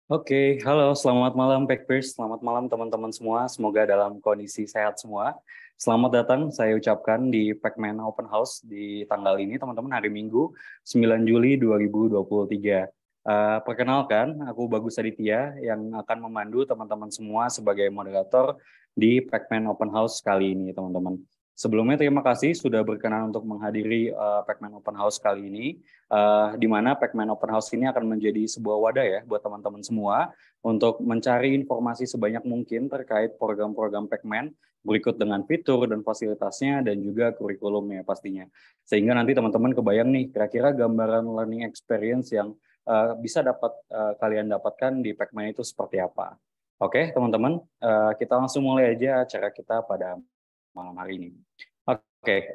Oke, halo, selamat malam Packers, selamat malam teman-teman semua. Semoga dalam kondisi sehat semua. Selamat datang, saya ucapkan di Packman Open House di tanggal ini, teman-teman, hari Minggu, 9 Juli 2023. Perkenalkan, aku Bagus Aditya yang akan memandu teman-teman semua sebagai moderator di Packman Open House kali ini, teman-teman. Sebelumnya, terima kasih sudah berkenan untuk menghadiri Packman Open House kali ini. Di mana Packman Open House ini akan menjadi sebuah wadah ya buat teman-teman semua untuk mencari informasi sebanyak mungkin terkait program-program Packman berikut dengan fitur dan fasilitasnya dan juga kurikulumnya pastinya. Sehingga nanti teman-teman kebayang nih kira-kira gambaran learning experience yang bisa kalian dapatkan di Packman itu seperti apa. Oke, teman-teman, kita langsung mulai aja acara kita pada malam hari ini. Oke,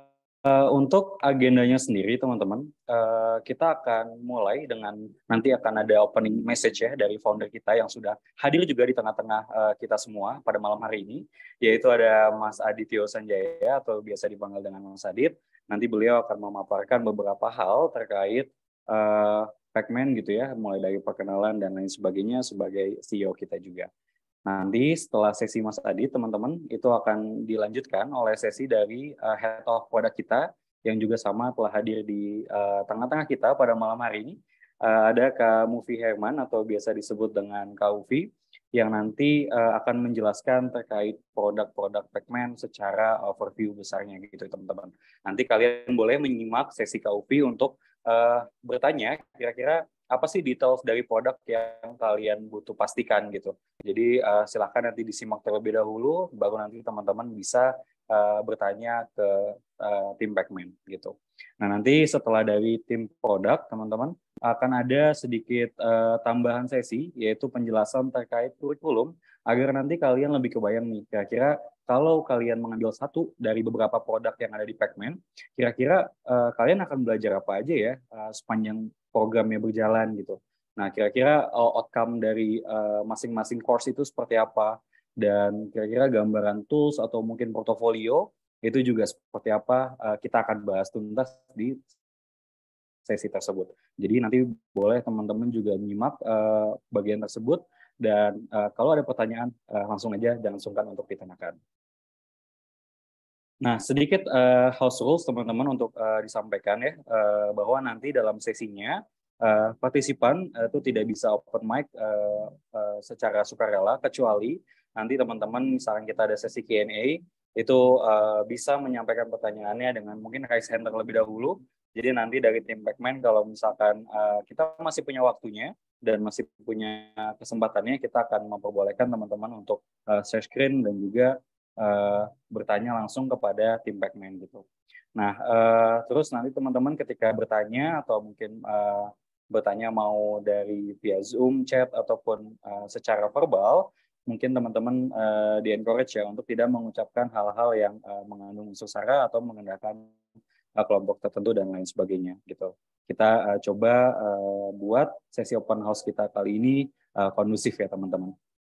untuk agendanya sendiri, teman-teman, kita akan mulai dengan nanti akan ada opening message ya dari founder kita yang sudah hadir juga di tengah-tengah kita semua pada malam hari ini, yaitu ada Mas Adityo Sanjaya atau biasa dipanggil dengan Mas Adit. Nanti beliau akan memaparkan beberapa hal terkait Packman gitu ya, mulai dari perkenalan dan lain sebagainya sebagai CEO kita juga. Nanti setelah sesi Mas Adi, teman-teman, itu akan dilanjutkan oleh sesi dari Head of Product kita, yang juga sama telah hadir di tengah-tengah kita pada malam hari ini. Ada Kak Mufi Herman atau biasa disebut dengan Kak Ufi, yang nanti akan menjelaskan terkait produk-produk Packman secara overview besarnya gitu teman-teman. Nanti kalian boleh menyimak sesi Kak Ufi untuk bertanya kira-kira apa sih details dari produk yang kalian butuh pastikan gitu. Jadi silakan nanti disimak terlebih dahulu, baru nanti teman-teman bisa bertanya ke tim Packman gitu. Nah nanti setelah dari tim produk, teman-teman akan ada sedikit tambahan sesi, yaitu penjelasan terkait kurikulum, agar nanti kalian lebih kebayang nih, kira-kira kalau kalian mengambil satu dari beberapa produk yang ada di Packman, kira-kira kalian akan belajar apa aja ya sepanjang programnya berjalan gitu. Nah, kira-kira outcome dari masing-masing course itu seperti apa? Dan kira-kira gambaran tools atau mungkin portofolio itu juga seperti apa kita akan bahas tuntas di sesi tersebut. Jadi nanti boleh teman-teman juga menyimak bagian tersebut dan kalau ada pertanyaan langsung aja jangan sungkan untuk ditanyakan. Nah, sedikit house rules teman-teman untuk disampaikan ya, bahwa nanti dalam sesinya partisipan itu tidak bisa open mic secara sukarela, kecuali nanti teman-teman misalnya kita ada sesi Q&A, itu bisa menyampaikan pertanyaannya dengan mungkin raise hand terlebih dahulu. Jadi nanti dari tim Packman kalau misalkan kita masih punya waktunya dan masih punya kesempatannya, kita akan memperbolehkan teman-teman untuk share screen dan juga bertanya langsung kepada tim Packman gitu. Nah, terus nanti teman-teman ketika bertanya atau mungkin bertanya mau dari via Zoom, chat ataupun secara verbal, mungkin teman-teman di-encourage ya untuk tidak mengucapkan hal-hal yang mengandung unsur sara atau mengendahkan kelompok tertentu dan lain sebagainya gitu. Kita coba buat sesi open house kita kali ini kondusif ya teman-teman.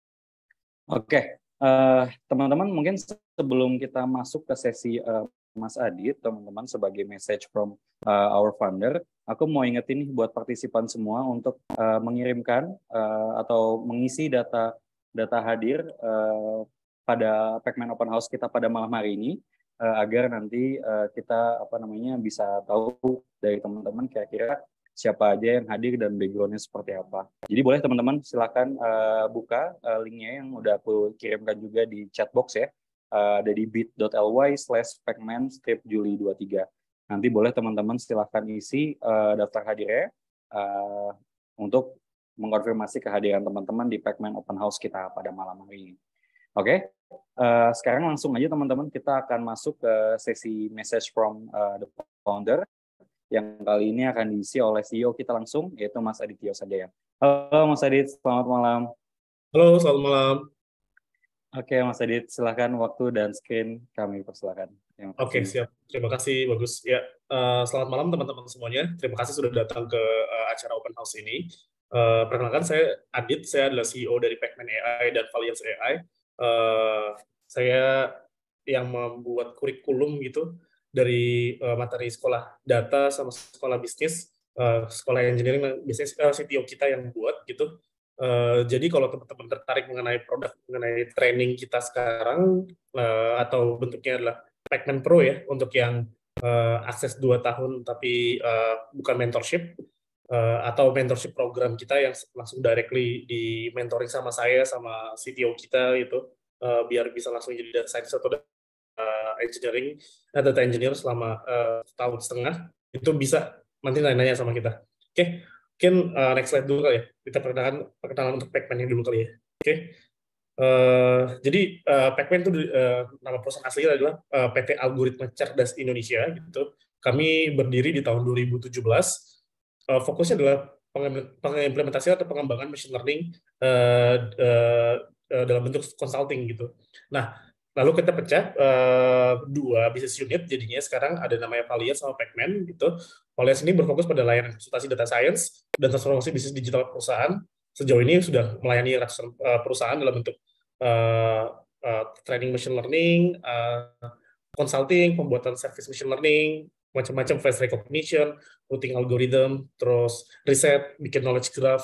Oke, teman-teman mungkin sebelum kita masuk ke sesi Mas Adit, teman-teman sebagai message from our founder, aku mau ingetin nih buat partisipan semua untuk mengirimkan atau mengisi data hadir pada Packman Open House kita pada malam hari ini agar nanti kita bisa tahu dari teman-teman kira-kira siapa aja yang hadir dan background-nya seperti apa. Jadi boleh teman-teman silakan buka linknya yang udah aku kirimkan juga di chat box ya. Ada di bit.ly/pacman-juli23. Nanti boleh teman-teman silakan isi daftar hadirnya untuk mengkonfirmasi kehadiran teman-teman di Packman Open House kita pada malam hari ini. Oke, sekarang langsung aja teman-teman kita akan masuk ke sesi message from the founder yang kali ini akan diisi oleh CEO kita langsung, yaitu Mas Adityo Sanjaya. Halo Mas Adit, selamat malam. Halo, selamat malam. Oke Mas Adit, silakan waktu dan screen kami persilakan. Terima Oke, kasih. siap. Terima kasih, bagus. Ya, selamat malam teman-teman semuanya. Terima kasih sudah datang ke acara Open House ini. Perkenalkan, saya Adit. Saya adalah CEO dari Packman AI dan Valiance AI. Saya yang membuat kurikulum gitu dari materi sekolah data sama sekolah bisnis, sekolah engineering, bisnis CTO kita yang buat gitu. Jadi kalau teman-teman tertarik mengenai produk, mengenai training kita sekarang, atau bentuknya adalah Pacman Pro ya, untuk yang akses 2 tahun tapi bukan mentorship, atau mentorship program kita yang langsung directly di mentoring sama saya, sama CTO kita gitu, biar bisa langsung jadi data scientist atau engineering, data engineer selama tahun setengah, itu bisa nanti nanya-nanya sama kita. Oke, mungkin next slide dulu kali ya. Kita perkenalan untuk Pacman dulu kali ya. Oke. Jadi Pacman itu nama perusahaan aslinya adalah PT Algoritma Cerdas Indonesia gitu. Kami berdiri di tahun 2017. Fokusnya adalah pengimplementasian atau pengembangan machine learning dalam bentuk consulting gitu. Nah, lalu kita pecah dua business unit, jadinya sekarang ada namanya Valiant sama Pacman gitu. Valiant ini berfokus pada layanan konsultasi data science dan transformasi bisnis digital perusahaan. Sejauh ini sudah melayani ratusan perusahaan dalam bentuk training machine learning, consulting, pembuatan service machine learning, macam-macam face recognition, routing algorithm, terus riset, bikin knowledge graph,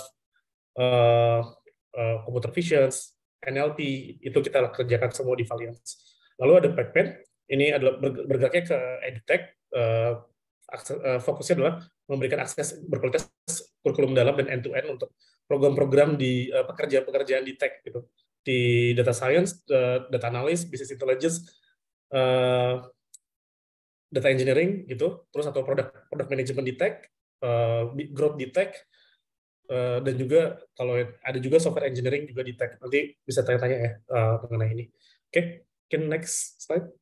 computer vision, NLP, itu kita kerjakan semua di Valiant. Lalu ada Pacman, ini adalah bergeraknya ke edutech, fokusnya adalah memberikan akses berkualitas kurikulum dalam dan end-to-end untuk program-program di pekerjaan-pekerjaan di tech gitu, di data science, data analysis, business intelligence, data engineering gitu, terus atau produk manajemen di tech, growth di tech, dan juga kalau ada juga software engineering juga di tech. Nanti bisa tanya-tanya ya mengenai ini. Oke, next slide.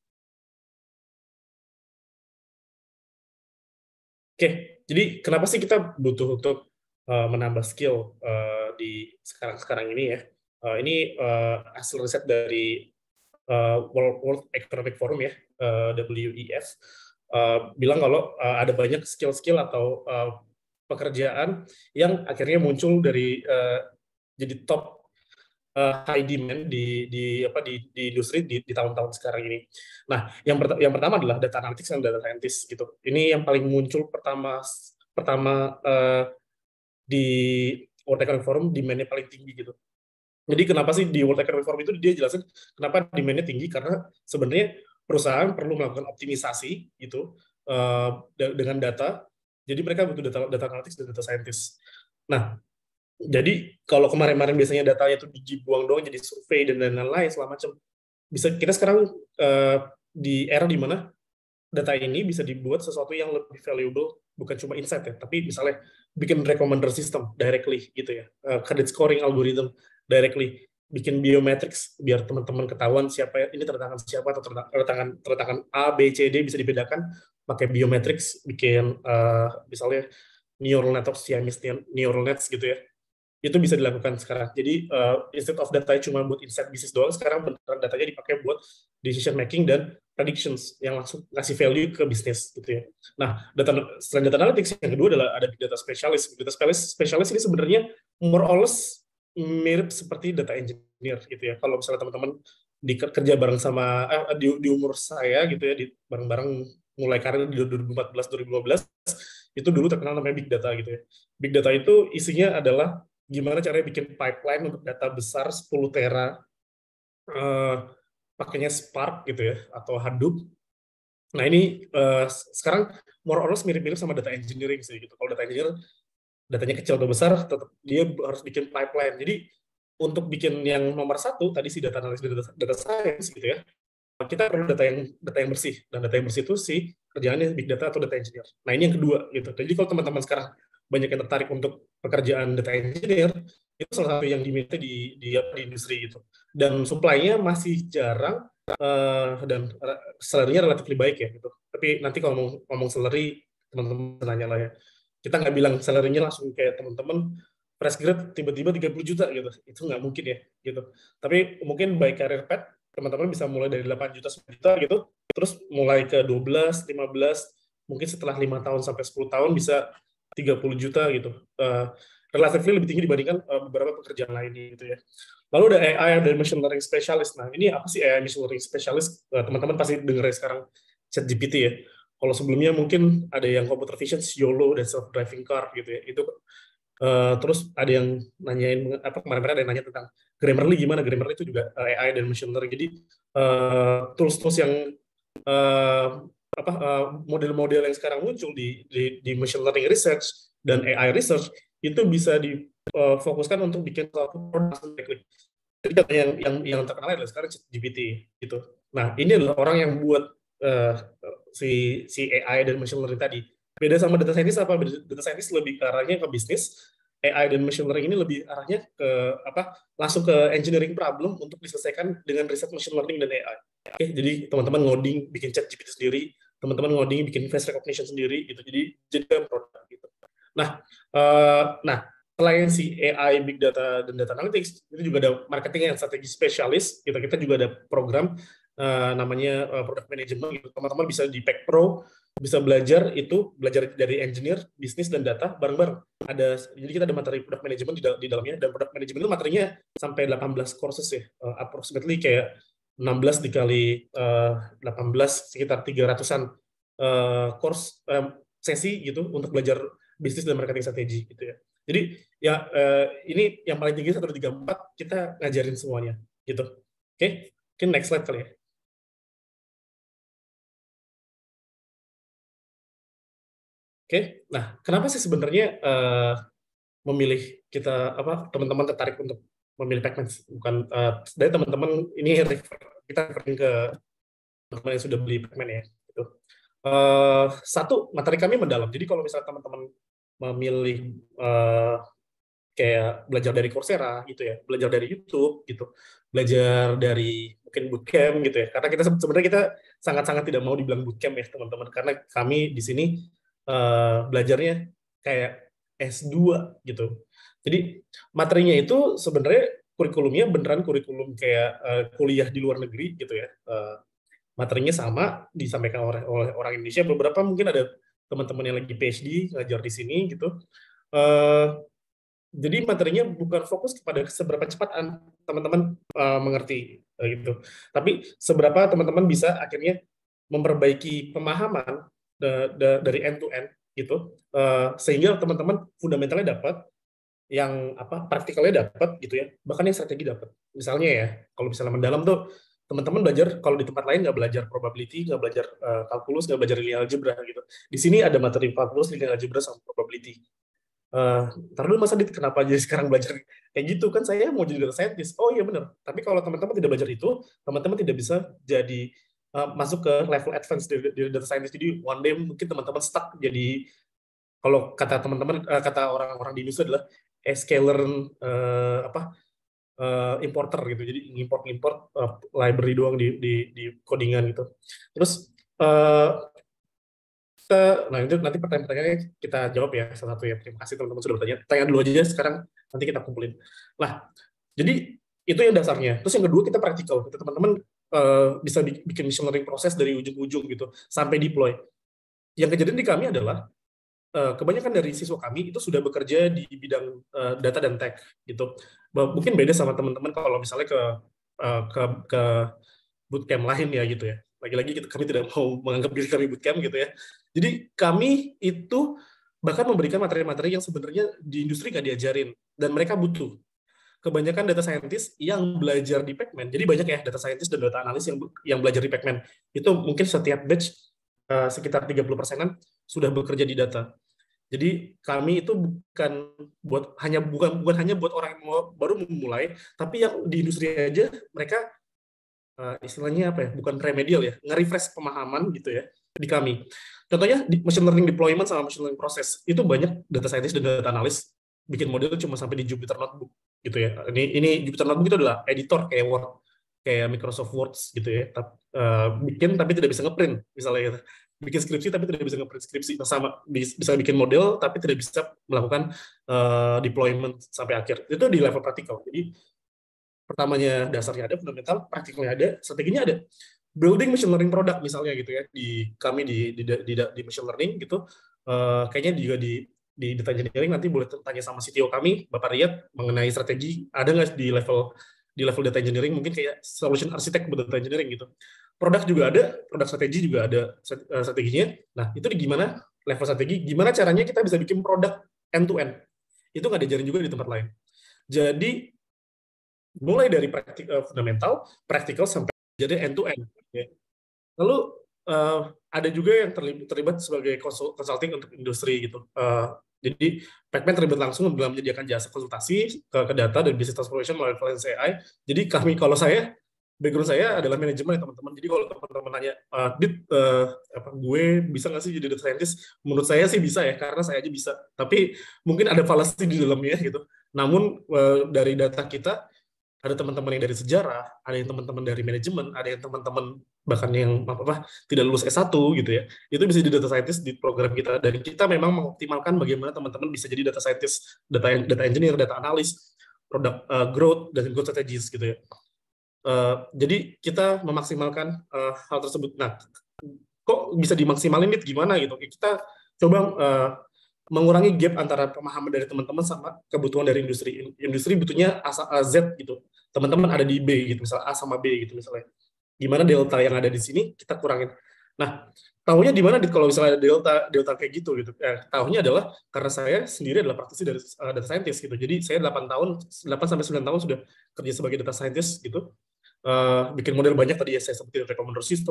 Oke, jadi kenapa sih kita butuh untuk menambah skill di sekarang ini ya? Ini hasil riset dari World Economic Forum ya, WEF, bilang kalau ada banyak skill-skill atau pekerjaan yang akhirnya muncul dari jadi top high demand di industri di tahun-tahun sekarang ini. Nah, yang pertama adalah data analytics dan data scientist gitu. Ini yang paling muncul pertama di World Economic Forum, demand-nya paling tinggi gitu. Jadi kenapa sih di World Economic Forum itu dia jelasin kenapa demand-nya tinggi, karena sebenarnya perusahaan perlu melakukan optimisasi gitu dengan data. Jadi mereka butuh data analytics dan data scientist. Nah, jadi kalau kemarin-kemarin biasanya datanya itu dibuang doang jadi survei dan lain-lain segala macam. Bisa kita sekarang di era di mana data ini bisa dibuat sesuatu yang lebih valuable, bukan cuma insight ya, tapi misalnya bikin recommender system directly gitu ya, credit scoring algorithm directly, bikin biometrics biar teman-teman ketahuan siapa ini tertangan siapa, atau tertangan A, B, C, D bisa dibedakan pakai biometrics, bikin misalnya neural networks, neural nets gitu ya. Itu bisa dilakukan sekarang. Jadi instead of data cuma buat insight bisnis doang, sekarang beneran datanya dipakai buat decision making dan predictions yang langsung ngasih value ke bisnis gitu ya. Nah, selain data analytics, yang kedua adalah ada big data specialist. Big data specialist ini sebenarnya more or less mirip seperti data engineer gitu ya. Kalau misalnya teman-teman kerja bareng sama di umur saya gitu ya, di bareng-bareng mulai karir di 2014 2015, itu dulu terkenal namanya big data gitu ya. Big data itu isinya adalah gimana caranya bikin pipeline untuk data besar 10 tera, pakainya Spark gitu ya, atau Hadoop. Nah ini sekarang more or less mirip-mirip sama data engineering sih gitu. Kalau data engineer datanya kecil atau besar, tetap dia harus bikin pipeline. Jadi untuk bikin yang nomor satu tadi si data analysis dan data science gitu ya, kita perlu data yang bersih, dan data yang bersih itu sih kerjaannya big data atau data engineer. Nah ini yang kedua gitu. Jadi kalau teman-teman sekarang banyak yang tertarik untuk pekerjaan data engineer, itu salah satu yang diminta di industri gitu. Dan supply-nya masih jarang, dan salary-nya relatif baik ya gitu. Tapi nanti kalau ngomong salary, teman-teman nanya lah ya. Kita nggak bilang salary-nya langsung kayak teman-teman fresh grad tiba-tiba 30 juta gitu. Itu nggak mungkin ya gitu. Tapi mungkin by career path teman-teman bisa mulai dari 8 juta, 9 juta gitu, terus mulai ke 12, 15, mungkin setelah 5 tahun sampai 10 tahun bisa 30 juta gitu. Relatif lebih tinggi dibandingkan beberapa pekerjaan lainnya gitu ya. Lalu ada AI dan machine learning specialist. Nah, ini apa sih AI machine learning specialist? Teman-teman pasti dengar sekarang ChatGPT ya. Kalau sebelumnya mungkin ada yang computer vision, YOLO, dan self-driving car gitu ya. Itu Terus ada yang nanyain apa kemarin ada yang nanya tentang Grammarly gimana. Grammarly itu juga AI dan machine learning. Jadi tools-tools yang eh, model-model yang sekarang muncul di machine learning research dan AI research itu bisa difokuskan untuk bikin suatu produk. Jadi yang terkenal adalah sekarang ChatGPT gitu. Nah, ini adalah orang yang buat eh, si AI dan machine learning tadi. Beda sama data scientist apa? Data scientist lebih ke arahnya ke bisnis. AI dan machine learning ini lebih arahnya ke langsung ke engineering problem untuk diselesaikan dengan riset machine learning dan AI. Oke, jadi teman-teman ngoding bikin chat GPT sendiri, teman-teman ngoding bikin face recognition sendiri gitu. Jadi produk gitu. Nah, selain si AI, Big Data, dan Data Analytics, itu juga ada marketing yang strategi spesialis. Kita juga ada program namanya Product Management. Gitu. Teman-teman bisa di Pack Pro, bisa belajar dari engineer, bisnis, dan data bareng-bareng. Jadi kita ada materi Product Management di dalamnya, dan Product Management itu materinya sampai 18 courses ya, approximately kayak 16 dikali 18, sekitar 300-an course sesi gitu untuk belajar bisnis dan marketing strategi gitu ya. Jadi ya ini yang paling tinggi 1, 2, 3, 4 kita ngajarin semuanya gitu. Oke, mungkin next slide kali ya. Oke, nah kenapa sih sebenarnya memilih teman-teman tertarik untuk memilih Pacman? Bukan dari teman-teman ini kita referring ke teman yang sudah beli Pacman ya. Gitu. Satu, materi kami mendalam. Jadi kalau misalnya teman-teman memilih kayak belajar dari Coursera gitu ya, belajar dari YouTube gitu, belajar dari mungkin bootcamp gitu ya. Karena kita sebenarnya kita sangat-sangat tidak mau dibilang bootcamp ya teman-teman, karena kami di sini belajarnya kayak S2 gitu. Jadi materinya itu sebenarnya kurikulumnya beneran kurikulum kayak kuliah di luar negeri gitu ya. Materinya sama disampaikan oleh orang Indonesia. Beberapa mungkin ada teman-teman yang lagi PhD ngajar di sini gitu. Jadi materinya bukan fokus kepada seberapa cepat teman-teman mengerti gitu, tapi seberapa teman-teman bisa akhirnya memperbaiki pemahaman dari end to end gitu, sehingga teman-teman fundamentalnya dapat, yang praktikalnya dapat gitu ya, bahkan yang strategi dapat. Misalnya ya, kalau misalnya mendalam tuh teman-teman belajar, kalau di tempat lain nggak belajar probability, nggak belajar kalkulus, nggak belajar linear algebra gitu. Di sini ada materi kalkulus, linear algebra, sama probability. Ntar dulu Mas Adit, kenapa jadi sekarang belajar kayak gitu, kan saya mau jadi data scientist. Oh iya benar, tapi kalau teman-teman tidak belajar itu, teman-teman tidak bisa jadi masuk ke level advance dari data scientist. Jadi one day mungkin teman-teman stuck jadi, kalau kata teman-teman, kata orang-orang di Indonesia adalah scaler importer gitu. Jadi import library doang di codingan gitu. Terus nah itu nanti pertanyaan-pertanyaannya kita jawab ya satu-satu ya. Terima kasih teman-teman sudah bertanya. Tanya dulu aja sekarang, nanti kita kumpulin. Nah, jadi itu yang dasarnya. Terus yang kedua kita praktikal. Kita teman-teman bisa bikin machine learning proses dari ujung-ujung gitu sampai deploy. Yang kejadian di kami adalah kebanyakan dari siswa kami itu sudah bekerja di bidang data dan tech gitu. Mungkin beda sama teman-teman kalau misalnya ke bootcamp lain ya gitu ya. Lagi-lagi kami tidak mau menganggap diri kami bootcamp gitu ya. Jadi kami itu bahkan memberikan materi-materi yang sebenarnya di industri nggak diajarin dan mereka butuh. Kebanyakan data scientist yang belajar di Pacman, jadi banyak ya data scientist dan data analis yang belajar di Pacman. Itu mungkin setiap batch sekitar 30%-an sudah bekerja di data. Jadi kami itu bukan hanya buat orang yang baru memulai, tapi yang di industri aja mereka istilahnya apa ya, bukan remedial ya, nge-refresh pemahaman gitu ya di kami. Contohnya di machine learning deployment sama machine learning process itu banyak data scientist dan data analis bikin model cuma sampai di Jupyter Notebook gitu ya. Ini Jupyter Notebook itu adalah editor kayak Word, kayak Microsoft Word gitu ya. Bikin tapi tidak bisa ngeprint misalnya gitu. Bikin skripsi tapi tidak bisa ngeprint skripsi. Nah, sama bisa bikin model tapi tidak bisa melakukan deployment sampai akhir. Itu di level praktikal. Jadi pertamanya dasarnya ada, fundamental, praktikalnya ada, strateginya ada. Building machine learning product misalnya gitu ya, di kami di machine learning gitu, kayaknya juga di data engineering nanti boleh tanya sama CTO kami, Bapak Riyad, mengenai strategi, ada nggak di level data engineering, mungkin kayak solution architect buat data engineering gitu. Produk juga ada, produk strategi juga ada strateginya. Nah, itu di gimana level strategi, gimana caranya kita bisa bikin produk end to end. itu nggak diajarin juga di tempat lain. Jadi mulai dari fundamental, practical sampai jadi end to end. Ya. Lalu ada juga yang terlibat sebagai consulting untuk industri gitu. Jadi Pacman terlibat langsung dalam menyediakan jasa konsultasi ke data dan business transformation melalui Valence AI. Jadi kalau saya background saya adalah manajemen ya teman-teman. Jadi kalau teman-teman nanya, gue bisa nggak sih jadi data scientist? Menurut saya sih bisa ya, karena saya aja bisa. Tapi mungkin ada fallacy di dalamnya gitu. Namun dari data kita ada teman-teman yang dari sejarah, ada yang teman-teman dari manajemen, ada yang teman-teman bahkan yang tidak lulus S1 gitu ya. Itu bisa jadi data scientist di program kita, dan kita memang mengoptimalkan bagaimana teman-teman bisa jadi data scientist, data engineer, data analis, product growth dan growth strategies gitu ya. Jadi kita memaksimalkan hal tersebut. Nah, kok bisa dimaksimalin nih gimana gitu? Kita coba mengurangi gap antara pemahaman dari teman-teman sama kebutuhan dari industri. Industri butuhnya A Z gitu. Teman-teman ada di B gitu, misalnya A sama B gitu misalnya. Gimana delta yang ada di sini kita kurangin. Nah, tahunya di mana kalau misalnya delta kayak gitu gitu. Tahunya adalah karena saya sendiri adalah praktisi dari data scientist gitu. Jadi saya 8 sampai 9 tahun sudah kerja sebagai data scientist gitu. Bikin model banyak tadi ya saya sebutin, recommender system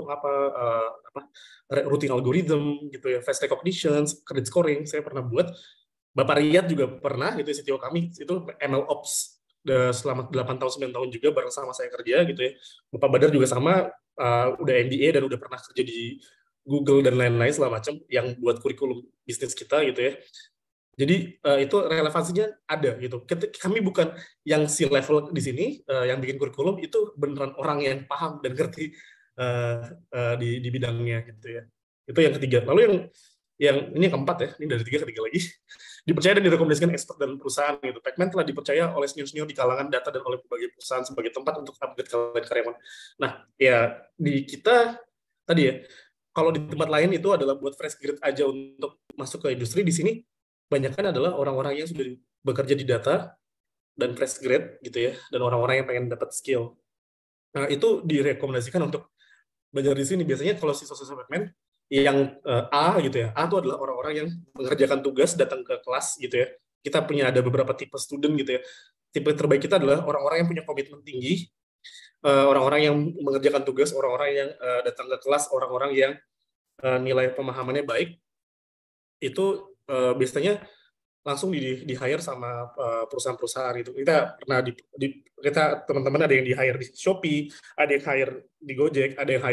routing algorithm gitu ya, face recognition, credit scoring saya pernah buat. Bapak Riyad juga pernah gitu, CTO kami itu ML Ops selama 8 tahun 9 tahun juga bareng sama saya kerja gitu ya. Bapak Badar juga sama, udah MBA dan udah pernah kerja di Google dan lain-lain segala macam yang buat kurikulum bisnis kita gitu ya. Jadi itu relevansinya ada gitu. Kami bukan yang si level di sini yang bikin kurikulum, itu beneran orang yang paham dan ngerti di bidangnya gitu ya. Itu yang ketiga. Lalu yang ini yang keempat ya, ini dari tiga ketiga lagi. Dipercaya dan direkomendasikan expert dan perusahaan gitu. Pacman telah dipercaya oleh senior-senior di kalangan data dan oleh berbagai perusahaan sebagai tempat untuk upgrade karyawan. Nah, ya di kita tadi ya, kalau di tempat lain itu adalah buat fresh grade aja untuk masuk ke industri, di sini banyakkan adalah orang-orang yang sudah bekerja di data dan fresh grade gitu ya, dan orang-orang yang pengen dapat skill. Nah, itu direkomendasikan untuk belajar di sini. Biasanya kalau si social development yang A gitu ya, A itu adalah orang-orang yang mengerjakan tugas, datang ke kelas gitu ya. Kita punya ada beberapa tipe student gitu ya. Tipe terbaik kita adalah orang-orang yang punya komitmen tinggi, orang-orang yang mengerjakan tugas, orang-orang yang datang ke kelas, orang-orang yang nilai pemahamannya baik. Itu biasanya langsung di hire sama perusahaan-perusahaan itu. Kita pernah kita teman-teman ada yang di hire di Shopee, ada yang hire di Gojek, ada yang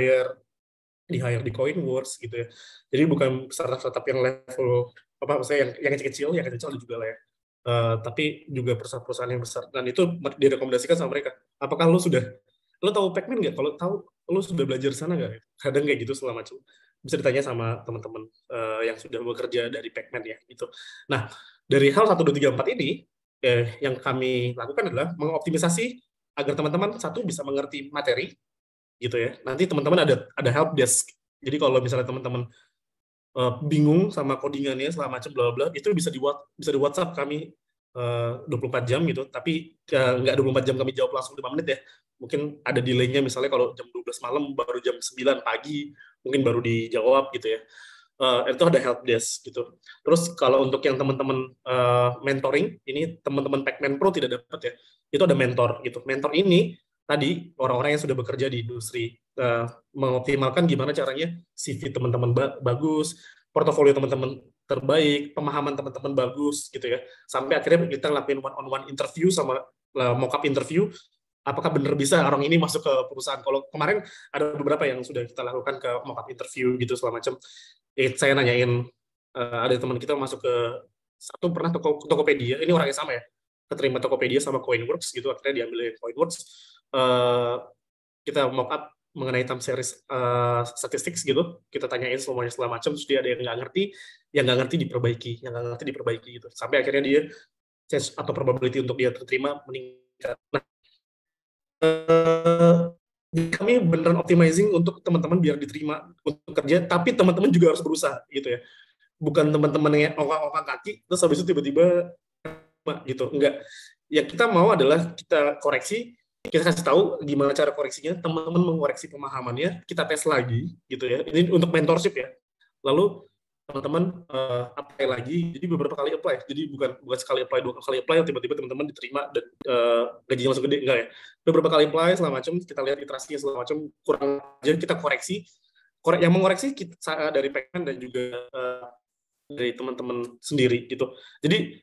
di hire di Coinworks gitu ya. Jadi bukan startup yang level maksudnya yang kecil-kecil, yang kecil ada juga lah ya. Tapi juga perusahaan-perusahaan yang besar, dan itu direkomendasikan sama mereka. Apakah lo tahu Pacman nggak? Kalau tahu, lo sudah belajar di sana nggak? Kadang kayak gitu segala macam. Bisa ditanya sama teman-teman yang sudah bekerja dari Pacman ya gitu. Nah, dari hal 1, 2, 3, 4 ini, yang kami lakukan adalah mengoptimisasi agar teman-teman satu bisa mengerti materi, gitu ya. Nanti teman-teman ada help desk. Jadi kalau misalnya teman-teman bingung sama codingannya segala macam bla bla, itu bisa di WhatsApp kami 24 jam gitu. Tapi nggak 24 jam kami jawab langsung 5 menit ya. Mungkin ada delay-nya, misalnya kalau jam 12 malam baru jam 9 pagi mungkin baru dijawab gitu ya. Itu ada help desk gitu. Terus kalau untuk yang teman-teman mentoring, ini teman-teman Pacman Pro tidak dapat ya. Itu ada mentor gitu. Mentor ini tadi orang-orang yang sudah bekerja di industri, mengoptimalkan gimana caranya CV teman-teman bagus, portofolio teman-teman terbaik, pemahaman teman-teman bagus gitu ya. Sampai akhirnya kita ngelakuin one-on-one interview sama mock-up interview, apakah benar bisa orang ini masuk ke perusahaan. Kalau kemarin ada beberapa yang sudah kita lakukan ke mock-up interview gitu segala macam. Saya nanyain, ada teman kita masuk ke satu pernah Tokopedia, ini orang yang sama ya, keterima Tokopedia sama Coinworks gitu, akhirnya diambil Coinworks. Kita mock up mengenai time series statistics gitu, kita tanyain semuanya segala macam, terus dia ada yang nggak ngerti, yang nggak ngerti diperbaiki gitu, sampai akhirnya dia chance atau probability untuk dia terterima meningkat. Nah, kami beneran optimizing untuk teman-teman biar diterima untuk kerja, tapi teman-teman juga harus berusaha gitu ya. Bukan teman-teman yang ongkang-ongkang kaki terus habis itu tiba-tiba gitu, enggak. Yang kita mau adalah kita koreksi, kita kasih tahu gimana cara koreksinya, teman-teman mengoreksi pemahamannya, kita tes lagi gitu ya. Ini untuk mentorship ya. Lalu teman-teman apply lagi. Jadi beberapa kali apply. Jadi bukan sekali apply, 2 kali apply, tiba-tiba teman-teman diterima dan gajinya langsung gede, enggak ya. Beberapa kali apply segala macam, kita lihat iterasinya segala macam, kurang aja kita koreksi. Yang mengoreksi kita, dari Pacman dan juga dari teman-teman sendiri gitu. Jadi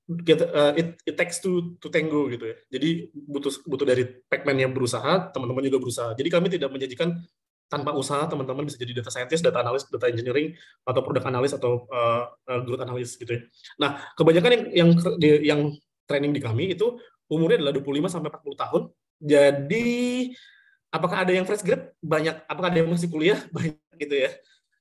it takes to tango gitu ya. Jadi butuh dari Pacman yang berusaha, teman-teman juga berusaha. Jadi kami tidak menjanjikan tanpa usaha teman-teman bisa jadi data scientist, data analyst, data engineering, atau product analyst, atau growth analyst gitu ya. Nah, kebanyakan yang training di kami itu umurnya adalah 25 sampai 40 tahun. Jadi apakah ada yang fresh grad? Banyak. Apakah ada yang masih kuliah? Banyak gitu ya.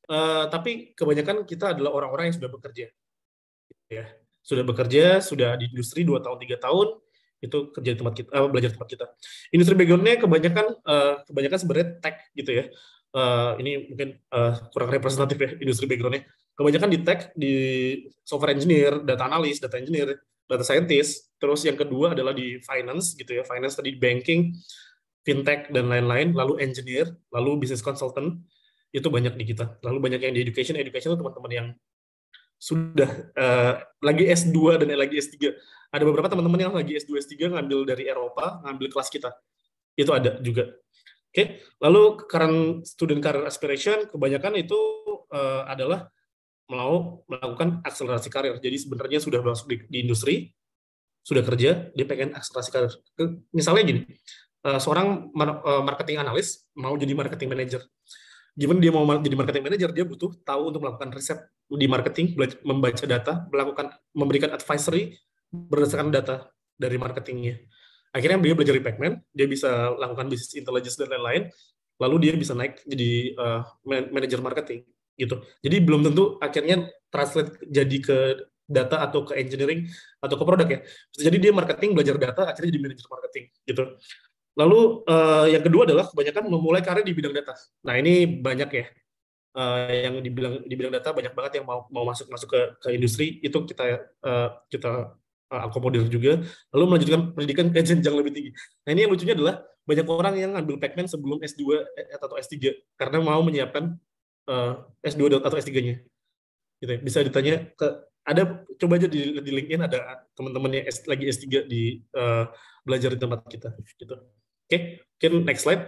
Tapi kebanyakan kita adalah orang-orang yang sudah bekerja. Ya. Sudah bekerja, sudah di industri 2 tahun, 3 tahun, itu kerja di tempat kita, belajar di tempat kita. Industri background-nya kebanyakan sebenarnya tech gitu ya. Ini mungkin kurang representatif ya industri background-nya. Kebanyakan di tech, di software engineer, data analyst, data engineer, data scientist. Terus yang kedua adalah di finance gitu ya. Finance tadi banking, fintech dan lain-lain. Lalu engineer, lalu business consultant. Itu banyak di kita. Lalu banyak yang di education. Education itu teman-teman yang sudah lagi S2 dan lagi S3. Ada beberapa teman-teman yang lagi S2, S3 ngambil dari Eropa, ngambil kelas kita. Itu ada juga. Oke, lalu current student career aspiration, kebanyakan itu adalah mau melakukan akselerasi karir. Jadi sebenarnya sudah masuk di industri, sudah kerja, dia pengen akselerasi karir. Misalnya gini, seorang marketing analis mau jadi marketing manager. Gimana dia mau jadi marketing manager, dia butuh tahu untuk melakukan riset di marketing, membaca data, memberikan advisory berdasarkan data dari marketingnya. Akhirnya dia belajar di Pacman, dia bisa lakukan business intelligence dan lain-lain, lalu dia bisa naik jadi manager marketing gitu. Jadi belum tentu akhirnya translate jadi ke data atau ke engineering atau ke produk ya. Bisa jadi dia marketing, belajar data, akhirnya jadi manager marketing gitu. Lalu yang kedua adalah kebanyakan memulai karir di bidang data. Nah ini banyak ya yang di bidang data, banyak banget yang mau masuk ke industri, itu kita akomodir juga. Lalu melanjutkan pendidikan ke jenjang lebih tinggi. Nah ini yang lucunya adalah banyak orang yang ngambil Pacman sebelum S2 atau S3 karena mau menyiapkan S2 atau S3-nya. Gitu ya. Bisa ditanya coba aja di LinkedIn ada teman-teman yang lagi S3 di belajar di tempat kita gitu. Oke, mungkin next slide.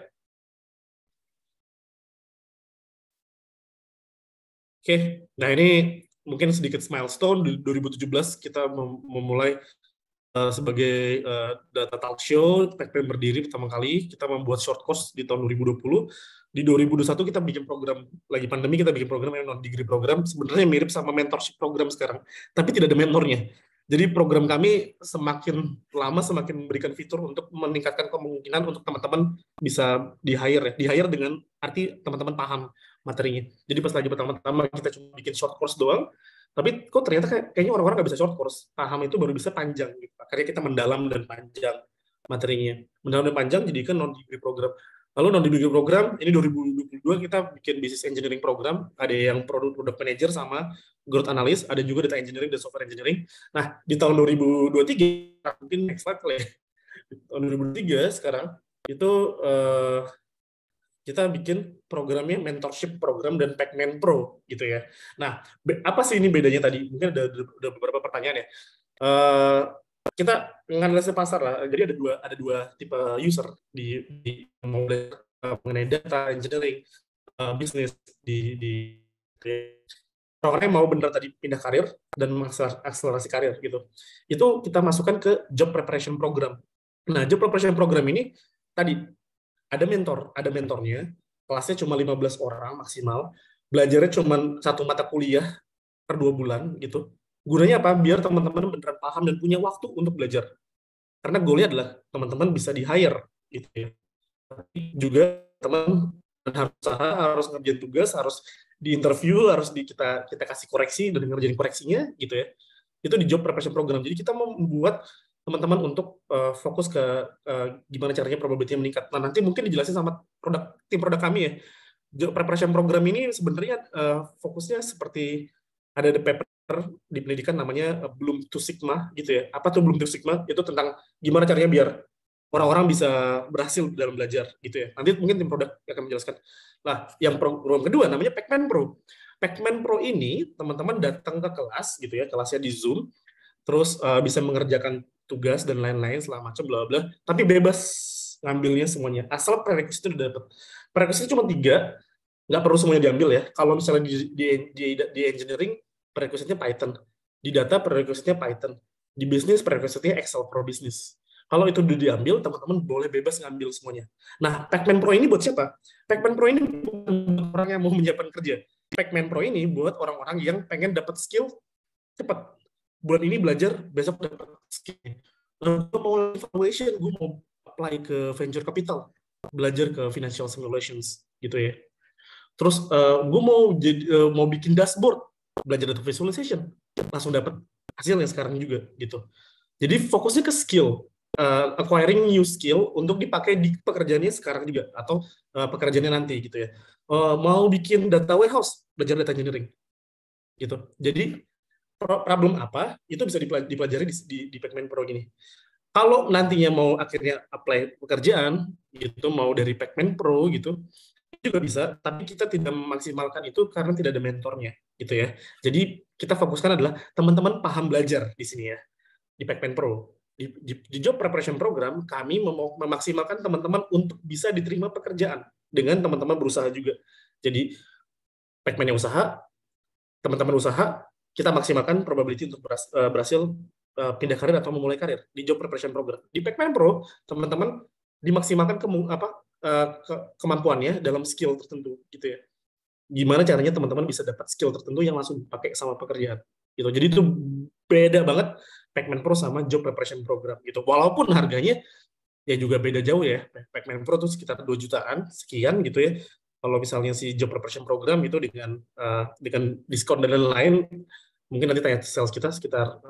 Oke, nah ini mungkin sedikit milestone. Di 2017 kita memulai sebagai data talk show. Pacman berdiri pertama kali, kita membuat short course di tahun 2020. Di 2021 kita bikin program, lagi pandemi kita bikin program yang non-degree program, sebenarnya mirip sama mentorship program sekarang, tapi tidak ada mentornya. Jadi program kami semakin lama semakin memberikan fitur untuk meningkatkan kemungkinan untuk teman-teman bisa di-hire. Di-hire dengan arti teman-teman paham materinya. Jadi pas lagi pertama-tama kita cuma bikin short course doang, tapi kok ternyata kayaknya orang-orang nggak bisa short course. Paham itu baru bisa panjang. Gitu. Akhirnya kita mendalam dan panjang materinya. Mendalam dan panjang jadikan non-degree program. Lalu non-degree program, ini 2022 kita bikin business engineering program. Ada yang product manager sama growth analyst, ada juga data engineering dan software engineering. Nah, di tahun 2023, mungkin next slide kali ya. Di tahun 2023 sekarang, itu kita bikin programnya mentorship program dan Pacman Pro gitu ya. Nah, apa sih ini bedanya tadi? Mungkin ada beberapa pertanyaan ya. Kita menganalisis pasar lah. Jadi ada dua tipe user di mengenai data engineering, bisnis di orang yang mau benar tadi pindah karir dan akselerasi karir gitu. Itu kita masukkan ke job preparation program. Nah, job preparation program ini tadi ada mentornya, kelasnya cuma 15 orang maksimal, belajarnya cuma 1 mata kuliah per 2 bulan gitu. Gunanya apa? Biar teman-teman beneran paham dan punya waktu untuk belajar. Karena goalnya adalah teman-teman bisa di-hire gitu ya. Tapi juga teman harus usaha, harus ngerjain tugas, harus di-interview, harus kita kasih koreksi dan ngerjain koreksinya gitu ya. Itu di job preparation program. Jadi kita mau membuat teman-teman untuk fokus ke gimana caranya probability meningkat. Nah, nanti mungkin dijelasin sama tim produk kami ya. Job preparation program ini sebenarnya fokusnya seperti ada paper di pendidikan namanya Bloom to Sigma gitu ya. Apa tuh Bloom to Sigma? Itu tentang gimana caranya biar orang-orang bisa berhasil dalam belajar gitu ya. Nanti mungkin tim produk akan menjelaskan. Nah, yang program kedua namanya Pacman Pro. Pacman Pro ini teman-teman datang ke kelas gitu ya, kelasnya di Zoom, terus bisa mengerjakan tugas dan lain-lain segala macam bla bla, tapi bebas ngambilnya semuanya asal prerequisite itu udah dapat. Prerequisite cuma 3, nggak perlu semuanya diambil ya. Kalau misalnya di engineering prerequisite-nya Python, di data prerequisite-nya Python, di bisnis prerequisite-nya Excel Pro Business. Kalau itu udah diambil, teman-teman boleh bebas ngambil semuanya. Nah, Pacman Pro ini buat siapa? Pacman Pro ini bukan orang yang mau menyiapkan kerja. Pacman Pro ini buat orang-orang yang pengen dapat skill cepat. Bulan ini belajar, besok dapat skill. Gue mau evaluation, gue mau apply ke venture capital, belajar ke financial simulations gitu ya. Terus gue mau bikin dashboard, belajar data visualization, langsung dapat hasilnya sekarang juga gitu. Jadi fokusnya ke skill, acquiring new skill untuk dipakai di pekerjaannya sekarang juga atau pekerjaannya nanti gitu ya. Mau bikin data warehouse, belajar data engineering gitu. Jadi problem apa itu bisa dipelajari di Pacman Pro gini. Kalau nantinya mau akhirnya apply pekerjaan gitu, mau dari Pacman Pro gitu, juga bisa, tapi kita tidak memaksimalkan itu karena tidak ada mentornya gitu ya. Jadi kita fokuskan adalah teman-teman paham belajar di sini ya, di Pacman Pro. Di job preparation program kami memaksimalkan teman-teman untuk bisa diterima pekerjaan dengan teman-teman berusaha juga. Jadi Pacman yang usaha, teman-teman usaha, kita maksimalkan probability untuk berhasil pindah karir atau memulai karir di job preparation program. Di Pacman Pro, teman-teman dimaksimalkan kemampuannya dalam skill tertentu gitu ya. Gimana caranya teman-teman bisa dapat skill tertentu yang langsung pakai sama pekerjaan gitu. Jadi itu beda banget Pacman Pro sama job preparation program gitu. Walaupun harganya ya juga beda jauh ya. Pacman Pro tuh sekitar 2 jutaan sekian gitu ya. Kalau misalnya si job preparation program itu dengan diskon dan lain-lain, mungkin nanti tanya sales kita sekitar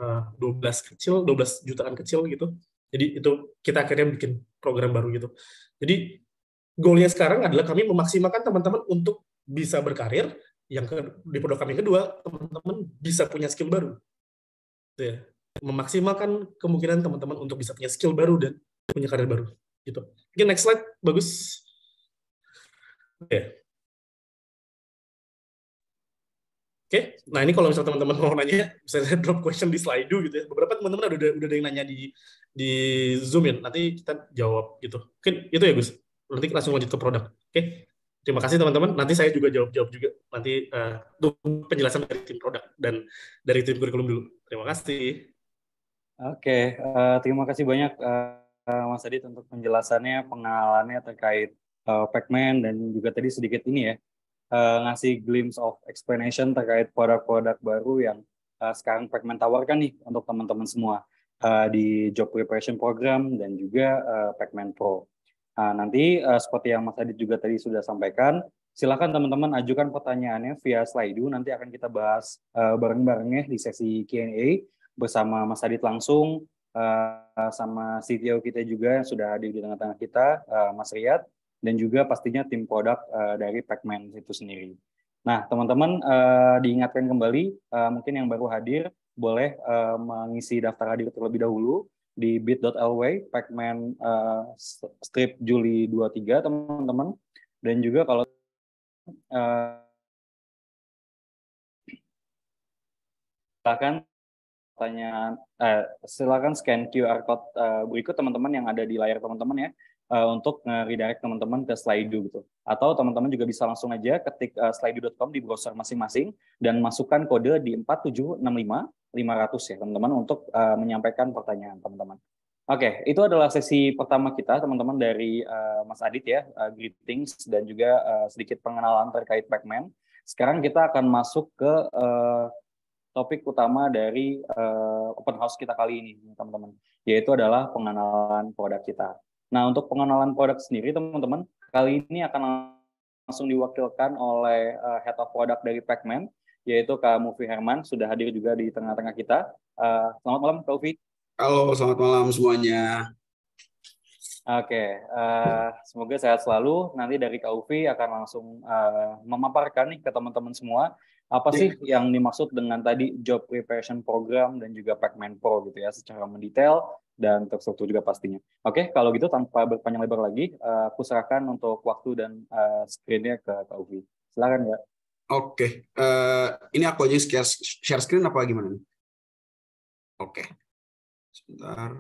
12 jutaan kecil gitu. Jadi itu kita akhirnya bikin program baru gitu. Jadi goalnya sekarang adalah kami memaksimalkan teman-teman untuk bisa berkarir. Di produk kami kedua, teman-teman bisa punya skill baru. Gitu ya. Memaksimalkan kemungkinan teman-teman untuk bisa punya skill baru dan punya karir baru. Gitu. Oke, next slide. Bagus. Oke. Oke, nah ini kalau misalnya teman-teman mau nanya, bisa drop question di Slido gitu ya. Beberapa teman-teman udah ada yang nanya di Zoom ya. Nanti kita jawab gitu. Mungkin itu ya Gus. Nanti langsung lanjut ke produk. Oke, terima kasih teman-teman. Nanti saya juga jawab juga. Nanti tunggu penjelasan dari tim produk dan dari tim kurikulum dulu. Terima kasih. Oke, terima kasih banyak Mas Adit untuk penjelasannya, pengenalannya terkait Pacman dan juga tadi sedikit ini ya, ngasih glimpse of explanation terkait produk-produk baru yang sekarang Pacman tawarkan nih untuk teman-teman semua di Job Preparation Program dan juga Pacman Pro. Nanti seperti yang Mas Adit juga tadi sudah sampaikan, silakan teman-teman ajukan pertanyaannya via Slido. Nanti akan kita bahas bareng-barengnya di sesi Q&A bersama Mas Adit langsung, sama CTO kita juga yang sudah hadir di tengah-tengah kita, Mas Riyad, dan juga pastinya tim produk dari Pacman itu sendiri. Nah, teman-teman diingatkan kembali, mungkin yang baru hadir boleh mengisi daftar hadir terlebih dahulu di bit.ly Pacman strip Juli 23, teman-teman. Dan juga kalau silakan scan QR code berikut teman-teman yang ada di layar teman-teman ya, untuk redirect teman-teman ke Slido gitu. Atau teman-teman juga bisa langsung aja ketik slido.com di browser masing-masing dan masukkan kode di 4765500 ya teman-teman untuk menyampaikan pertanyaan teman-teman. Oke, itu adalah sesi pertama kita teman-teman dari Mas Adit ya, greetings dan juga sedikit pengenalan terkait Pacman. Sekarang kita akan masuk ke topik utama dari open house kita kali ini, teman-teman, yaitu adalah pengenalan produk kita. Nah, untuk pengenalan produk sendiri, teman-teman, kali ini akan langsung diwakilkan oleh Head of Product dari Pacman, yaitu Kak Mufi Herman, sudah hadir juga di tengah-tengah kita. Selamat malam, Kak Mufi. Halo, selamat malam semuanya. Oke, semoga sehat selalu. Nanti dari Kak Ufi akan langsung memaparkan nih ke teman-teman semua Apa sih yang dimaksud dengan tadi job preparation program dan juga Pacman Pro gitu ya, secara mendetail dan terstruktur juga pastinya. Oke, kalau gitu tanpa berpanjang lebar lagi, aku serahkan untuk waktu dan screen-nya ke Kak Uvi. Silakan ya. Oke, ini aku aja share screen apa gimana nih? Oke, sebentar.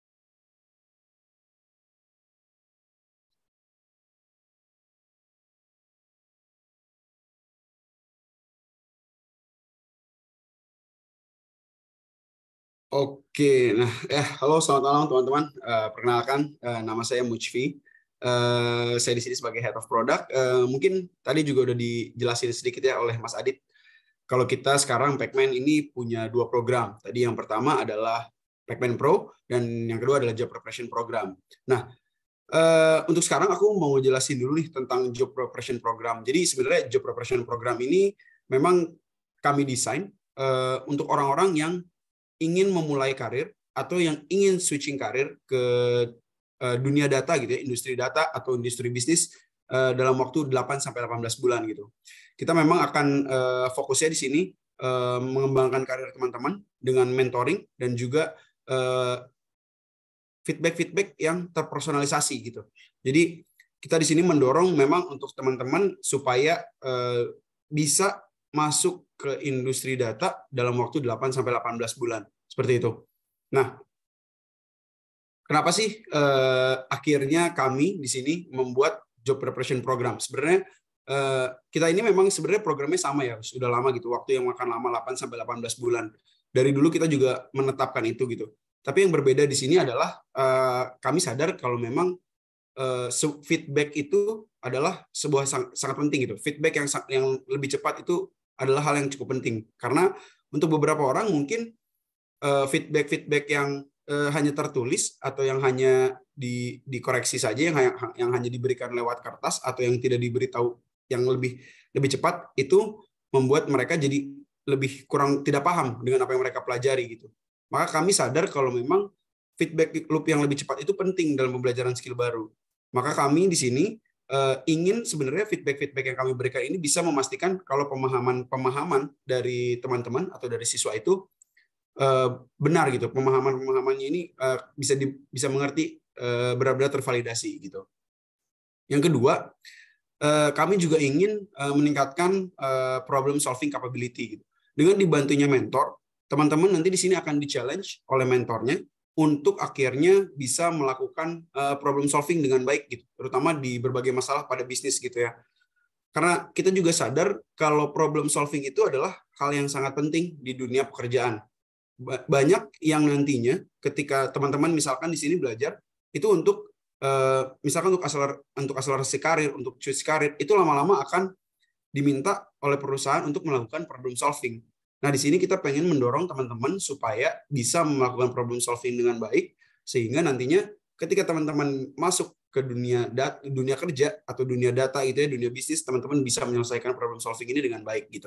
Oke, nah halo selamat malam teman-teman. Perkenalkan, nama saya Mujfi. Saya di sini sebagai Head of Product. Mungkin tadi juga udah dijelasin sedikit ya oleh Mas Adit. Kalau kita sekarang Pacman ini punya 2 program. Tadi yang pertama adalah Pacman Pro dan yang kedua adalah Job Preparation Program. Nah, untuk sekarang aku mau jelasin dulu nih tentang Job Preparation Program. Jadi sebenarnya Job Preparation Program ini memang kami desain untuk orang-orang yang ingin memulai karir atau yang ingin switching karir ke dunia data gitu ya, industri data atau industri bisnis dalam waktu 8 sampai 18 bulan gitu. Kita memang akan fokusnya di sini mengembangkan karir teman-teman dengan mentoring dan juga feedback yang terpersonalisasi gitu. Jadi kita di sini mendorong memang untuk teman-teman supaya bisa masuk ke industri data dalam waktu 8 sampai 18 bulan. Seperti itu. Nah, kenapa sih akhirnya kami di sini membuat job preparation program? Sebenarnya kita ini memang sebenarnya programnya sama ya, sudah lama gitu, waktu yang akan lama 8 sampai 18 bulan. Dari dulu kita juga menetapkan itu gitu. Tapi yang berbeda di sini adalah kami sadar kalau memang feedback itu adalah sebuah sangat penting gitu. Feedback yang lebih cepat itu adalah hal yang cukup penting. Karena untuk beberapa orang mungkin feedback yang hanya tertulis atau yang hanya dikoreksi saja, yang hanya diberikan lewat kertas atau yang tidak diberitahu yang lebih cepat, itu membuat mereka jadi lebih kurang tidak paham dengan apa yang mereka pelajari gitu. Maka kami sadar kalau memang feedback loop yang lebih cepat itu penting dalam pembelajaran skill baru. Maka kami di sini ingin sebenarnya feedback yang kami berikan ini bisa memastikan kalau pemahaman dari teman-teman atau dari siswa itu benar gitu, pemahamannya ini bisa mengerti, benar-benar tervalidasi gitu. Yang kedua, kami juga ingin meningkatkan problem solving capability gitu. Dengan dibantunya mentor, teman-teman nanti di sini akan di-challenge oleh mentornya untuk akhirnya bisa melakukan problem solving dengan baik gitu, terutama di berbagai masalah pada bisnis gitu ya. Karena kita juga sadar kalau problem solving itu adalah hal yang sangat penting di dunia pekerjaan. Banyak yang nantinya ketika teman-teman misalkan di sini belajar itu untuk misalkan untuk akselerasi karir, untuk choose karir, itu lama-lama akan diminta oleh perusahaan untuk melakukan problem solving. Nah, di sini kita pengen mendorong teman-teman supaya bisa melakukan problem solving dengan baik, sehingga nantinya ketika teman-teman masuk ke dunia kerja atau dunia data itu ya, dunia bisnis, teman-teman bisa menyelesaikan problem solving ini dengan baik gitu.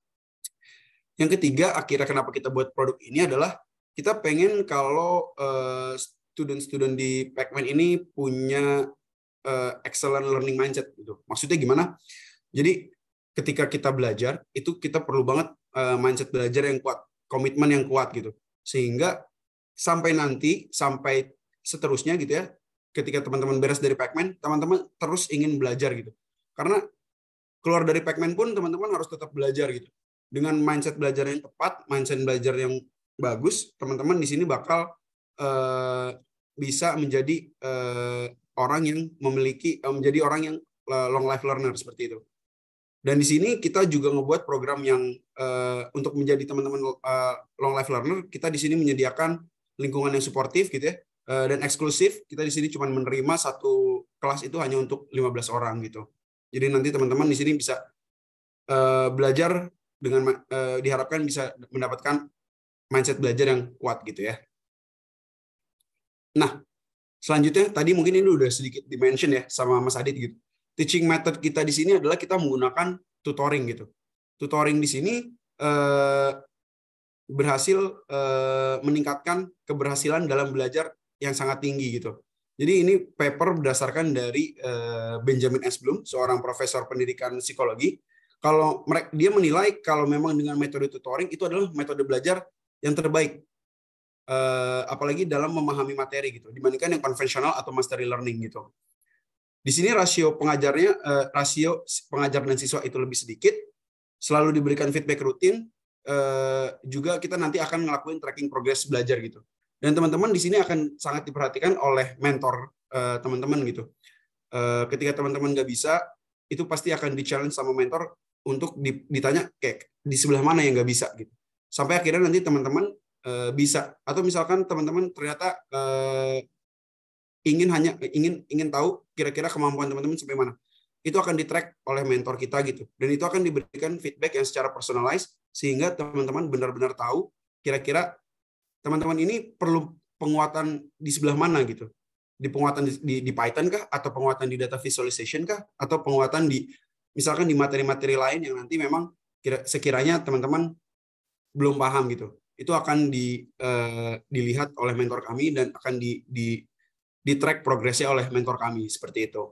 Yang ketiga, akhirnya kenapa kita buat produk ini adalah kita pengen kalau student-student di Pacman ini punya excellent learning mindset gitu. Maksudnya gimana? Jadi ketika kita belajar itu kita perlu banget mindset belajar yang kuat, komitmen yang kuat gitu. Sehingga sampai seterusnya gitu ya, ketika teman-teman beres dari Pacman, teman-teman terus ingin belajar gitu. Karena keluar dari Pacman pun teman-teman harus tetap belajar gitu. Dengan mindset belajar yang tepat, mindset belajar yang bagus, teman-teman di sini bakal bisa menjadi orang yang menjadi orang yang long life learner seperti itu. Dan di sini kita juga ngebuat program yang untuk menjadi teman-teman long life learner, kita di sini menyediakan lingkungan yang suportif gitu ya, dan eksklusif. Kita di sini cuma menerima satu kelas itu hanya untuk 15 orang gitu. Jadi nanti teman-teman di sini bisa belajar dengan diharapkan bisa mendapatkan mindset belajar yang kuat gitu ya. Nah, selanjutnya tadi mungkin ini udah sedikit dimention ya sama Mas Adit gitu. Teaching method kita di sini adalah kita menggunakan tutoring gitu. Tutoring di sini berhasil meningkatkan keberhasilan dalam belajar yang sangat tinggi gitu. Jadi ini paper berdasarkan dari Benjamin S. Bloom, seorang profesor pendidikan psikologi. kalau dia menilai kalau memang dengan metode tutoring itu adalah metode belajar yang terbaik, apalagi dalam memahami materi gitu, dibandingkan yang konvensional atau mastery learning gitu. Di sini rasio pengajar dan siswa itu lebih sedikit, selalu diberikan feedback rutin, juga kita nanti akan ngelakuin tracking progress belajar gitu. Dan teman-teman di sini akan sangat diperhatikan oleh mentor teman-teman gitu. Ketika teman-teman nggak bisa, itu pasti akan di-challenge sama mentor untuk ditanya kayak di sebelah mana yang nggak bisa gitu. Sampai akhirnya nanti teman-teman bisa. Atau misalkan teman-teman ternyata ingin tahu kira-kira kemampuan teman-teman sampai mana. Itu akan di-track oleh mentor kita gitu. Dan itu akan diberikan feedback yang secara personalized sehingga teman-teman benar-benar tahu kira-kira teman-teman ini perlu penguatan di sebelah mana gitu. Di penguatan di Python kah, atau penguatan di data visualization kah, atau penguatan di misalkan di materi-materi lain yang nanti memang sekiranya teman-teman belum paham gitu. Itu akan dilihat oleh mentor kami dan akan di track progresnya oleh mentor kami seperti itu.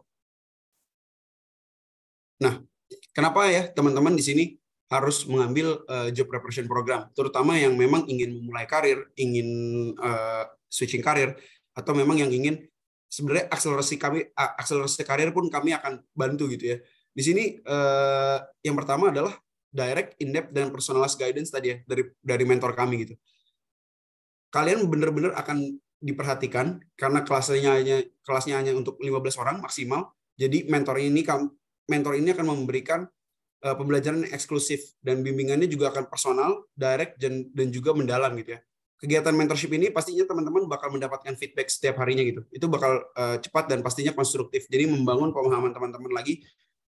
Nah, kenapa ya teman-teman di sini harus mengambil job preparation program, terutama yang memang ingin memulai karir, ingin switching karir, atau memang yang ingin sebenarnya akselerasi karir pun kami akan bantu gitu ya. Di sini yang pertama adalah direct, in-depth, dan personalized guidance tadi ya dari mentor kami gitu. Kalian benar-benar akan diperhatikan karena kelasnya hanya untuk 15 orang maksimal. Jadi mentor ini akan memberikan pembelajaran yang eksklusif dan bimbingannya juga akan personal, direct, dan juga mendalam gitu ya. Kegiatan mentorship ini pastinya teman-teman bakal mendapatkan feedback setiap harinya gitu. Itu bakal cepat dan pastinya konstruktif. Jadi membangun pemahaman teman-teman lagi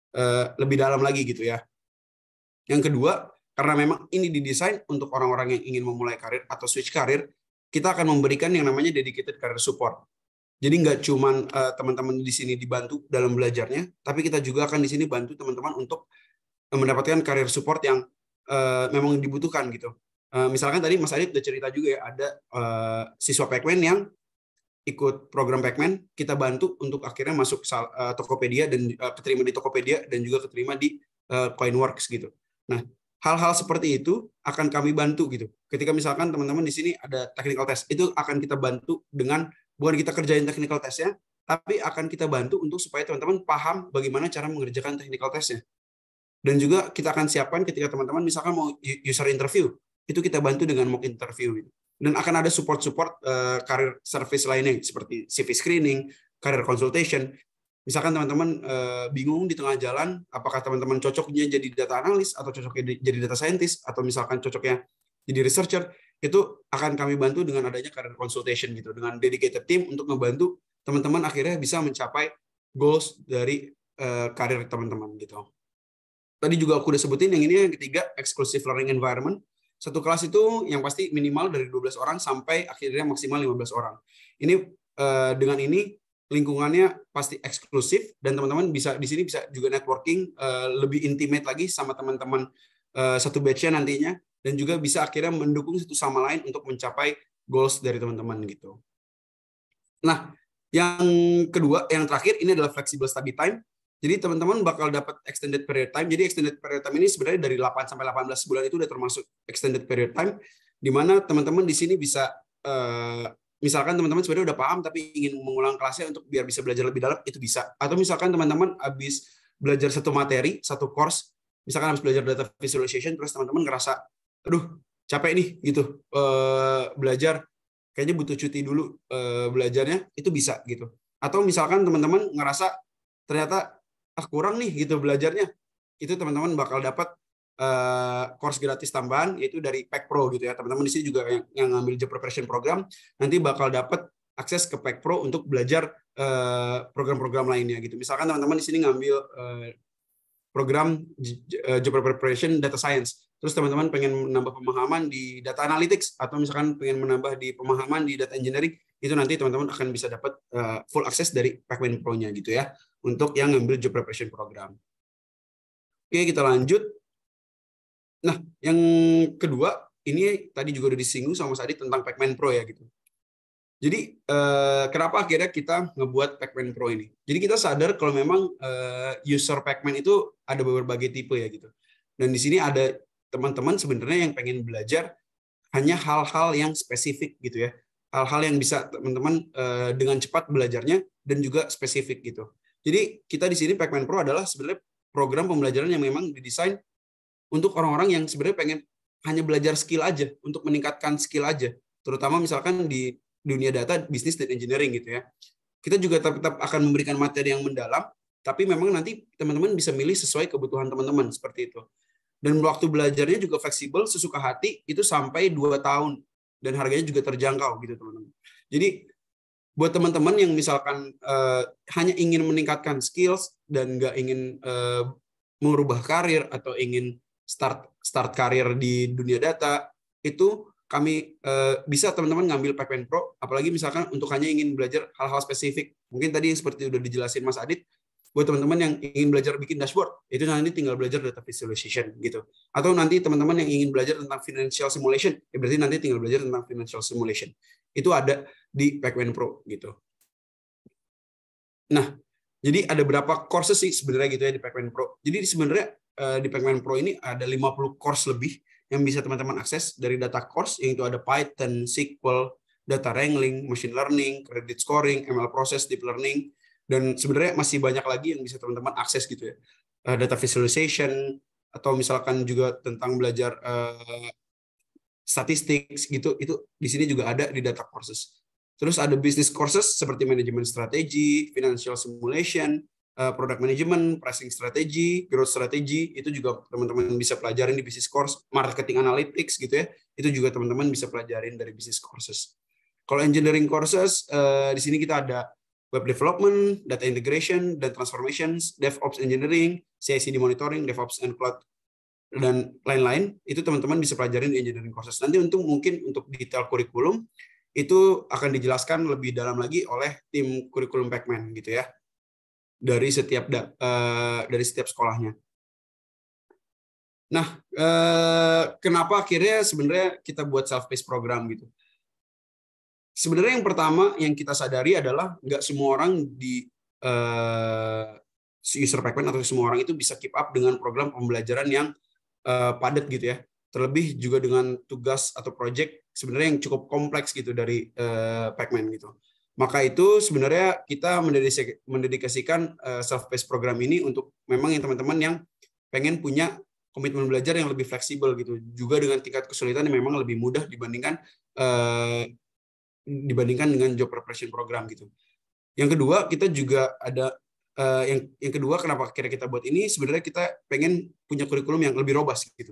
lebih dalam lagi gitu ya. Yang kedua, karena memang ini didesain untuk orang-orang yang ingin memulai karir atau switch karir, kita akan memberikan yang namanya dedicated career support. Jadi nggak cuma teman-teman di sini dibantu dalam belajarnya, tapi kita juga akan di sini bantu teman-teman untuk mendapatkan career support yang memang dibutuhkan gitu. Misalkan tadi Mas Adit udah cerita juga ya, ada siswa Pacman yang ikut program Pacman, kita bantu untuk akhirnya masuk Tokopedia dan keterima di Tokopedia dan juga keterima di Coinworks gitu. Nah, hal-hal seperti itu akan kami bantu gitu. Ketika misalkan teman-teman di sini ada technical test, itu akan kita bantu dengan bukan kita kerjain technical testnya, tapi akan kita bantu untuk supaya teman-teman paham bagaimana cara mengerjakan technical testnya. Dan juga kita akan siapkan ketika teman-teman misalkan mau user interview, itu kita bantu dengan mock interview gitu. Dan akan ada support career service lainnya seperti CV screening, career consultation. Misalkan teman-teman bingung di tengah jalan, apakah teman-teman cocoknya jadi data analis atau cocoknya jadi data scientist atau misalkan cocoknya jadi researcher, itu akan kami bantu dengan adanya career consultation gitu, dengan dedicated team untuk membantu teman-teman akhirnya bisa mencapai goals dari karir teman-teman gitu. Tadi juga aku udah sebutin yang ini yang ketiga, exclusive learning environment. Satu kelas itu yang pasti minimal dari 12 orang sampai akhirnya maksimal 15 orang. Ini dengan ini lingkungannya pasti eksklusif dan teman-teman bisa di sini bisa juga networking lebih intimate lagi sama teman-teman satu batch-nya nantinya dan juga bisa akhirnya mendukung satu sama lain untuk mencapai goals dari teman-teman gitu. Nah, yang kedua, yang terakhir ini adalah flexible study time. Jadi teman-teman bakal dapat extended period time. Jadi extended period time ini sebenarnya dari 8 sampai 18 bulan itu udah termasuk extended period time, di mana teman-teman di sini bisa misalkan teman-teman sebenarnya udah paham tapi ingin mengulang kelasnya untuk biar bisa belajar lebih dalam, itu bisa. Atau misalkan teman-teman habis belajar satu materi, satu course, misalkan habis belajar data visualization, terus teman-teman ngerasa, aduh capek nih gitu belajar, kayaknya butuh cuti dulu belajarnya, itu bisa gitu. Atau misalkan teman-teman ngerasa ternyata kurang nih gitu belajarnya, itu teman-teman bakal dapat course gratis tambahan yaitu dari Pack Pro gitu ya. Teman-teman di sini juga yang ngambil job preparation program nanti bakal dapat akses ke Pack Pro untuk belajar program-program lainnya gitu. Misalkan teman-teman di sini ngambil program job preparation data science, terus teman-teman pengen menambah pemahaman di data analytics atau misalkan pengen menambah di pemahaman di data engineering, itu nanti teman-teman akan bisa dapat full akses dari Pacman Pro-nya gitu ya untuk yang ngambil job preparation program. Oke, kita lanjut. Nah, yang kedua ini tadi juga udah disinggung sama Mas Adi tentang Pacman Pro ya gitu. Jadi kenapa akhirnya kita ngebuat Pacman Pro ini? Jadi kita sadar kalau memang user Pacman itu ada berbagai tipe ya gitu. Dan di sini ada teman-teman sebenarnya yang pengen belajar hanya hal-hal yang spesifik gitu ya. Hal-hal yang bisa teman-teman dengan cepat belajarnya dan juga spesifik gitu. Jadi kita di sini Pacman Pro adalah sebenarnya program pembelajaran yang memang didesain untuk orang-orang yang sebenarnya pengen hanya belajar skill aja, untuk meningkatkan skill aja. Terutama misalkan di dunia data, bisnis, dan engineering gitu ya. Kita juga tetap akan memberikan materi yang mendalam, tapi memang nanti teman-teman bisa milih sesuai kebutuhan teman-teman, seperti itu. Dan waktu belajarnya juga fleksibel, sesuka hati, itu sampai 2 tahun. Dan harganya juga terjangkau gitu teman-teman. Jadi buat teman-teman yang misalkan hanya ingin meningkatkan skills dan nggak ingin merubah karir atau ingin start karir di dunia data, itu kami bisa teman-teman ngambil Pacman Pro, apalagi misalkan untuk hanya ingin belajar hal-hal spesifik. Mungkin tadi seperti udah dijelasin Mas Adit, buat teman-teman yang ingin belajar bikin dashboard, itu nanti tinggal belajar data visualization gitu. Atau nanti teman-teman yang ingin belajar tentang financial simulation, ya berarti nanti tinggal belajar tentang financial simulation. Itu ada di Pacman Pro gitu. Nah, jadi ada berapa courses sih sebenarnya gitu ya di Pacman Pro. Jadi sebenarnya di Pacman Pro ini ada 50 course lebih yang bisa teman-teman akses, dari data course yang itu ada Python, SQL, data wrangling, machine learning, credit scoring, ML process, deep learning, dan sebenarnya masih banyak lagi yang bisa teman-teman akses gitu ya. Data visualization, atau misalkan juga tentang belajar statistik gitu, itu di sini juga ada di data courses. Terus ada business courses seperti manajemen strategi, financial simulation, product management, pricing strategy, growth strategy, itu juga teman-teman bisa pelajarin di business course, marketing analytics gitu ya, itu juga teman-teman bisa pelajarin dari business courses. Kalau engineering courses, di sini kita ada web development, data integration, dan transformations, DevOps engineering, CI/CD monitoring, DevOps and cloud, dan lain-lain. Itu teman-teman bisa pelajarin di engineering courses. Nanti mungkin untuk detail kurikulum, itu akan dijelaskan lebih dalam lagi oleh tim kurikulum Pacman gitu ya, dari setiap sekolahnya. Nah, kenapa akhirnya sebenarnya kita buat self-paced program gitu? Sebenarnya yang pertama yang kita sadari adalah nggak semua orang di user Pacman atau semua orang itu bisa keep up dengan program pembelajaran yang padat gitu ya. Terlebih juga dengan tugas atau project sebenarnya yang cukup kompleks gitu dari Pacman gitu. Maka itu sebenarnya kita mendedikasikan self-paced program ini untuk memang yang teman-teman yang pengen punya komitmen belajar yang lebih fleksibel gitu. Juga dengan tingkat kesulitan yang memang lebih mudah dibandingkan dengan job preparation program gitu. Yang kedua, kita juga ada yang kedua kenapa kira kita buat ini, sebenarnya kita pengen punya kurikulum yang lebih robust gitu.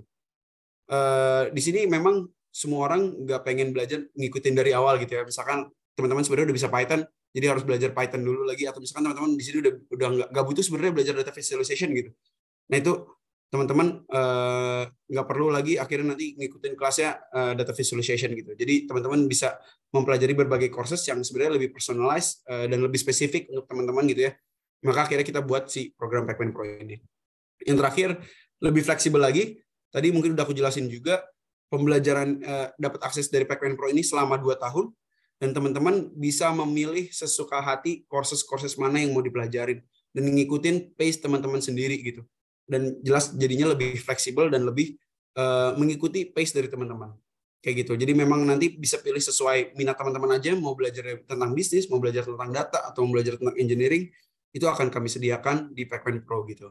Di sini memang semua orang nggak pengen belajar ngikutin dari awal gitu ya. Misalkan teman-teman sebenarnya udah bisa Python, jadi harus belajar Python dulu lagi, atau misalkan teman-teman di sini udah nggak butuh sebenarnya belajar data visualization gitu. Nah itu teman-teman nggak perlu lagi akhirnya nanti ngikutin kelasnya data visualization gitu. Jadi teman-teman bisa mempelajari berbagai courses yang sebenarnya lebih personalized dan lebih spesifik untuk teman-teman gitu ya. Maka akhirnya kita buat si program Pacman Pro ini. Yang terakhir, lebih fleksibel lagi. Tadi mungkin udah aku jelasin juga, pembelajaran dapat akses dari Pacman Pro ini selama 2 tahun, dan teman-teman bisa memilih sesuka hati courses mana yang mau dipelajarin, dan ngikutin pace teman-teman sendiri gitu. Dan jelas jadinya lebih fleksibel dan lebih mengikuti pace dari teman-teman. Kayak gitu. Jadi memang nanti bisa pilih sesuai minat teman-teman aja, mau belajar tentang bisnis, mau belajar tentang data, atau mau belajar tentang engineering, itu akan kami sediakan di Pacman Pro gitu.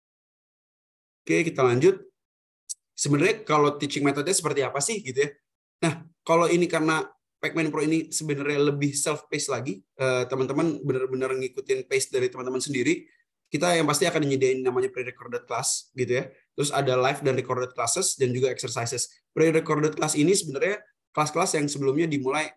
Oke, kita lanjut. Sebenarnya kalau teaching metode seperti apa sih gitu ya. Nah, kalau ini karena Pacman Pro ini sebenarnya lebih self-paced lagi, teman-teman benar-benar ngikutin pace dari teman-teman sendiri, kita yang pasti akan menyediain namanya pre-recorded class gitu ya. Terus ada live dan recorded classes dan juga exercises. Pre-recorded class ini sebenarnya kelas-kelas yang sebelumnya dimulai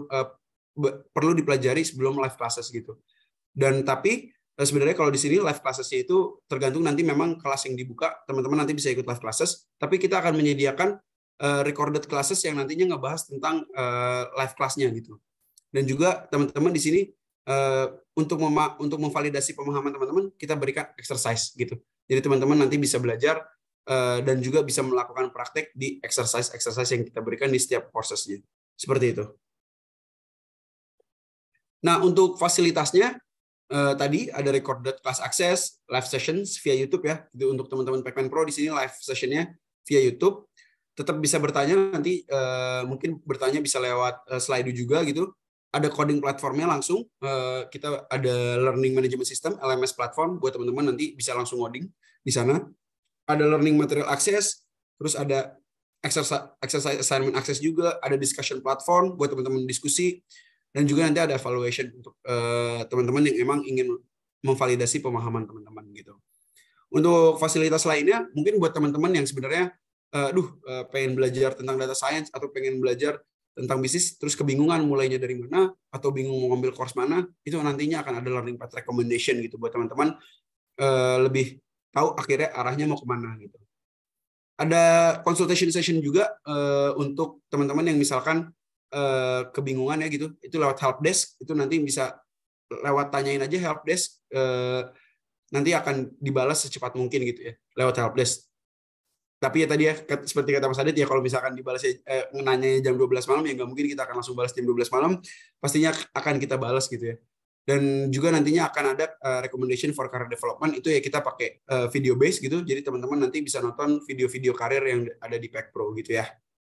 perlu dipelajari sebelum live classes gitu. Dan tapi sebenarnya kalau di sini live classes-nya itu tergantung nanti memang kelas yang dibuka, teman-teman nanti bisa ikut live classes, tapi kita akan menyediakan recorded classes yang nantinya ngebahas tentang live class-nya gitu. Dan juga teman-teman di sini untuk memvalidasi pemahaman teman-teman, kita berikan exercise gitu. Jadi teman-teman nanti bisa belajar dan juga bisa melakukan praktek di exercise yang kita berikan di setiap courses-nya. Seperti itu. Nah, untuk fasilitasnya, tadi ada recorded class access, live sessions via YouTube ya. Itu untuk teman-teman Pacman Pro di sini live sessionnya via YouTube. Tetap bisa bertanya nanti, mungkin bertanya bisa lewat Slido juga gitu. Ada coding platformnya langsung. Kita ada Learning Management System (LMS) platform buat teman-teman nanti bisa langsung coding di sana. Ada learning material access, terus ada exercise assignment access juga, ada discussion platform buat teman-teman diskusi. Dan juga nanti ada evaluation untuk teman-teman yang emang ingin memvalidasi pemahaman teman-teman gitu. Untuk fasilitas lainnya, mungkin buat teman-teman yang sebenarnya, pengen belajar tentang data science atau pengen belajar tentang bisnis, terus kebingungan mulainya dari mana, atau bingung mau ngambil course mana, itu nantinya akan ada learning path recommendation gitu buat teman-teman lebih tahu akhirnya arahnya mau kemana gitu. Ada consultation session juga untuk teman-teman yang misalkan kebingungan ya gitu, itu lewat help desk, itu nanti bisa lewat tanyain aja help desk, nanti akan dibalas secepat mungkin gitu ya lewat help desk. Tapi ya tadi ya seperti kata Mas Adit ya, kalau misalkan dibalas nanya jam 12 malam ya nggak mungkin kita akan langsung balas jam 12 malam, pastinya akan kita balas gitu ya. Dan juga nantinya akan ada recommendation for career development, itu ya kita pakai video base gitu, jadi teman-teman nanti bisa nonton video-video karir yang ada di Pack Pro gitu ya.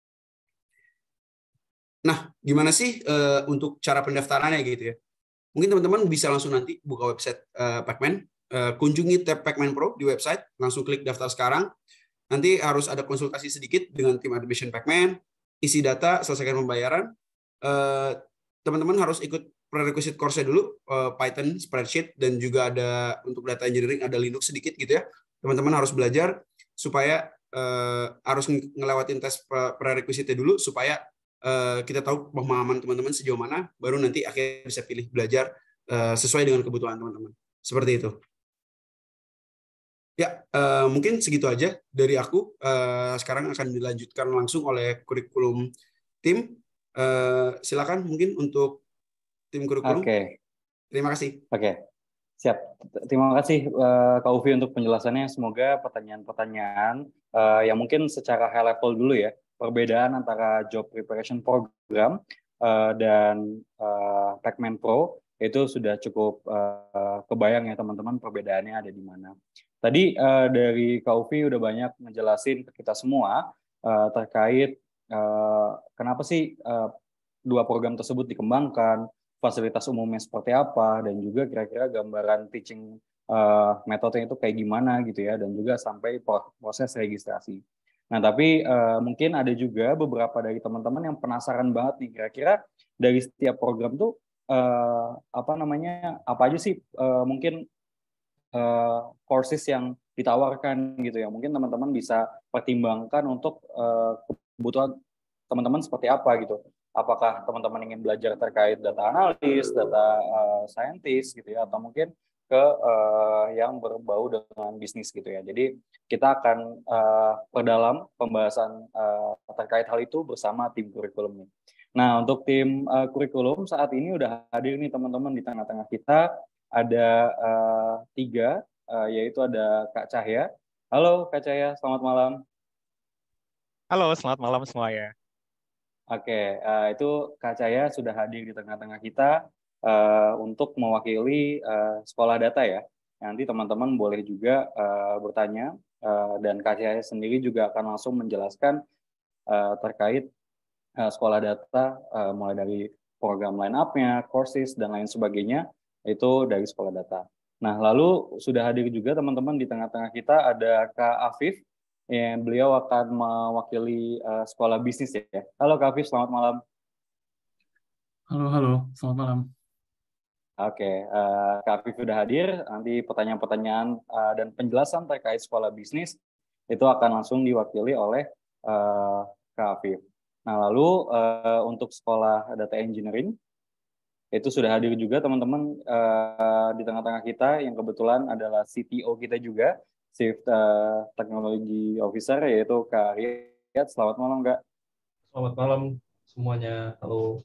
Nah, gimana sih untuk cara pendaftarannya gitu ya? Mungkin teman-teman bisa langsung nanti buka website Pacman, kunjungi tab Pacman Pro di website, langsung klik daftar sekarang. Nanti harus ada konsultasi sedikit dengan tim admission Pacman, isi data, selesaikan pembayaran. Teman-teman harus ikut prerequisite course-nya dulu, Python, spreadsheet, dan juga ada untuk data engineering, ada Linux sedikit gitu ya. Teman-teman harus belajar supaya harus ngelewatin tes prerequisite dulu supaya kita tahu pemahaman teman-teman sejauh mana, baru nanti akhirnya bisa pilih belajar sesuai dengan kebutuhan teman-teman. Seperti itu. Ya, mungkin segitu aja dari aku. Sekarang akan dilanjutkan langsung oleh kurikulum tim. Silakan mungkin untuk tim kurikulum. Oke. Terima kasih. Oke. Siap. Terima kasih Kak Ufi untuk penjelasannya. Semoga pertanyaan-pertanyaan yang mungkin secara high level dulu ya, perbedaan antara job preparation program dan Pacman Pro itu sudah cukup kebayang ya teman-teman perbedaannya ada di mana. Tadi dari Kak Ufi udah banyak ngejelasin ke kita semua terkait kenapa sih dua program tersebut dikembangkan, fasilitas umumnya seperti apa, dan juga kira-kira gambaran teaching metodenya itu kayak gimana gitu ya, dan juga sampai proses registrasi. Nah, tapi mungkin ada juga beberapa dari teman-teman yang penasaran banget nih, kira-kira dari setiap program tuh apa aja sih mungkin courses yang ditawarkan gitu ya. Mungkin teman-teman bisa pertimbangkan untuk kebutuhan teman-teman seperti apa gitu. Apakah teman-teman ingin belajar terkait data analis, data scientist gitu ya, atau mungkin ke yang berbau dengan bisnis gitu ya. Jadi kita akan perdalam pembahasan terkait hal itu bersama tim kurikulum nih. Nah, untuk tim kurikulum saat ini udah hadir nih teman-teman di tengah-tengah kita. Ada 3, yaitu ada Kak Cahya. Halo Kak Cahya, selamat malam. Halo, selamat malam semuanya. Oke, itu Kak Cahya sudah hadir di tengah-tengah kita untuk mewakili sekolah data ya. Nanti teman-teman boleh juga bertanya dan Kak Cahya sendiri juga akan langsung menjelaskan terkait sekolah data mulai dari program line up-nya, courses dan lain sebagainya itu dari sekolah data. Nah, lalu sudah hadir juga teman-teman di tengah-tengah kita ada Kak Afif. Yang beliau akan mewakili sekolah bisnis ya. Halo Kak Afif, selamat malam. Halo, selamat malam. Oke, Kak Afif sudah hadir. Nanti pertanyaan-pertanyaan dan penjelasan terkait sekolah bisnis itu akan langsung diwakili oleh Kak Afif. Nah, lalu untuk sekolah data engineering itu sudah hadir juga teman-teman di tengah-tengah kita yang kebetulan adalah CTO kita juga. Chief Technology Officer, yaitu Kak Riyad. Selamat malam, Kak. Selamat malam semuanya. Halo.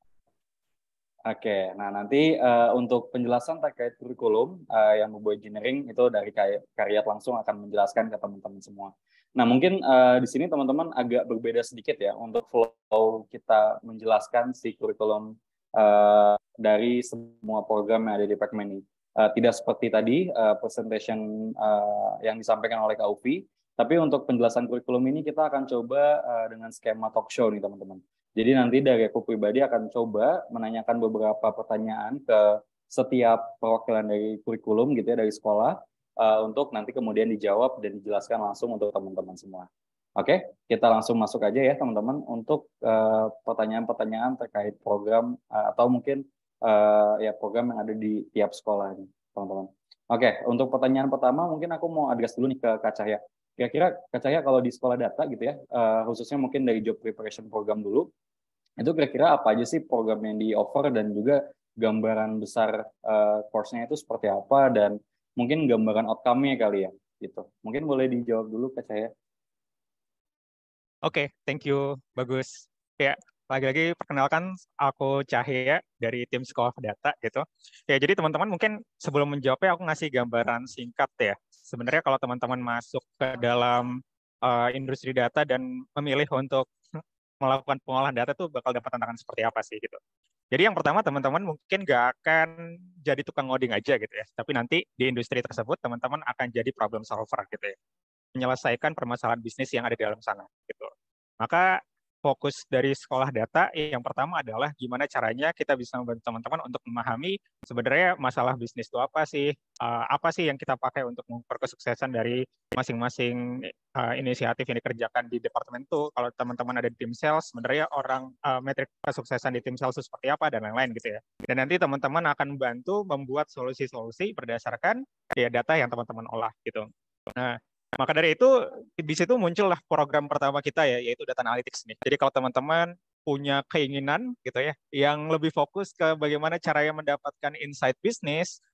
Oke, nah nanti untuk penjelasan terkait kurikulum yang membuat engineering itu dari Kak Riyad langsung akan menjelaskan ke teman-teman semua. Nah, mungkin di sini teman-teman agak berbeda sedikit ya untuk flow kita menjelaskan si kurikulum dari semua program yang ada di Pacman ini. tidak seperti tadi presentation yang disampaikan oleh Kak Ufi, tapi untuk penjelasan kurikulum ini kita akan coba dengan skema talk show nih teman-teman. Jadi nanti dari aku pribadi akan coba menanyakan beberapa pertanyaan ke setiap perwakilan dari kurikulum gitu ya, dari sekolah, untuk nanti kemudian dijawab dan dijelaskan langsung untuk teman-teman semua. Oke, kita langsung masuk aja ya teman-teman untuk pertanyaan-pertanyaan terkait program atau mungkin ya program yang ada di tiap sekolah ini, teman-teman. Oke, untuk pertanyaan pertama mungkin aku mau address dulu nih ke Kak Cahya. Kira-kira Kak Cahya kalau di sekolah data gitu ya, khususnya mungkin dari job preparation program dulu, itu kira-kira apa aja sih program yang di-offer dan juga gambaran besar course-nya itu seperti apa dan mungkin gambaran outcome-nya kali ya, gitu. Mungkin boleh dijawab dulu Kak Cahya. Oke, thank you, bagus. Ya, lagi-lagi perkenalkan aku Cahya dari tim Sekolah Data gitu. Ya, jadi teman-teman mungkin sebelum menjawabnya aku ngasih gambaran singkat ya. Sebenarnya kalau teman-teman masuk ke dalam industri data dan memilih untuk melakukan pengolahan data tuh bakal dapat tantangan seperti apa sih gitu. Jadi yang pertama teman-teman mungkin nggak akan jadi tukang ngoding aja gitu ya, tapi nanti di industri tersebut teman-teman akan jadi problem solver gitu ya, menyelesaikan permasalahan bisnis yang ada di dalam sana gitu. Maka fokus dari sekolah data yang pertama adalah gimana caranya kita bisa membantu teman-teman untuk memahami sebenarnya masalah bisnis itu apa sih yang kita pakai untuk mengukur kesuksesan dari masing-masing inisiatif yang dikerjakan di departemen itu. Kalau teman-teman ada di tim sales, sebenarnya metrik kesuksesan di tim sales itu seperti apa dan lain-lain gitu ya. Dan nanti teman-teman akan membantu membuat solusi-solusi berdasarkan ya data yang teman-teman olah gitu. Nah, maka dari itu, di situ muncullah program pertama kita ya, yaitu data analytics nih. Jadi kalau teman-teman punya keinginan gitu ya, yang lebih fokus ke bagaimana caranya mendapatkan insight bisnis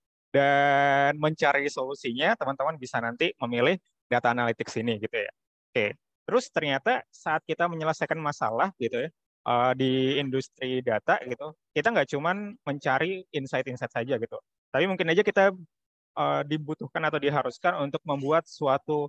dan mencari solusinya, teman-teman bisa nanti memilih data analytics ini gitu ya. Oke. Terus ternyata saat kita menyelesaikan masalah gitu ya, di industri data gitu, kita nggak cuman mencari insight-insight saja gitu. Tapi mungkin aja kita dibutuhkan atau diharuskan untuk membuat suatu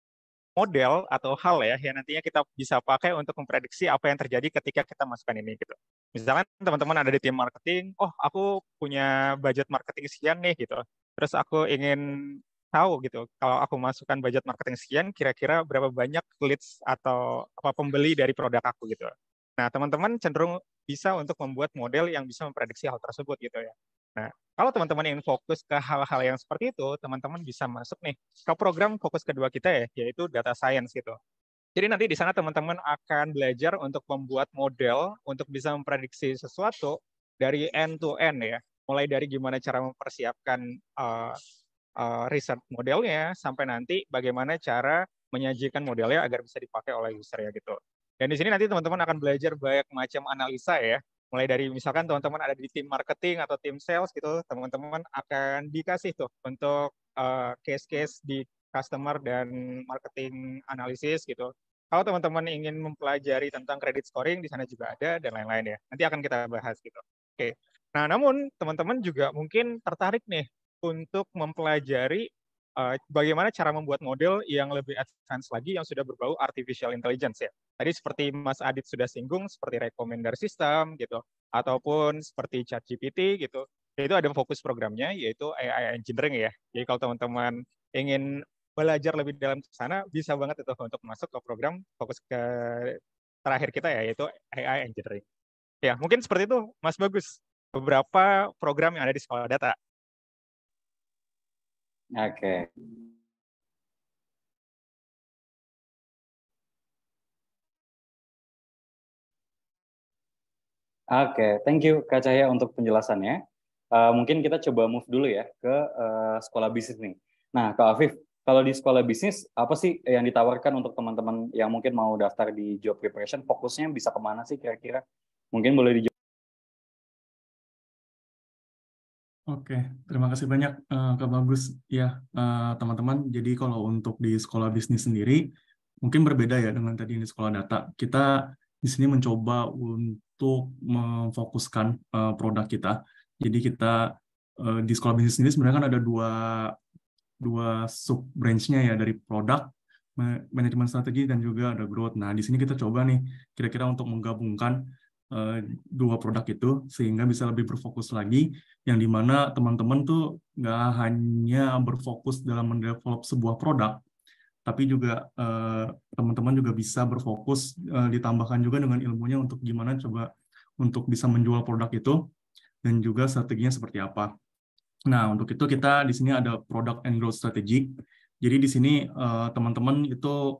model atau hal ya yang nantinya kita bisa pakai untuk memprediksi apa yang terjadi ketika kita masukkan ini gitu. Misalkan teman-teman ada di tim marketing, oh aku punya budget marketing sekian nih gitu. Terus aku ingin tahu gitu, kalau aku masukkan budget marketing sekian, kira-kira berapa banyak leads atau apa pembeli dari produk aku gitu. Nah, teman-teman cenderung bisa untuk membuat model yang bisa memprediksi hal tersebut gitu ya. Nah, kalau teman-teman ingin fokus ke hal-hal yang seperti itu, teman-teman bisa masuk nih ke program fokus kedua kita ya, yaitu data science gitu. Jadi nanti di sana teman-teman akan belajar untuk membuat model untuk bisa memprediksi sesuatu dari end to end ya. Mulai dari gimana cara mempersiapkan riset modelnya, sampai nanti bagaimana cara menyajikan modelnya agar bisa dipakai oleh user ya gitu. Dan di sini nanti teman-teman akan belajar banyak macam analisa ya, mulai dari misalkan teman-teman ada di tim marketing atau tim sales gitu, teman-teman akan dikasih tuh untuk case-case di customer dan marketing analisis gitu. Kalau teman-teman ingin mempelajari tentang credit scoring, di sana juga ada dan lain-lain ya. Nanti akan kita bahas gitu. Oke. Nah, namun teman-teman juga mungkin tertarik nih untuk mempelajari bagaimana cara membuat model yang lebih advance lagi yang sudah berbau artificial intelligence ya. Tadi seperti Mas Adit sudah singgung, seperti recommender system gitu, ataupun seperti ChatGPT gitu. Itu ada fokus programnya yaitu AI engineering ya. Jadi kalau teman-teman ingin belajar lebih dalam ke sana, bisa banget itu untuk masuk ke program fokus ke terakhir kita ya, yaitu AI engineering. Ya, mungkin seperti itu Mas Bagus, beberapa program yang ada di sekolah data. Oke. Oke, thank you Kak Cahya untuk penjelasannya. Mungkin kita coba move dulu ya ke sekolah bisnis nih. Nah, Kak Afif, kalau di sekolah bisnis, apa sih yang ditawarkan untuk teman-teman yang mungkin mau daftar di job preparation, fokusnya bisa kemana sih kira-kira? Mungkin boleh dijawab. Oke, terima kasih banyak Kak Bagus. Ya, teman-teman, jadi kalau untuk di sekolah bisnis sendiri, mungkin berbeda ya dengan tadi di sekolah data. Kita di sini mencoba untuk memfokuskan produk kita. Jadi kita di sekolah bisnis sendiri sebenarnya kan ada dua sub branch-nya ya, dari produk, manajemen strategi, dan juga ada growth. Nah, di sini kita coba nih kira-kira untuk menggabungkan dua produk itu sehingga bisa lebih berfokus lagi, yang dimana teman-teman tuh nggak hanya berfokus dalam mendevelop sebuah produk, tapi juga teman-teman juga bisa berfokus ditambahkan juga dengan ilmunya untuk gimana coba untuk bisa menjual produk itu dan juga strateginya seperti apa. Nah, untuk itu kita di sini ada product and growth strategy. Jadi di sini teman-teman itu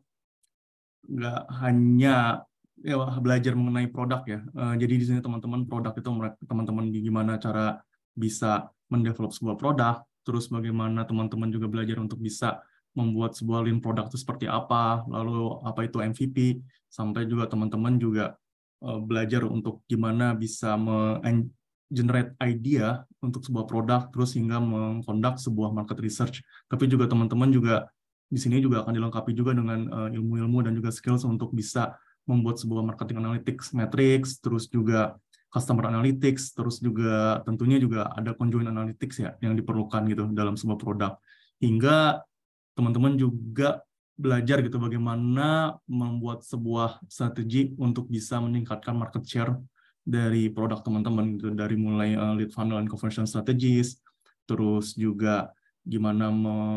nggak hanya belajar mengenai produk ya. Jadi di sini teman-teman produk itu teman-teman gimana cara bisa mendevelop sebuah produk, terus bagaimana teman-teman juga belajar untuk bisa membuat sebuah lean product itu seperti apa, lalu apa itu MVP, sampai juga teman-teman juga belajar untuk gimana bisa generate idea untuk sebuah produk, terus hingga mengconduct sebuah market research. Tapi juga teman-teman juga di sini juga akan dilengkapi juga dengan ilmu-ilmu dan juga skills untuk bisa membuat sebuah marketing analytics matrix, terus juga customer analytics, terus juga tentunya juga ada conjoint analytics ya yang diperlukan gitu dalam sebuah produk. Hingga teman-teman juga belajar gitu bagaimana membuat sebuah strategi untuk bisa meningkatkan market share dari produk teman-teman gitu, dari mulai lead funnel and conversion strategies, terus juga gimana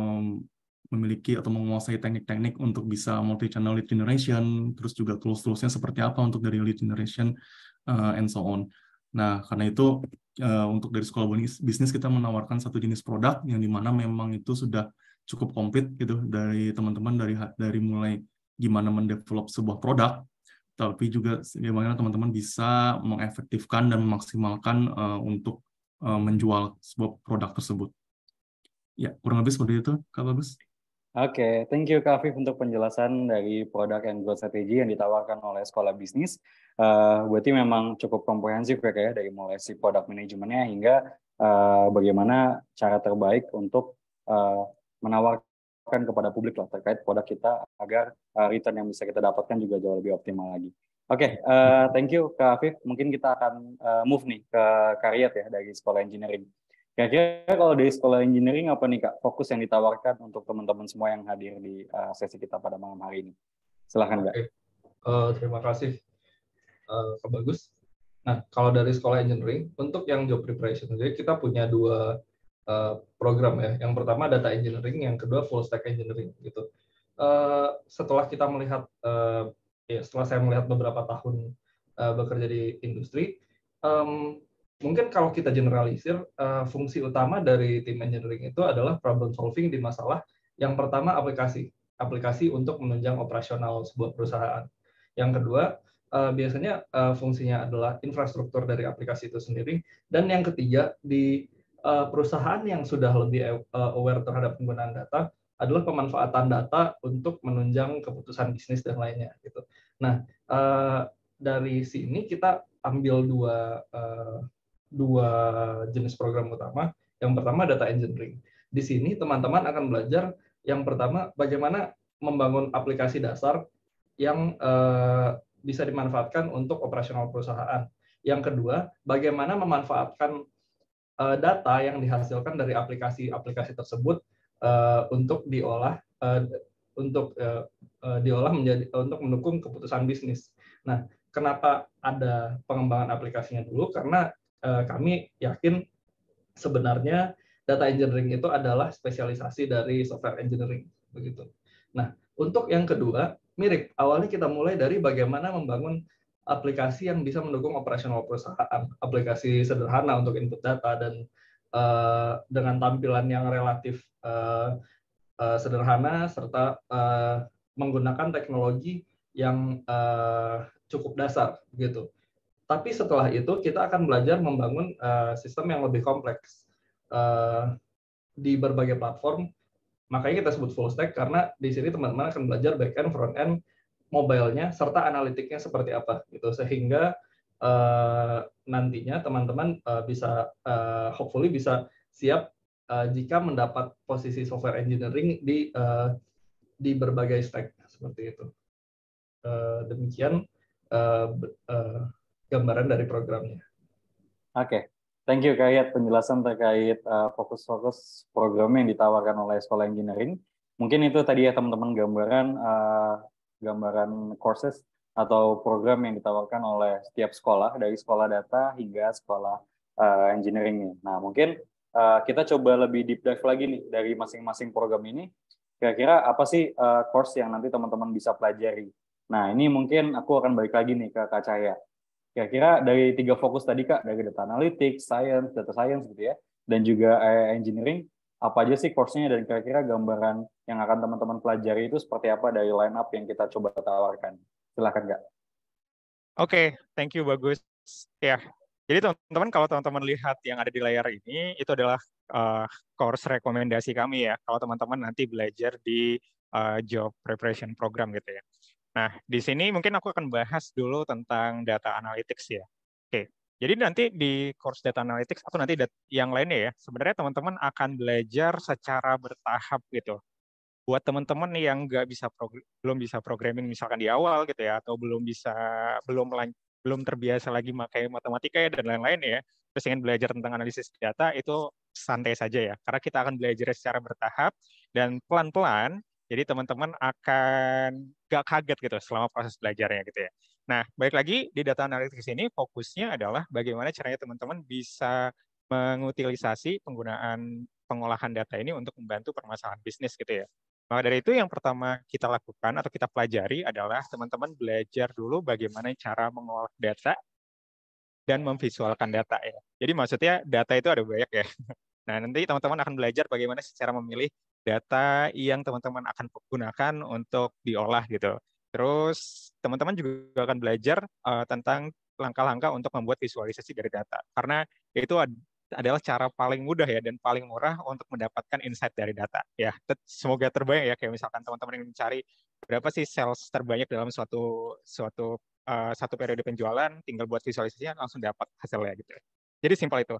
memiliki atau menguasai teknik-teknik untuk bisa multi-channel lead generation, terus juga tools-toolsnya seperti apa untuk dari lead generation, and so on. Nah, karena itu untuk dari sekolah bisnis kita menawarkan satu jenis produk yang dimana memang itu sudah cukup komplit gitu dari teman-teman dari mulai gimana mendevelop sebuah produk, tapi juga bagaimana teman-teman bisa mengefektifkan dan memaksimalkan untuk menjual sebuah produk tersebut. Ya, kurang lebih seperti itu, Kak Bagus. Oke, thank you Kak Afif untuk penjelasan dari produk and growth strategy yang ditawarkan oleh sekolah bisnis. Berarti memang cukup komprehensif ya kayak dari mulai si produk manajemennya hingga bagaimana cara terbaik untuk menawarkan kepada publik lah terkait produk kita agar return yang bisa kita dapatkan juga jauh lebih optimal lagi. Oke, thank you Kak Afif. Mungkin kita akan move nih ke Karyat ya dari sekolah engineering. Kira-kira kalau dari sekolah engineering apa nih Kak fokus yang ditawarkan untuk teman-teman semua yang hadir di sesi kita pada malam hari ini? Silahkan Kak. Terima kasih Kak Bagus. Nah, kalau dari sekolah engineering, untuk yang job preparation, jadi kita punya dua program ya. Yang pertama data engineering, yang kedua full stack engineering gitu. Setelah kita melihat, setelah saya melihat beberapa tahun bekerja di industri, mungkin kalau kita generalisir, fungsi utama dari tim engineering itu adalah problem solving di masalah yang pertama aplikasi untuk menunjang operasional sebuah perusahaan. Yang kedua, biasanya fungsinya adalah infrastruktur dari aplikasi itu sendiri. Dan yang ketiga, di perusahaan yang sudah lebih aware terhadap penggunaan data adalah pemanfaatan data untuk menunjang keputusan bisnis dan lainnya. Gitu. Nah, dari sini kita ambil dua jenis program utama. Yang pertama data engineering. Di sini teman-teman akan belajar yang pertama bagaimana membangun aplikasi dasar yang bisa dimanfaatkan untuk operasional perusahaan. Yang kedua, bagaimana memanfaatkan data yang dihasilkan dari aplikasi-aplikasi tersebut untuk diolah menjadi untuk mendukung keputusan bisnis. Nah, kenapa ada pengembangan aplikasinya dulu? Karena kami yakin sebenarnya data engineering itu adalah spesialisasi dari software engineering begitu. Nah, untuk yang kedua mirip. Awalnya kita mulai dari bagaimana membangun aplikasi yang bisa mendukung operasional perusahaan, aplikasi sederhana untuk input data dan dengan tampilan yang relatif sederhana serta menggunakan teknologi yang cukup dasar gitu. Tapi setelah itu kita akan belajar membangun sistem yang lebih kompleks di berbagai platform. Makanya kita sebut full stack karena di sini teman-teman akan belajar back end, front end, mobile-nya serta analitiknya seperti apa gitu. Sehingga nantinya teman-teman bisa hopefully bisa siap jika mendapat posisi software engineering di berbagai stack seperti itu. Demikian gambaran dari programnya. Oke, thank you Kak penjelasan terkait fokus-fokus program yang ditawarkan oleh sekolah engineering. Mungkin itu tadi ya teman-teman gambaran courses atau program yang ditawarkan oleh setiap sekolah, dari sekolah data hingga sekolah engineering nih. Nah, mungkin kita coba lebih deep dive lagi nih dari masing-masing program ini. Kira-kira apa sih course yang nanti teman-teman bisa pelajari? Nah, ini mungkin aku akan balik lagi nih ke Kak Cahya. Kira-kira dari 3 fokus tadi Kak, dari data analytics, science, data science gitu ya, dan juga engineering, apa aja sih course-nya dan kira-kira gambaran yang akan teman-teman pelajari itu seperti apa dari line up yang kita coba tawarkan? Silakan Kak. Oke, thank you, bagus. Ya, jadi teman-teman kalau teman-teman lihat yang ada di layar ini, itu adalah course rekomendasi kami ya, kalau teman-teman nanti belajar di job preparation program gitu ya. Nah, di sini mungkin aku akan bahas dulu tentang data analytics ya. Oke, jadi nanti di course data analytics atau nanti yang lainnya ya, sebenarnya teman-teman akan belajar secara bertahap gitu. Buat teman-teman yang belum bisa programming misalkan di awal gitu ya, atau belum terbiasa lagi pakai matematika ya dan lain-lain ya, terus ingin belajar tentang analisis data, itu santai saja ya, karena kita akan belajar secara bertahap dan pelan-pelan. Jadi teman-teman akan gak kaget gitu selama proses belajarnya gitu ya. Nah, balik lagi di data analytics ini fokusnya adalah bagaimana caranya teman-teman bisa mengutilisasi penggunaan pengolahan data ini untuk membantu permasalahan bisnis gitu ya. Maka dari itu yang pertama kita lakukan atau kita pelajari adalah teman-teman belajar dulu bagaimana cara mengolah data dan memvisualkan data ya. Jadi maksudnya data itu ada banyak ya. Nah, nanti teman-teman akan belajar bagaimana secara memilih data yang teman-teman akan gunakan untuk diolah gitu. Terus teman-teman juga akan belajar tentang langkah-langkah untuk membuat visualisasi dari data. Karena itu adalah cara paling mudah ya dan paling murah untuk mendapatkan insight dari data. Ya, semoga terbayang ya, kayak misalkan teman-teman yang mencari berapa sih sales terbanyak dalam satu periode penjualan, tinggal buat visualisasinya langsung dapat hasilnya gitu. Jadi simpel itu.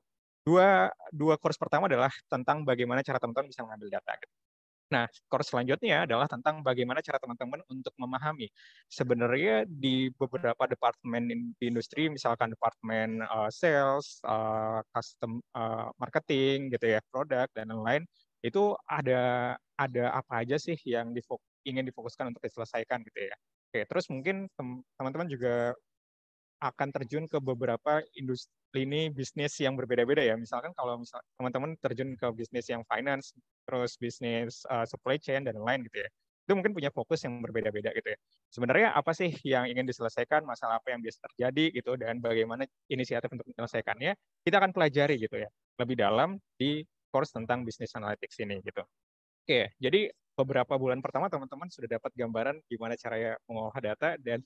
Dua course pertama adalah tentang bagaimana cara teman-teman bisa mengambil data. Gitu. Nah, course selanjutnya adalah tentang bagaimana cara teman-teman untuk memahami sebenarnya di beberapa departemen di industri, misalkan departemen sales, custom marketing, gitu ya, produk dan lain-lain, itu ada apa aja sih yang ingin difokuskan untuk diselesaikan gitu ya. Oke, terus mungkin teman-teman juga akan terjun ke beberapa lini bisnis yang berbeda-beda ya. Misalkan kalau teman-teman terjun ke bisnis yang finance, terus bisnis supply chain dan lain gitu ya. Itu mungkin punya fokus yang berbeda-beda gitu ya. Sebenarnya apa sih yang ingin diselesaikan, masalah apa yang biasa terjadi gitu, dan bagaimana inisiatif untuk menyelesaikannya, kita akan pelajari gitu ya. Lebih dalam di course tentang business analytics ini gitu. Oke, jadi beberapa bulan pertama teman-teman sudah dapat gambaran gimana cara mengolah data dan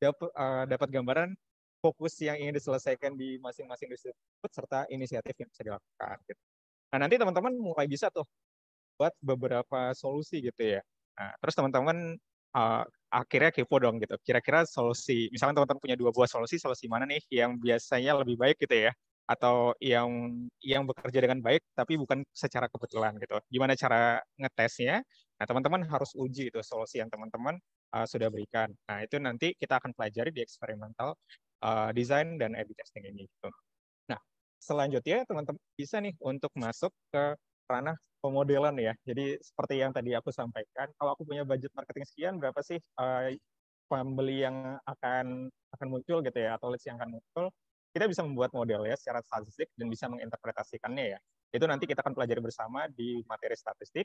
dapat gambaran fokus yang ingin diselesaikan di masing-masing industri tersebut serta inisiatif yang bisa dilakukan. Gitu. Nah, nanti teman-teman mulai bisa tuh buat beberapa solusi gitu ya. Nah, terus teman-teman akhirnya kepo dong gitu. Kira-kira solusi, misalnya teman-teman punya 2 buah solusi mana nih yang biasanya lebih baik gitu ya, atau yang bekerja dengan baik tapi bukan secara kebetulan gitu. Gimana cara ngetesnya? Nah, teman-teman harus uji itu solusi yang teman-teman sudah berikan. Nah, itu nanti kita akan pelajari di eksperimental design dan A/B testing ini. Gitu. Nah, selanjutnya teman-teman bisa nih untuk masuk ke ranah pemodelan ya. Jadi seperti yang tadi aku sampaikan, kalau aku punya budget marketing sekian, berapa sih pembeli yang akan muncul gitu ya, atau leads yang akan muncul, kita bisa membuat model ya secara statistik dan bisa menginterpretasikannya ya. Itu nanti kita akan pelajari bersama di materi statistik.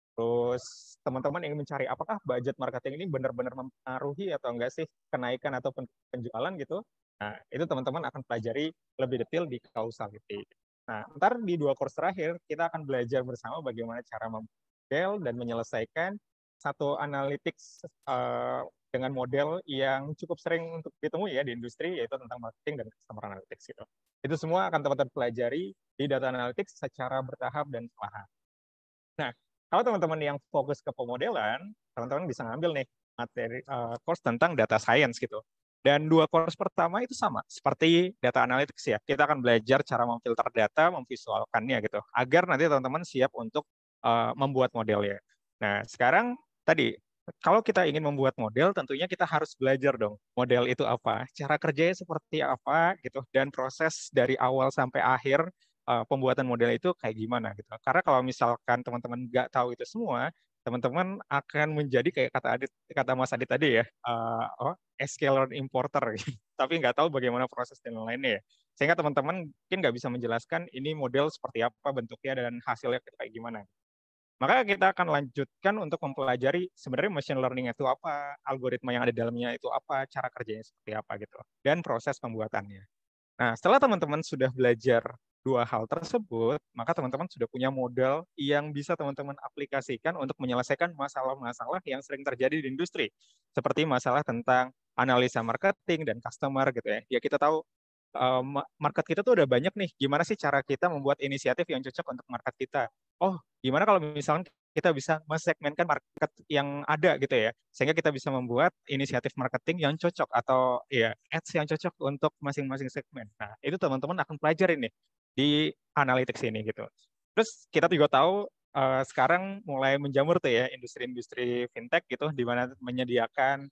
Terus teman-teman ingin mencari apakah budget marketing ini benar-benar mempengaruhi atau enggak sih kenaikan atau penjualan gitu. Nah, itu teman-teman akan pelajari lebih detail di causality. Nah, ntar di 2 course terakhir, kita akan belajar bersama bagaimana cara memodel dan menyelesaikan satu analytics dengan model yang cukup sering untuk ditemui ya di industri, yaitu tentang marketing dan customer analytics gitu. Itu semua akan teman-teman pelajari di data analytics secara bertahap dan perlahan. Nah, kalau teman-teman yang fokus ke pemodelan, teman-teman bisa ngambil nih materi course tentang data science gitu. Dan 2 course pertama itu sama, seperti data analytics ya. Kita akan belajar cara memfilter data, memvisualkannya gitu, agar nanti teman-teman siap untuk membuat modelnya. Nah, sekarang tadi, kalau kita ingin membuat model, tentunya kita harus belajar dong, model itu apa, cara kerjanya seperti apa gitu, dan proses dari awal sampai akhir pembuatan model itu kayak gimana gitu. Karena kalau misalkan teman-teman nggak tahu itu semua, teman-teman akan menjadi kayak kata Mas Adit tadi ya, scaler importer, tapi nggak tahu bagaimana proses dan lainnya ya. Sehingga teman-teman mungkin nggak bisa menjelaskan ini model seperti apa bentuknya dan hasilnya kayak gimana. Maka kita akan lanjutkan untuk mempelajari sebenarnya machine learning itu apa, algoritma yang ada di dalamnya itu apa, cara kerjanya seperti apa gitu, dan proses pembuatannya. Nah, setelah teman-teman sudah belajar dua hal tersebut, maka teman-teman sudah punya modal yang bisa teman-teman aplikasikan untuk menyelesaikan masalah-masalah yang sering terjadi di industri. Seperti masalah tentang analisa marketing dan customer gitu ya. Ya kita tahu market kita tuh udah banyak nih. Gimana sih cara kita membuat inisiatif yang cocok untuk market kita? Oh, gimana kalau misalnya kita bisa mensegmenkan market yang ada gitu ya, sehingga kita bisa membuat inisiatif marketing yang cocok atau ya ads yang cocok untuk masing-masing segmen. Nah, itu teman-teman akan pelajari nih di analytics ini gitu. Terus kita juga tahu sekarang mulai menjamur tuh ya industri-industri fintech gitu, di mana menyediakan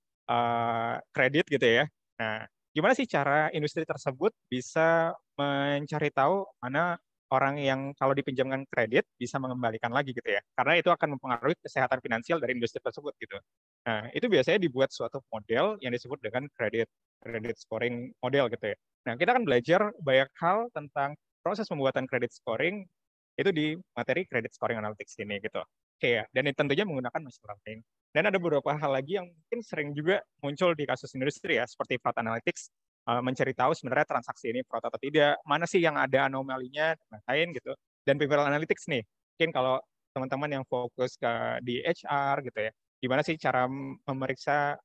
kredit gitu ya. Nah, gimana sih cara industri tersebut bisa mencari tahu mana orang yang kalau dipinjamkan kredit bisa mengembalikan lagi gitu ya. Karena itu akan mempengaruhi kesehatan finansial dari industri tersebut gitu. Nah, itu biasanya dibuat suatu model yang disebut dengan credit scoring model gitu ya. Nah, kita akan belajar banyak hal tentang proses pembuatan credit scoring itu di materi credit scoring analytics ini gitu. Oke ya, dan tentunya menggunakan machine learning. Dan ada beberapa hal lagi yang mungkin sering juga muncul di kasus industri ya, seperti fraud analytics, mencari tahu sebenarnya transaksi ini fraud atau tidak, mana sih yang ada anomalinya, dan lain gitu. Dan behavioral analytics nih, mungkin kalau teman-teman yang fokus di HR gitu ya, gimana sih cara memeriksa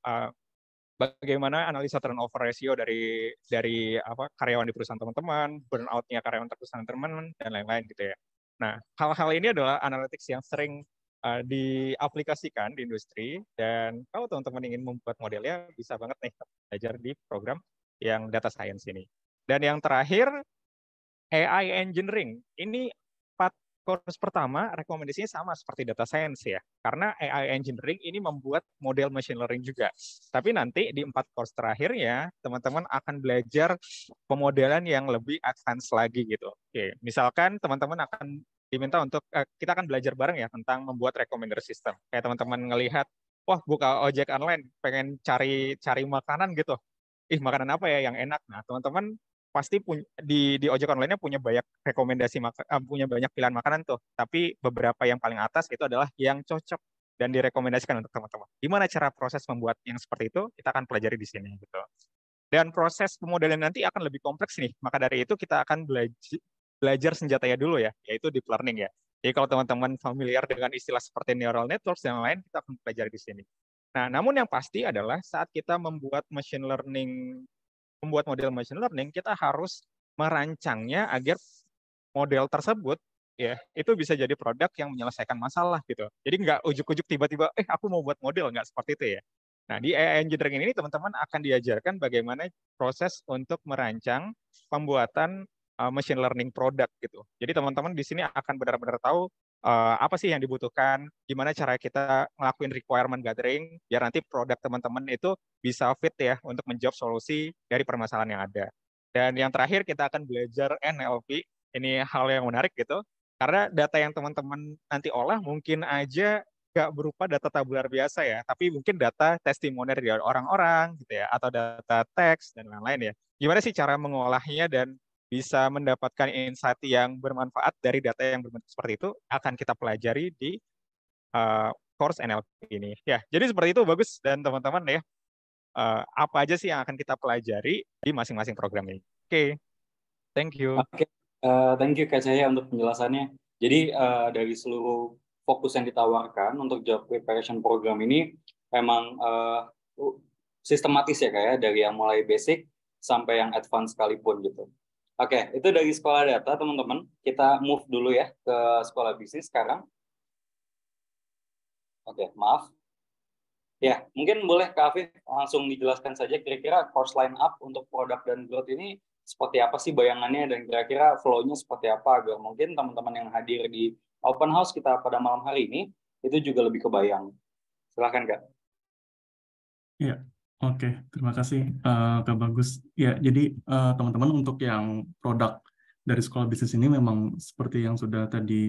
bagaimana analisa turnover ratio dari karyawan di perusahaan teman-teman, burnout-nya karyawan perusahaan teman-teman, dan lain-lain gitu ya. Nah, hal-hal ini adalah analytics yang sering diaplikasikan di industri, dan kalau teman-teman ingin membuat modelnya bisa banget nih belajar di program yang data science ini. Dan yang terakhir AI engineering. Ini 4 course pertama rekomendasinya sama seperti data science ya, karena AI engineering ini membuat model machine learning juga. Tapi nanti di 4 course terakhirnya teman-teman akan belajar pemodelan yang lebih advance lagi gitu. Oke, misalkan teman-teman akan diminta untuk kita akan belajar bareng ya tentang membuat recommender system. Kayak teman-teman ngelihat, wah buka ojek online pengen cari makanan gitu. Makanan apa ya yang enak? Nah, teman-teman pasti di ojek online-nya punya banyak rekomendasi punya banyak pilihan makanan tuh. Tapi beberapa yang paling atas itu adalah yang cocok dan direkomendasikan untuk teman-teman. Gimana cara proses membuat yang seperti itu? Kita akan pelajari di sini gitu. Dan proses pemodelan nanti akan lebih kompleks nih. Maka dari itu kita akan belajar senjatanya dulu ya, yaitu deep learning ya. Jadi kalau teman-teman familiar dengan istilah seperti neural networks dan lain, kita akan pelajari di sini. Nah, namun yang pasti adalah saat kita membuat model machine learning, kita harus merancangnya agar model tersebut ya itu bisa jadi produk yang menyelesaikan masalah gitu. Jadi nggak ujuk-ujuk tiba-tiba, aku mau buat model, nggak seperti itu ya. Nah, di AI engineering ini teman-teman akan diajarkan bagaimana proses untuk merancang pembuatan machine learning product gitu. Jadi teman-teman di sini akan benar-benar tahu apa sih yang dibutuhkan, gimana cara kita ngelakuin requirement gathering, biar nanti produk teman-teman itu bisa fit ya untuk menjawab solusi dari permasalahan yang ada. Dan yang terakhir kita akan belajar NLP, ini hal yang menarik gitu, karena data yang teman-teman nanti olah mungkin aja nggak berupa data tabular biasa ya, tapi mungkin data testimonial dari orang-orang gitu ya, atau data teks dan lain-lain ya. Gimana sih cara mengolahnya dan bisa mendapatkan insight yang bermanfaat dari data yang berbentuk seperti itu akan kita pelajari di course NLP ini. Ya, jadi seperti itu Bagus dan teman-teman ya. Apa aja sih yang akan kita pelajari di masing-masing program ini? Oke, thank you. Oke, thank you Kak Cahya untuk penjelasannya. Jadi dari seluruh fokus yang ditawarkan untuk job preparation program ini emang sistematis ya Kak ya, dari yang mulai basic sampai yang advance sekalipun gitu. Oke, itu dari sekolah data teman-teman. Kita move dulu ya ke sekolah bisnis sekarang. Oke, maaf. Ya, mungkin boleh Kak Afif langsung dijelaskan saja kira-kira course line up untuk produk dan growth ini seperti apa sih bayangannya dan kira-kira flow-nya seperti apa agar mungkin teman-teman yang hadir di open house kita pada malam hari ini itu juga lebih kebayang. Silakan Kak. Ya, oke. Terima kasih Kak Bagus. Ya, jadi teman-teman untuk yang produk dari sekolah bisnis ini memang seperti yang sudah tadi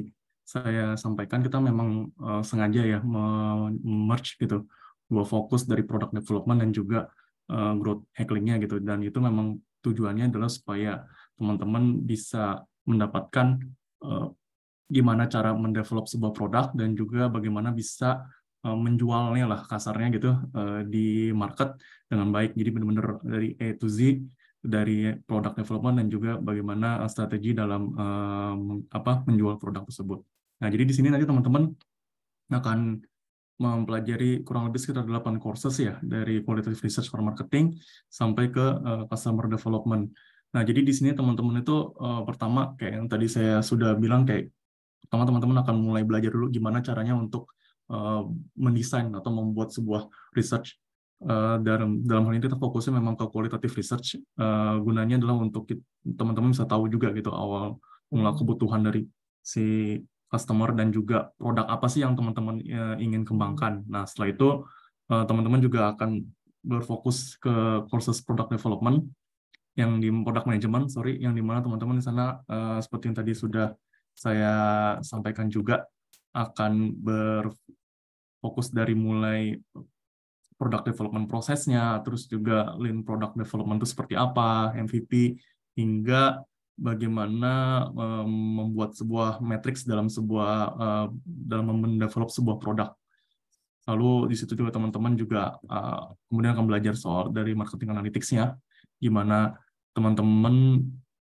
saya sampaikan, kita memang sengaja ya merge gitu, dua fokus dari product development dan juga growth hacklingnya gitu. Dan itu memang tujuannya adalah supaya teman-teman bisa mendapatkan gimana cara mendevelop sebuah produk dan juga bagaimana bisa menjualnya lah kasarnya gitu di market dengan baik. Jadi benar-benar dari A to Z, dari product development dan juga bagaimana strategi dalam menjual produk tersebut. Nah, jadi di sini nanti teman-teman akan mempelajari kurang lebih sekitar 8 courses ya, dari qualitative research for marketing sampai ke customer development. Nah, jadi di sini teman-teman itu pertama kayak yang tadi saya sudah bilang, kayak pertama teman-teman akan mulai belajar dulu gimana caranya untuk mendesain atau membuat sebuah research. Dalam hal ini kita fokusnya memang ke qualitative research, gunanya adalah untuk teman-teman bisa tahu juga gitu awal mula kebutuhan dari si customer dan juga produk apa sih yang teman-teman ingin kembangkan. Nah, setelah itu teman-teman juga akan berfokus ke courses product development, yang di product management, yang dimana teman-teman di sana seperti yang tadi sudah saya sampaikan juga akan berfokus dari mulai product development prosesnya, terus juga lean product development itu seperti apa, MVP, hingga bagaimana membuat sebuah matrix dalam dalam mendevelop sebuah produk. Lalu di situ juga teman-teman juga kemudian akan belajar soal dari marketing analytics-nya, gimana teman-teman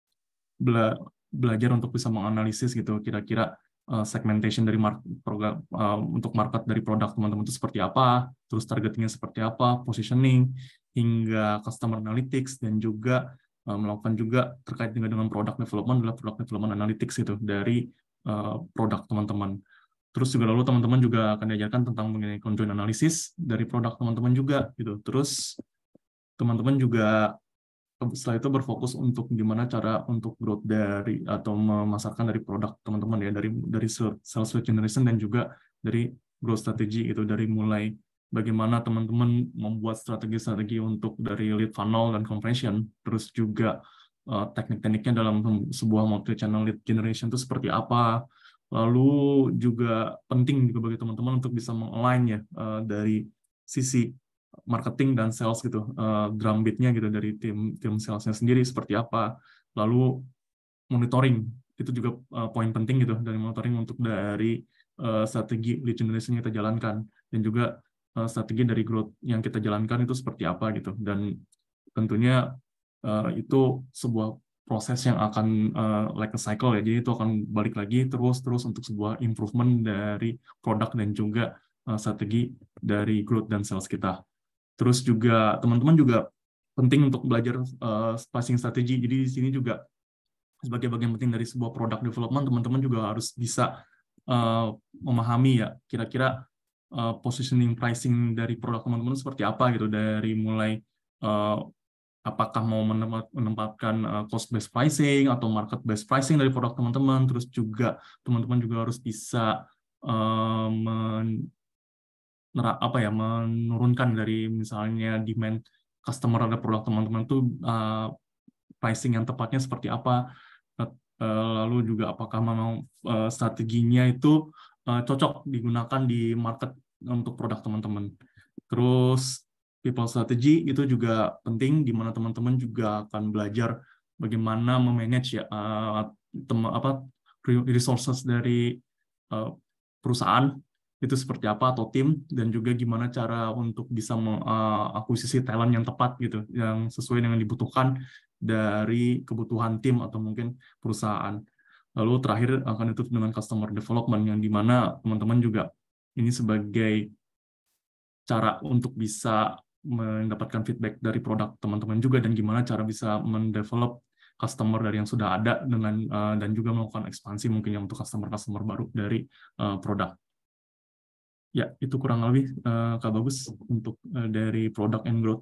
belajar untuk bisa menganalisis gitu kira-kira segmentation dari untuk market dari produk teman-teman itu seperti apa, terus targetingnya seperti apa, positioning, hingga customer analytics, dan juga melakukan juga terkait dengan product development adalah product development analytics itu dari produk teman-teman. Terus juga lalu teman-teman juga akan diajarkan tentang mengenai conjoint analysis dari produk teman-teman juga gitu. Terus teman-teman juga setelah itu berfokus untuk gimana cara untuk growth dari atau memasarkan dari produk teman-teman ya, dari sales lead generation dan juga dari growth strategy itu, dari mulai bagaimana teman-teman membuat strategi-strategi untuk dari lead funnel dan conversion, terus juga teknik-tekniknya dalam sebuah multi-channel lead generation itu seperti apa. Lalu juga penting juga bagi teman-teman untuk bisa meng-align ya dari sisi marketing dan sales gitu, drumbeat-nya gitu dari tim salesnya sendiri seperti apa. Lalu monitoring itu juga poin penting gitu, dari monitoring untuk dari strategi lead generation yang kita jalankan, dan juga strategi dari growth yang kita jalankan itu seperti apa gitu. Dan tentunya itu sebuah proses yang akan like a cycle ya, jadi itu akan balik lagi terus untuk sebuah improvement dari produk dan juga strategi dari growth dan sales kita. Terus juga teman-teman juga penting untuk belajar pricing strategi. Jadi di sini juga sebagai bagian penting dari sebuah product development, teman-teman juga harus bisa memahami ya kira-kira positioning pricing dari produk teman-teman seperti apa gitu, dari mulai apakah mau menempatkan cost based pricing atau market based pricing dari produk teman-teman. Terus juga teman-teman juga harus bisa menurunkan dari misalnya demand customer ada produk teman-teman itu pricing yang tepatnya seperti apa. Lalu juga apakah memang strateginya itu cocok digunakan di market untuk produk teman-teman. Terus people strategy itu juga penting, di mana teman-teman juga akan belajar bagaimana memanage ya resources dari perusahaan itu seperti apa, atau tim, dan juga gimana cara untuk bisa mengakuisisi talent yang tepat gitu, yang sesuai dengan dibutuhkan dari kebutuhan tim atau mungkin perusahaan. Lalu terakhir akan ditutup dengan customer development, yang dimana teman-teman juga ini sebagai cara untuk bisa mendapatkan feedback dari produk teman-teman juga, dan gimana cara bisa mendevelop customer dari yang sudah ada dengan dan juga melakukan ekspansi mungkin yang untuk customer baru dari produk. Ya, itu kurang lebih Kak Bagus untuk dari product and growth.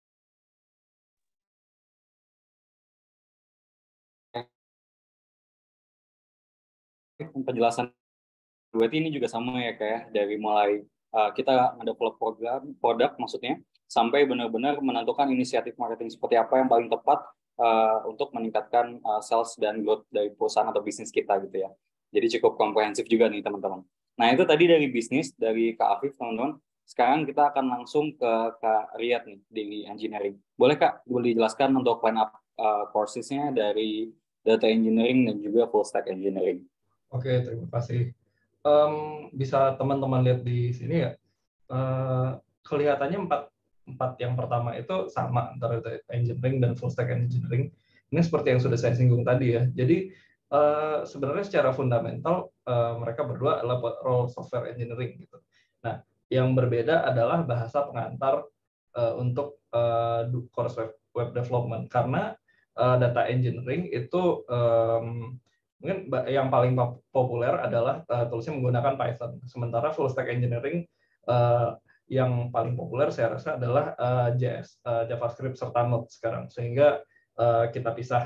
Penjelasan berarti ini juga sama ya kayak dari mulai kita ngedevelop produk maksudnya, sampai benar-benar menentukan inisiatif marketing seperti apa yang paling tepat untuk meningkatkan sales dan growth dari perusahaan atau bisnis kita gitu ya. Jadi cukup komprehensif juga nih teman-teman. Nah itu tadi dari bisnis, dari Kak Afif teman-teman. Sekarang kita akan langsung ke Kak Riyad nih di engineering. Boleh Kak, boleh dijelaskan untuk line up courses-nya dari data engineering dan juga full stack engineering. Oke, terima kasih. Bisa teman-teman lihat di sini ya, kelihatannya empat yang pertama itu sama antara data engineering dan full stack engineering. Ini seperti yang sudah saya singgung tadi ya. Jadi sebenarnya secara fundamental mereka berdua adalah role software engineering gitu. Nah, yang berbeda adalah bahasa pengantar untuk course web development, karena data engineering itu mungkin yang paling populer adalah toolsnya menggunakan Python. Sementara full stack engineering yang paling populer saya rasa adalah JS, JavaScript serta Node sekarang. Sehingga kita pisah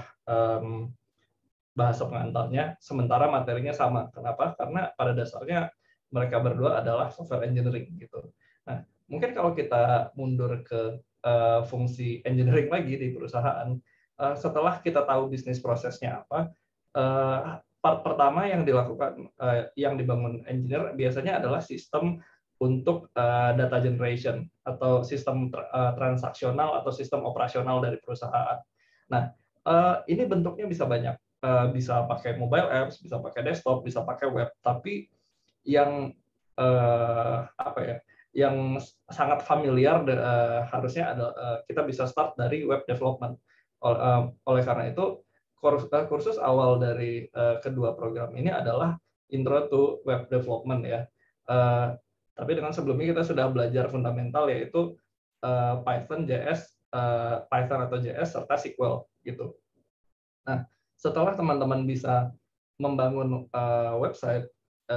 bahasa pengantarnya, sementara materinya sama. Kenapa? Karena pada dasarnya mereka berdua adalah software engineering gitu. Nah, mungkin kalau kita mundur ke fungsi engineering lagi di perusahaan, setelah kita tahu bisnis prosesnya apa, part pertama yang dilakukan, yang dibangun engineer biasanya adalah sistem untuk data generation atau sistem transaksional atau sistem operasional dari perusahaan. Nah, ini bentuknya bisa banyak, bisa pakai mobile apps, bisa pakai desktop, bisa pakai web. Tapi yang apa ya, yang sangat familiar harusnya ada, kita bisa start dari web development. Oleh karena itu, kursus awal dari kedua program ini adalah Intro to Web Development ya. Tapi dengan sebelumnya kita sudah belajar fundamental, yaitu Python, JS, Python atau JS serta SQL gitu. Nah, setelah teman-teman bisa membangun website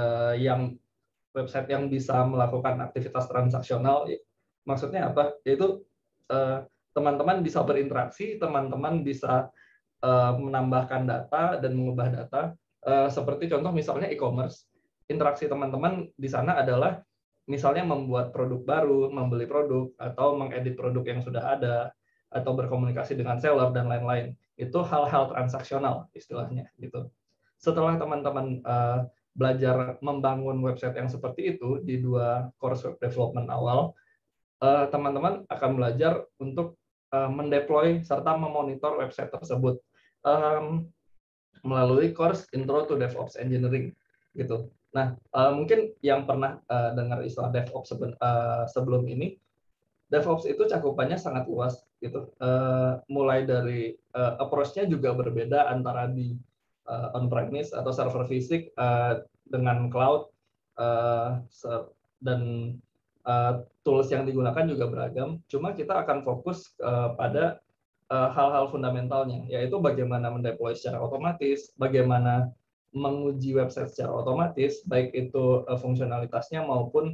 yang bisa melakukan aktivitas transaksional, maksudnya apa? Yaitu teman-teman bisa berinteraksi, teman-teman bisa menambahkan data dan mengubah data. Seperti contoh misalnya e-commerce, interaksi teman-teman di sana adalah misalnya membuat produk baru, membeli produk, atau mengedit produk yang sudah ada, atau berkomunikasi dengan seller dan lain-lain. Itu hal-hal transaksional istilahnya gitu. Setelah teman-teman belajar membangun website yang seperti itu di dua course web development awal, teman-teman akan belajar untuk mendeploy serta memonitor website tersebut melalui course Intro to DevOps Engineering gitu. Nah, mungkin yang pernah dengar istilah DevOps sebelum ini, DevOps itu cakupannya sangat luas gitu. Mulai dari approach-nya juga berbeda antara di on-premise atau server fisik dengan cloud, dan tools yang digunakan juga beragam. Cuma kita akan fokus pada hal-hal fundamentalnya, yaitu bagaimana mendeploy secara otomatis, bagaimana menguji website secara otomatis, baik itu fungsionalitasnya maupun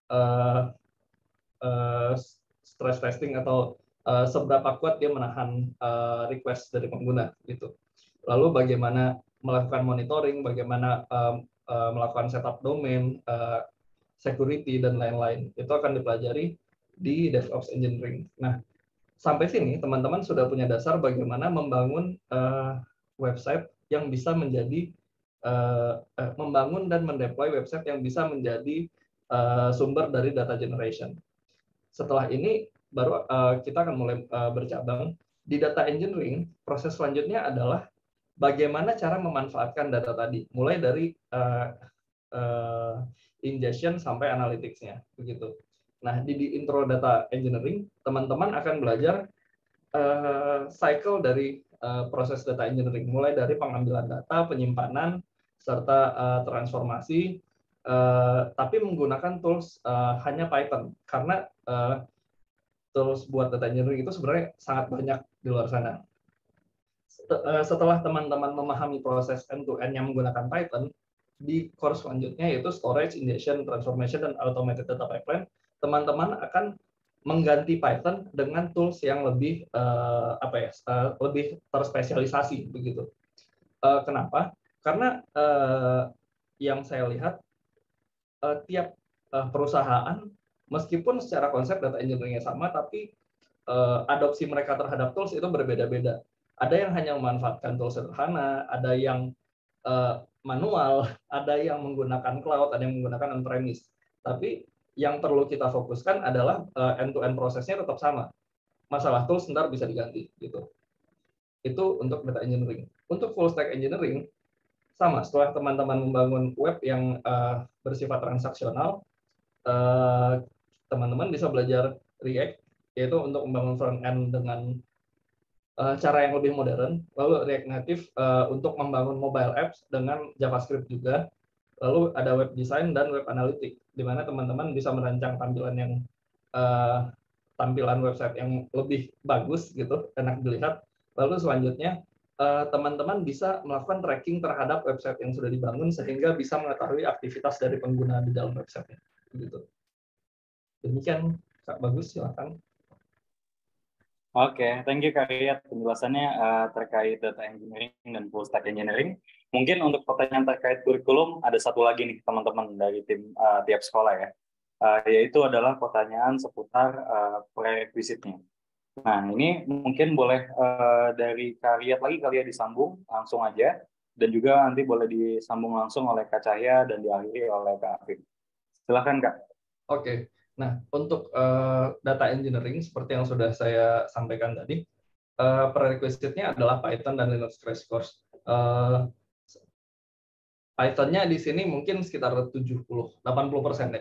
stress testing atau seberapa kuat dia menahan request dari pengguna gitu. Lalu bagaimana melakukan monitoring, bagaimana melakukan setup domain, security dan lain-lain. Itu akan dipelajari di DevOps Engineering. Nah, sampai sini teman-teman sudah punya dasar bagaimana membangun website yang bisa menjadi membangun dan mendeploy website yang bisa menjadi sumber dari data generation. Setelah ini baru kita akan mulai bercabang di data engineering. Proses selanjutnya adalah bagaimana cara memanfaatkan data tadi, mulai dari ingestion sampai analytics-nya begitu. Nah, di intro data engineering, teman-teman akan belajar cycle dari proses data engineering, mulai dari pengambilan data, penyimpanan, serta transformasi, tapi menggunakan tools hanya Python, karena tools buat data engineering itu sebenarnya sangat banyak di luar sana. Setelah teman-teman memahami proses end-to-end yang menggunakan Python, di course selanjutnya yaitu storage, ingestion, transformation, dan automated data pipeline, teman-teman akan mengganti Python dengan tools yang lebih lebih terspesialisasi begitu. Kenapa? Karena yang saya lihat tiap perusahaan meskipun secara konsep data engineering-nya sama, tapi adopsi mereka terhadap tools itu berbeda-beda. Ada yang hanya memanfaatkan tools sederhana, ada yang manual, ada yang menggunakan cloud, ada yang menggunakan on-premise. Tapi yang perlu kita fokuskan adalah end-to-end prosesnya tetap sama. Masalah tools ntar bisa diganti gitu. Itu untuk data engineering. Untuk full stack engineering sama. Setelah teman-teman membangun web yang bersifat transaksional, teman-teman bisa belajar React, yaitu untuk membangun front end dengan cara yang lebih modern. Lalu React Native untuk membangun mobile apps dengan JavaScript juga. Lalu ada web design dan web analytics, di mana teman-teman bisa merancang tampilan website yang lebih bagus gitu, enak dilihat. Lalu selanjutnya teman-teman bisa melakukan tracking terhadap website yang sudah dibangun sehingga bisa mengetahui aktivitas dari pengguna di dalam website-nya. Gitu. Demikian Kak Bagus, silakan. Oke, thank you Kak Riyad penjelasannya terkait data engineering dan full stack engineering. Mungkin untuk pertanyaan terkait kurikulum ada satu lagi nih teman-teman dari tim tiap sekolah ya, yaitu adalah pertanyaan seputar prerequisite-nya. Nah ini mungkin boleh dari Kak Riyad lagi kali ya disambung langsung aja, dan juga nanti boleh disambung langsung oleh Kak Cahya dan diakhiri oleh Kak Afif. Silakan Kak. Oke. Nah, untuk data engineering, seperti yang sudah saya sampaikan tadi, prerequisite-nya adalah Python dan Linux Crash Course. Python-nya di sini mungkin sekitar 80% ya,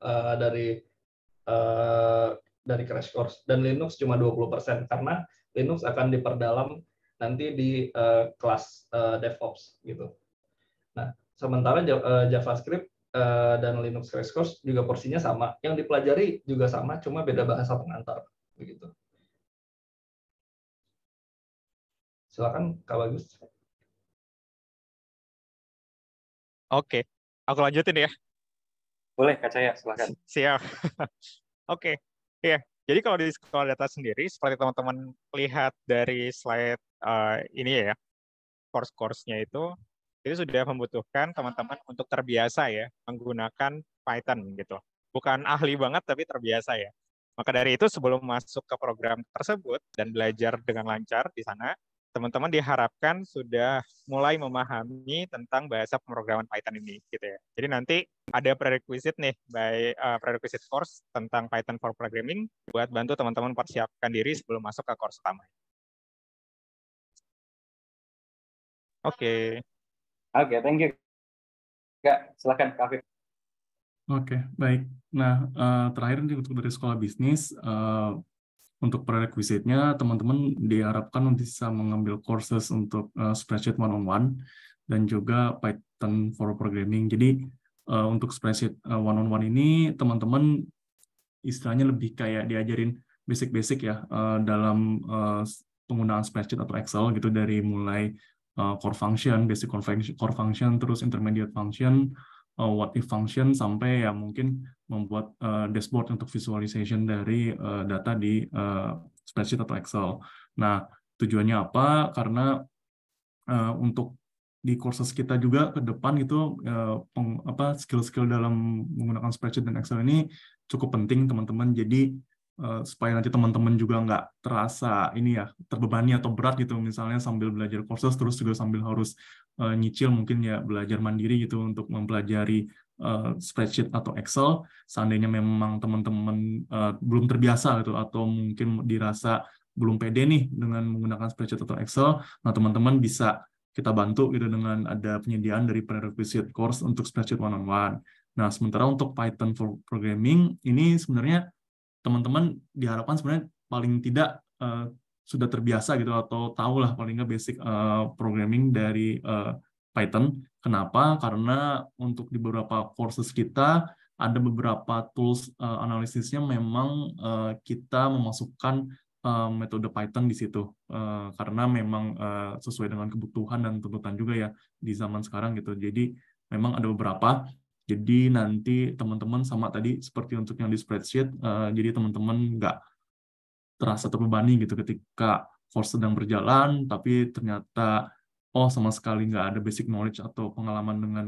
dari Crash Course, dan Linux cuma 20%, karena Linux akan diperdalam nanti di kelas DevOps gitu. Nah, sementara JavaScript dan Linux Crash Course juga porsinya sama, yang dipelajari juga sama, cuma beda bahasa pengantar begitu. Silakan Kak Bagus. Oke, aku lanjutin ya. Boleh Kak Cahya, silakan. Siap. Oke, ya. Jadi kalau di sekolah data sendiri, seperti teman-teman lihat dari slide ini ya, course-nya itu sudah membutuhkan teman-teman untuk terbiasa ya menggunakan Python gitu. Bukan ahli banget tapi terbiasa ya. Maka dari itu sebelum masuk ke program tersebut dan belajar dengan lancar di sana, teman-teman diharapkan sudah mulai memahami tentang bahasa pemrograman Python ini gitu ya. Jadi nanti ada prerequisite nih, prerequisite course tentang Python for Programming buat bantu teman-teman persiapkan diri sebelum masuk ke course utama. Oke. Oke, thank you. Kak, silakan Kak Afif. Oke, baik. Nah, terakhir nih untuk dari sekolah bisnis, untuk prerequisite-nya teman-teman diharapkan bisa mengambil courses untuk spreadsheet one-on-one dan juga Python for Programming. Jadi untuk spreadsheet one-on-one ini teman-teman istilahnya lebih kayak diajarin basic-basic ya dalam penggunaan spreadsheet atau Excel gitu, dari mulai core function, basic core function, terus intermediate function, what if function, sampai ya mungkin membuat dashboard untuk visualization dari data di spreadsheet atau Excel. Nah, tujuannya apa? Karena untuk di courses kita juga ke depan itu skill-skill dalam menggunakan spreadsheet dan Excel ini cukup penting teman-teman. Jadi supaya nanti teman-teman juga nggak terasa ini ya terbebani atau berat gitu, misalnya sambil belajar courses terus juga sambil harus nyicil mungkin ya belajar mandiri gitu untuk mempelajari spreadsheet atau Excel. Seandainya memang teman-teman belum terbiasa gitu atau mungkin dirasa belum pede nih dengan menggunakan spreadsheet atau Excel, nah teman-teman bisa kita bantu gitu dengan ada penyediaan dari prerequisite course untuk spreadsheet one-on-one. Nah, sementara untuk Python for Programming ini sebenarnya teman-teman diharapkan sebenarnya paling tidak sudah terbiasa gitu atau tahulah paling nggak basic programming dari Python. Kenapa? Karena untuk di beberapa courses kita ada beberapa tools analisisnya memang kita memasukkan metode Python di situ karena memang sesuai dengan kebutuhan dan tuntutan juga ya di zaman sekarang gitu. Jadi memang ada beberapa. Jadi nanti teman-teman sama tadi seperti untuk yang di spreadsheet, jadi teman-teman nggak terasa terbebani gitu ketika course sedang berjalan, tapi ternyata sama sekali nggak ada basic knowledge atau pengalaman dengan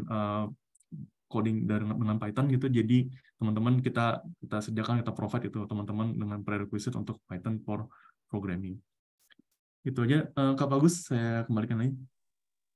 coding dengan Python gitu. Jadi teman-teman kita sediakan, kita provide itu teman-teman dengan prerequisite untuk Python for Programming. Itu aja Kak Bagus, saya kembalikan lagi.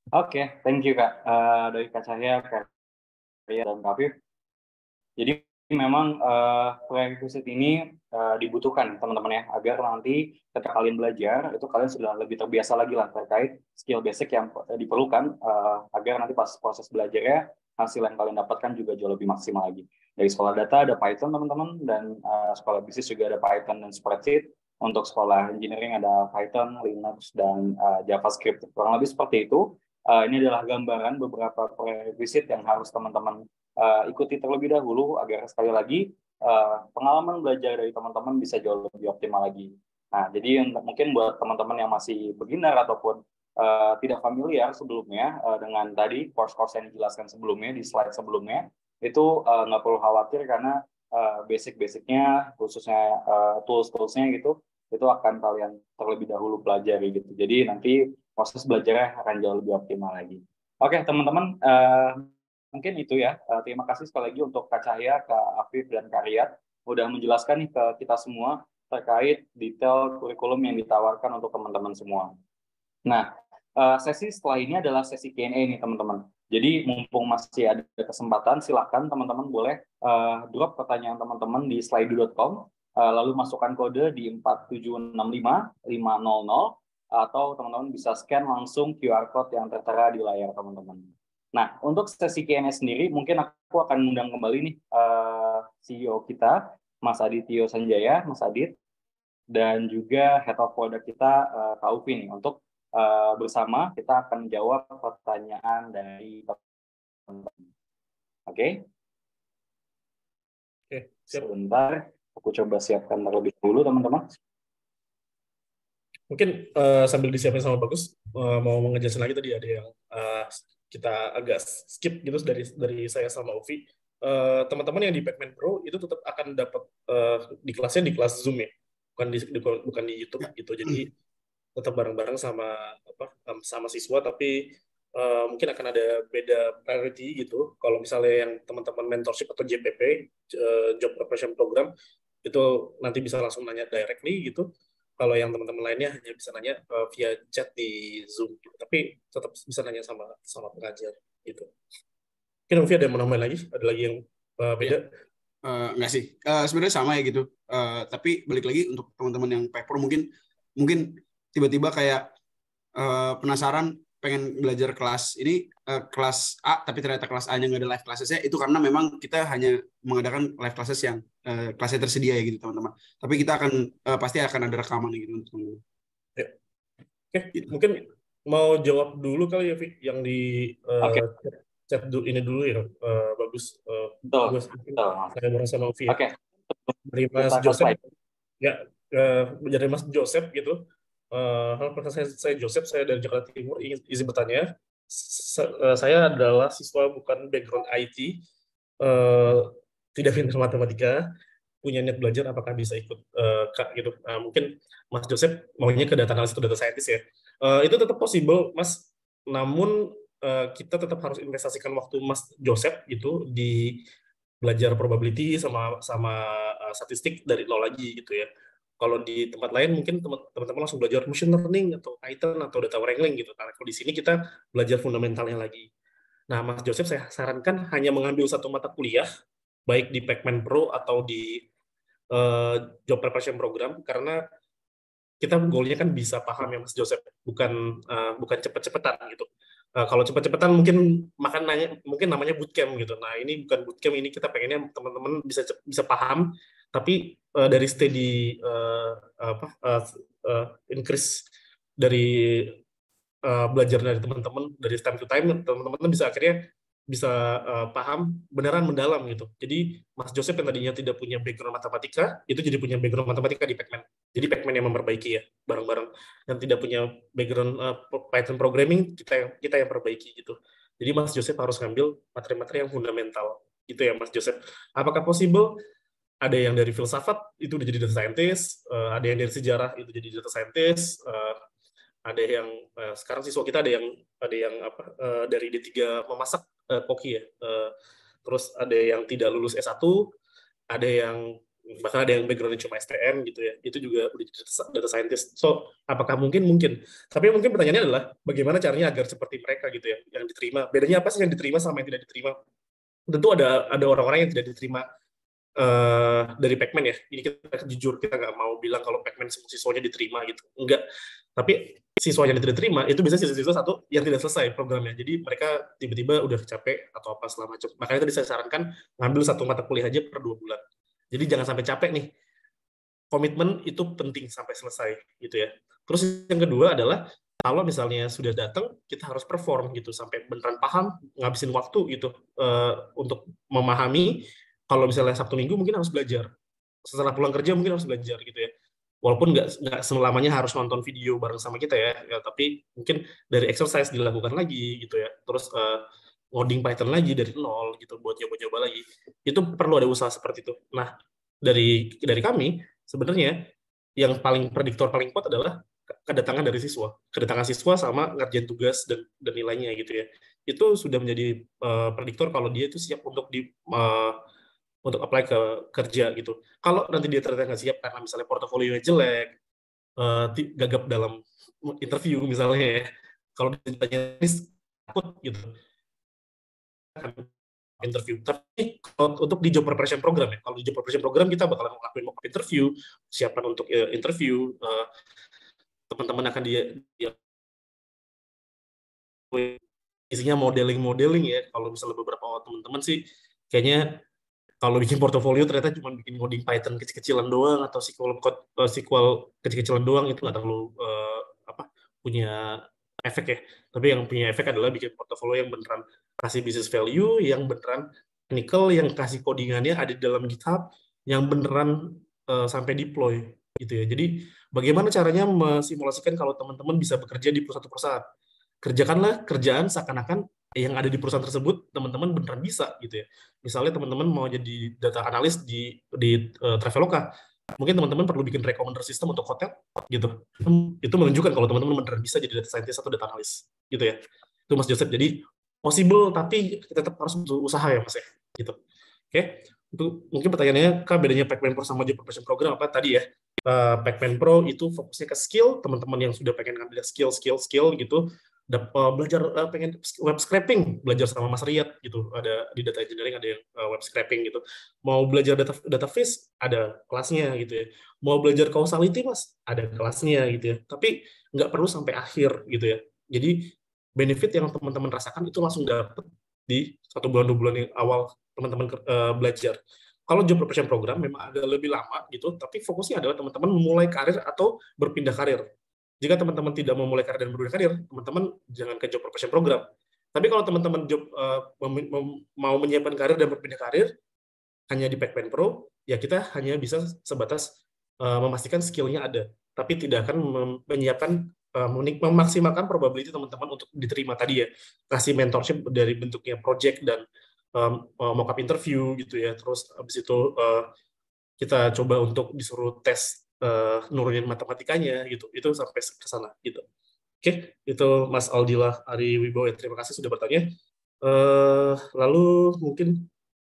Oke, thank you Kak. Dari Kak Cahya, Kak Ria, dan Kak Afif. Jadi memang prerequisite ini dibutuhkan teman-teman ya, agar nanti ketika kalian belajar, itu kalian sudah lebih terbiasa lagi lah terkait skill basic yang diperlukan, agar nanti pas proses belajarnya, hasil yang kalian dapatkan juga jauh lebih maksimal lagi. Dari sekolah data ada Python teman-teman, dan sekolah bisnis juga ada Python dan spreadsheet. Untuk sekolah engineering ada Python, Linux, dan JavaScript. Kurang lebih seperti itu. Ini adalah gambaran beberapa prerequisite yang harus teman-teman ikuti terlebih dahulu agar sekali lagi pengalaman belajar dari teman-teman bisa jauh lebih optimal lagi. Nah, jadi mungkin buat teman-teman yang masih beginner ataupun tidak familiar sebelumnya dengan tadi course-course yang dijelaskan sebelumnya di slide sebelumnya, itu nggak perlu khawatir karena basic-basicnya khususnya tools-toolsnya gitu, itu akan kalian terlebih dahulu pelajari gitu. Jadi nanti proses belajarnya akan jauh lebih optimal lagi. Oke, teman-teman, mungkin itu ya. Terima kasih sekali lagi untuk Kak Cahya, Kak Afif, dan Kak Riyad udah menjelaskan nih ke kita semua terkait detail kurikulum yang ditawarkan untuk teman-teman semua. Nah, sesi setelah ini adalah sesi Q&A nih teman-teman. Jadi mumpung masih ada kesempatan, silakan teman-teman boleh drop pertanyaan teman-teman di slido.com, lalu masukkan kode di 4765-500, atau teman-teman bisa scan langsung QR code yang tertera di layar teman-teman. Nah, untuk sesi Q&A sendiri, mungkin aku akan undang kembali nih CEO kita, Mas Adityo Sanjaya, Mas Adit, dan juga Head of Product kita, Kak Ufi nih, untuk bersama kita akan menjawab pertanyaan dari teman-teman. Oke? Oke, siap. Sebentar, aku coba siapkan terlebih dahulu teman-teman. Mungkin sambil disiapin sama Bagus, mau ngejelasin lagi tadi ada yang kita agak skip gitu dari saya sama Ufi. Teman-teman yang di Pacman Pro itu tetap akan dapat di kelasnya di kelas Zoom ya, bukan di YouTube gitu. Jadi tetap bareng-bareng sama siswa, tapi mungkin akan ada beda priority gitu. Kalau misalnya yang teman-teman mentorship atau JPP, Job Preparation Program, itu nanti bisa langsung nanya directly gitu. Kalau yang teman-teman lainnya hanya bisa nanya via chat di Zoom, gitu. Tapi tetap bisa nanya sama pengajar gitu. Mungkin Novi ada yang mau nambahin lagi? Ada lagi yang beda? Enggak sih, sebenarnya sama ya gitu. Tapi balik lagi untuk teman-teman yang paper mungkin tiba-tiba kayak penasaran pengen belajar kelas ini, kelas A tapi ternyata kelas A-nya nggak ada live classes-nya, itu karena memang kita hanya mengadakan live classes yang kelasnya tersedia ya gitu teman-teman. Tapi kita akan pasti akan ada rekaman gitu untuk teman-teman. Ya. Oke, mungkin mau jawab dulu kali ya, Vi, yang di chat ini dulu ya, Bagus. Betul. Saya merasa sama Vi ya. Oke. Dari Mas Joseph. Ya, dari Mas Joseph gitu. Halo, saya Joseph, saya dari Jakarta Timur, izin bertanya. Saya adalah siswa bukan background IT, tidak pintar matematika, punya niat belajar, apakah bisa ikut Kak gitu. Mungkin Mas Joseph maunya ke data analis atau data scientist ya. Itu tetap possible, Mas. Namun kita tetap harus investasikan waktu Mas Joseph gitu di belajar probability sama statistik dari nol lagi gitu ya. Kalau di tempat lain mungkin teman-teman langsung belajar machine learning atau Python atau data wrangling gitu. Karena kalau di sini kita belajar fundamentalnya lagi. Nah, Mas Joseph saya sarankan hanya mengambil satu mata kuliah, baik di Pacman Pro atau di Job Preparation Program, karena kita goalnya kan bisa paham ya Mas Joseph, bukan cepet-cepetan gitu. Kalau cepet-cepetan mungkin mungkin namanya bootcamp gitu. Nah, ini bukan bootcamp, ini kita pengennya teman-teman bisa paham, tapi dari steady increase dari belajar dari teman-teman dari time to time, teman-teman bisa akhirnya bisa paham beneran mendalam gitu. Jadi Mas Joseph yang tadinya tidak punya background matematika, itu jadi punya background matematika di Pacman. Jadi Pacman yang memperbaiki ya bareng-bareng. Yang tidak punya background Python programming, kita yang perbaiki gitu. Jadi Mas Joseph harus ngambil materi-materi yang fundamental gitu ya Mas Joseph. Apakah possible? Ada yang dari filsafat itu udah jadi data scientist, ada yang dari sejarah itu jadi data scientist, ada yang sekarang siswa kita ada yang dari D3 memasak koki ya, terus ada yang tidak lulus S1, ada yang bahkan ada yang backgroundnya cuma STM gitu ya, itu juga udah data scientist. So apakah mungkin? Tapi mungkin pertanyaannya adalah bagaimana caranya agar seperti mereka gitu ya yang diterima. Bedanya apa sih yang diterima sama yang tidak diterima? Tentu ada orang-orang yang tidak diterima dari Pacman ya. Ini kita jujur, kita nggak mau bilang kalau Pacman semua siswanya diterima gitu, enggak. Tapi siswa yang tidak diterima itu bisa siswa satu yang tidak selesai programnya, jadi mereka tiba-tiba udah capek atau apa segala macam. Makanya tadi saya sarankan ngambil satu mata kuliah aja per 2 bulan. Jadi jangan sampai capek nih. Komitmen itu penting sampai selesai gitu ya. Terus yang kedua adalah kalau misalnya sudah datang, kita harus perform gitu sampai beneran paham, ngabisin waktu gitu untuk memahami. Kalau misalnya Sabtu Minggu mungkin harus belajar. Setelah pulang kerja mungkin harus belajar gitu ya. Walaupun nggak selamanya harus nonton video bareng sama kita ya, tapi mungkin dari exercise dilakukan lagi gitu ya. Terus ngoding Python lagi dari nol gitu buat coba-coba lagi. Itu perlu ada usaha seperti itu. Nah, dari kami sebenarnya yang paling prediktor paling kuat adalah kedatangan dari siswa. Kedatangan siswa sama ngerjain tugas dan nilainya gitu ya. Itu sudah menjadi prediktor kalau dia itu siap untuk untuk apply ke kerja gitu. Kalau nanti dia ternyata nggak siap karena misalnya portofolionya jelek, gagap dalam interview misalnya ya, kalau ditanya takut gitu interview. Tapi untuk di job preparation program ya, kalau di job preparation program kita bakalan ngelakuin mock interview, siapan untuk interview, teman-teman akan dia isinya modeling ya. Kalau misalnya beberapa teman-teman sih kayaknya kalau bikin portofolio ternyata cuma bikin coding Python kecil-kecilan doang atau SQL kecil-kecilan doang, itu nggak terlalu punya efek ya. Tapi yang punya efek adalah bikin portofolio yang beneran kasih business value, yang beneran technical, yang kasih codingannya ada di dalam GitHub, yang beneran sampai deploy gitu ya. Jadi bagaimana caranya mensimulasikan kalau teman-teman bisa bekerja di suatu perusahaan? Kerjakanlah kerjaan seakan-akan yang ada di perusahaan tersebut teman-teman beneran bisa gitu ya. Misalnya teman-teman mau jadi data analis di Traveloka, mungkin teman-teman perlu bikin recommender system untuk hotel gitu. Itu menunjukkan kalau teman-teman beneran bisa jadi data scientist atau data analis gitu ya. Itu Mas Joseph. Jadi possible, tapi kita tetap harus berusaha ya Mas ya gitu. Oke. Itu mungkin pertanyaannya, Kak, bedanya Pacman Pro sama Job Preparation Program apa tadi ya? Pacman Pro itu fokusnya ke skill, teman-teman yang sudah pengen ngambil skill gitu, belajar pengen web scraping, belajar sama Mas Riyad gitu, ada di data engineering ada yang web scraping gitu. Mau belajar data viz, ada kelasnya gitu ya. Mau belajar causality Mas, ada kelasnya gitu ya. Tapi nggak perlu sampai akhir gitu ya. Jadi benefit yang teman-teman rasakan itu langsung dapat di 1 bulan 2 bulan yang awal teman-teman belajar. Kalau job preparation program memang agak lebih lama gitu, tapi fokusnya adalah teman-teman memulai karir atau berpindah karir. Jika teman-teman tidak mau mulai karir dan berpindah karir, teman-teman jangan ke job preparation program. Tapi kalau teman-teman mau menyiapkan karir dan berpindah karir, hanya di Pacman Pro, ya kita hanya bisa sebatas memastikan skill-nya ada, tapi tidak akan menyiapkan memaksimalkan probability teman-teman untuk diterima tadi ya, kasih mentorship dari bentuknya project dan mock-up interview gitu ya, terus habis itu kita coba untuk disuruh tes nurunin matematikanya gitu, itu sampai ke sana gitu. Oke, itu Mas Aldila Ari Wibowo, terima kasih sudah bertanya. Lalu mungkin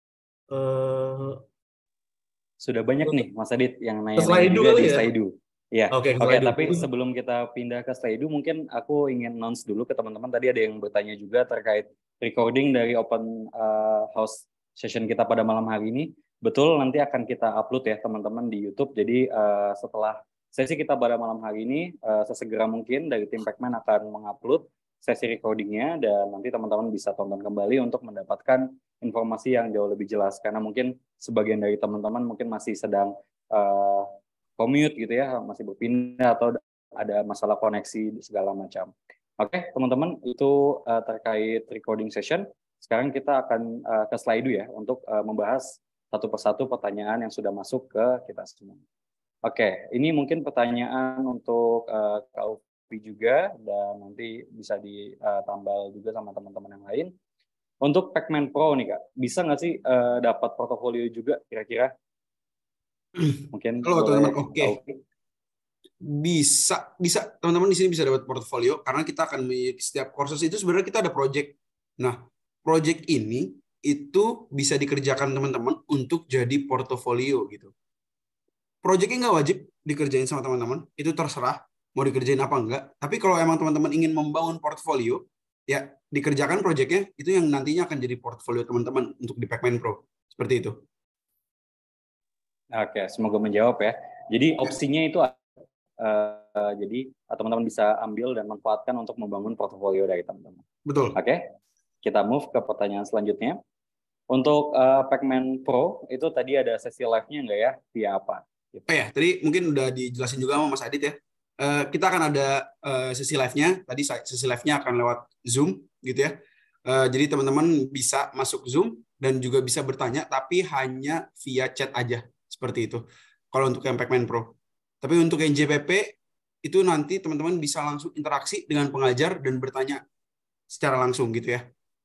sudah banyak nih Mas Adit yang nanya juga di ya? Slido. Ya, Oke, tapi sebelum kita pindah ke Slido, mungkin aku ingin announce dulu ke teman-teman. Tadi ada yang bertanya juga terkait recording dari open house session kita pada malam hari ini. Betul, nanti akan kita upload ya teman-teman di YouTube. Jadi setelah sesi kita pada malam hari ini, sesegera mungkin dari tim Pacman akan mengupload sesi recordingnya, dan nanti teman-teman bisa tonton kembali untuk mendapatkan informasi yang jauh lebih jelas. Karena mungkin sebagian dari teman-teman mungkin masih sedang commute gitu ya, masih berpindah atau ada masalah koneksi segala macam. Oke, teman-teman, itu terkait recording session. Sekarang kita akan ke Slido ya untuk membahas satu persatu pertanyaan yang sudah masuk ke kita semua. Oke, ini mungkin pertanyaan untuk Kak Upi juga, dan nanti bisa ditambal juga sama teman-teman yang lain. Untuk Pacman Pro nih Kak, bisa nggak sih dapat portofolio juga kira-kira? Mungkin kalau teman-teman oke. Bisa teman-teman di sini bisa dapat portofolio karena kita akan setiap kursus itu sebenarnya kita ada project. Nah, project ini itu bisa dikerjakan teman-teman untuk jadi portofolio gitu. Project-nya nggak wajib dikerjain sama teman-teman, itu terserah mau dikerjain apa enggak. Tapi kalau emang teman-teman ingin membangun portfolio, ya dikerjakan project-nya, itu yang nantinya akan jadi portfolio teman-teman untuk di Pacman Pro. Seperti itu. Oke, semoga menjawab ya. Jadi opsinya itu jadi teman-teman bisa ambil dan manfaatkan untuk membangun portfolio dari teman-teman. Betul. Oke, kita move ke pertanyaan selanjutnya. Untuk Pacman Pro itu tadi ada sesi live-nya nggak ya? Via apa? Oh ya, tadi mungkin udah dijelasin juga sama Mas Adit ya. Kita akan ada sesi live-nya. Tadi sesi live-nya akan lewat Zoom gitu ya. Jadi teman-teman bisa masuk Zoom dan juga bisa bertanya, tapi hanya via chat aja. Seperti itu. Kalau untuk yang Pacman Pro. Tapi untuk yang JPP, itu nanti teman-teman bisa langsung interaksi dengan pengajar dan bertanya secara langsung gitu ya.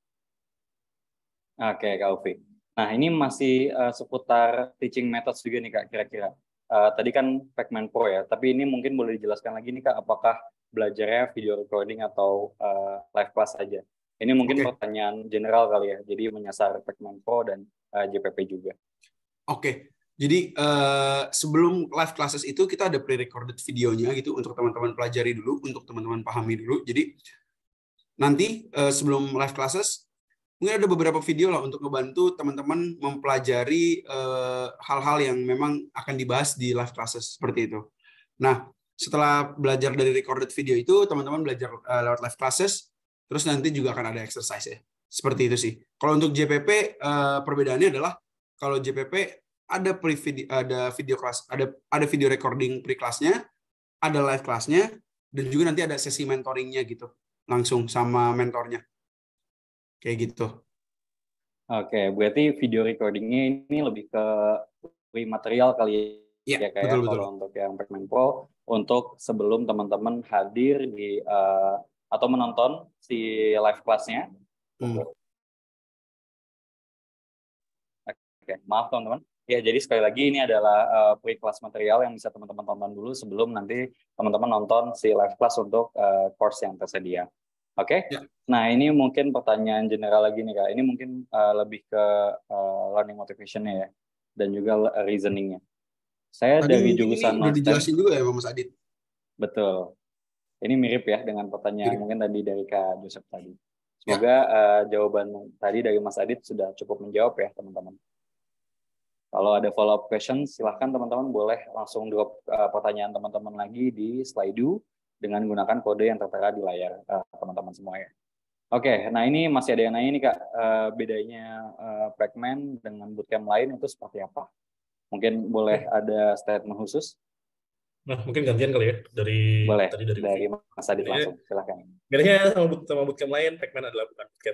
Oke, Kak Ufi. Nah, ini masih seputar teaching methods juga nih Kak, kira-kira. Tadi kan Pacman Pro ya, tapi ini mungkin boleh dijelaskan lagi nih Kak, apakah belajarnya video recording atau live class saja? Ini mungkin pertanyaan general kali ya, jadi menyasar Pacman Pro dan JPP juga. Oke, jadi sebelum live classes itu kita ada pre-recorded videonya gitu untuk teman-teman pelajari dulu, untuk teman-teman pahami dulu. Jadi nanti sebelum live classes, mungkin ada beberapa video lah untuk membantu teman-teman mempelajari hal-hal yang memang akan dibahas di live classes seperti itu. Nah, setelah belajar dari recorded video itu, teman-teman belajar lewat live classes, terus nanti juga akan ada exercise ya. Seperti itu sih. Kalau untuk JPP perbedaannya adalah kalau JPP ada video kelas, ada video recording pre-kelasnya, ada live kelasnya, dan juga nanti ada sesi mentoringnya gitu, langsung sama mentornya. Kayak gitu. Oke, berarti video recordingnya ini lebih ke free material kali ya kayak kalau untuk yang Pacman Pro, untuk sebelum teman-teman hadir di atau menonton si live class-nya. Oke, maaf teman-teman. Ya, jadi sekali lagi ini adalah pre-class material yang bisa teman-teman tonton dulu sebelum nanti teman-teman nonton si live class untuk course yang tersedia. Oke, Nah ini mungkin pertanyaan general lagi nih Kak. Ini mungkin lebih ke learning motivation-nya ya, dan juga reasoning-nya. Saya tadi dari jurusan udah dijelasin juga ya Mas Adit. Betul. Ini mirip ya dengan pertanyaan mungkin tadi dari Kak Joseph tadi. Semoga jawaban tadi dari Mas Adit sudah cukup menjawab ya teman-teman. Kalau ada follow-up question, silahkan teman-teman boleh langsung drop pertanyaan teman-teman lagi di Slido dengan menggunakan kode yang tertera di layar teman-teman semua ya. Oke, nah ini masih ada yang nanya nih Kak, bedanya Pacman dengan bootcamp lain itu seperti apa? Mungkin boleh ada statement khusus? Nah, mungkin gantian kali ya boleh, tadi dari Mas Adit langsung, silahkan. Bedanya sama bootcamp lain, Pacman adalah bukan bootcamp.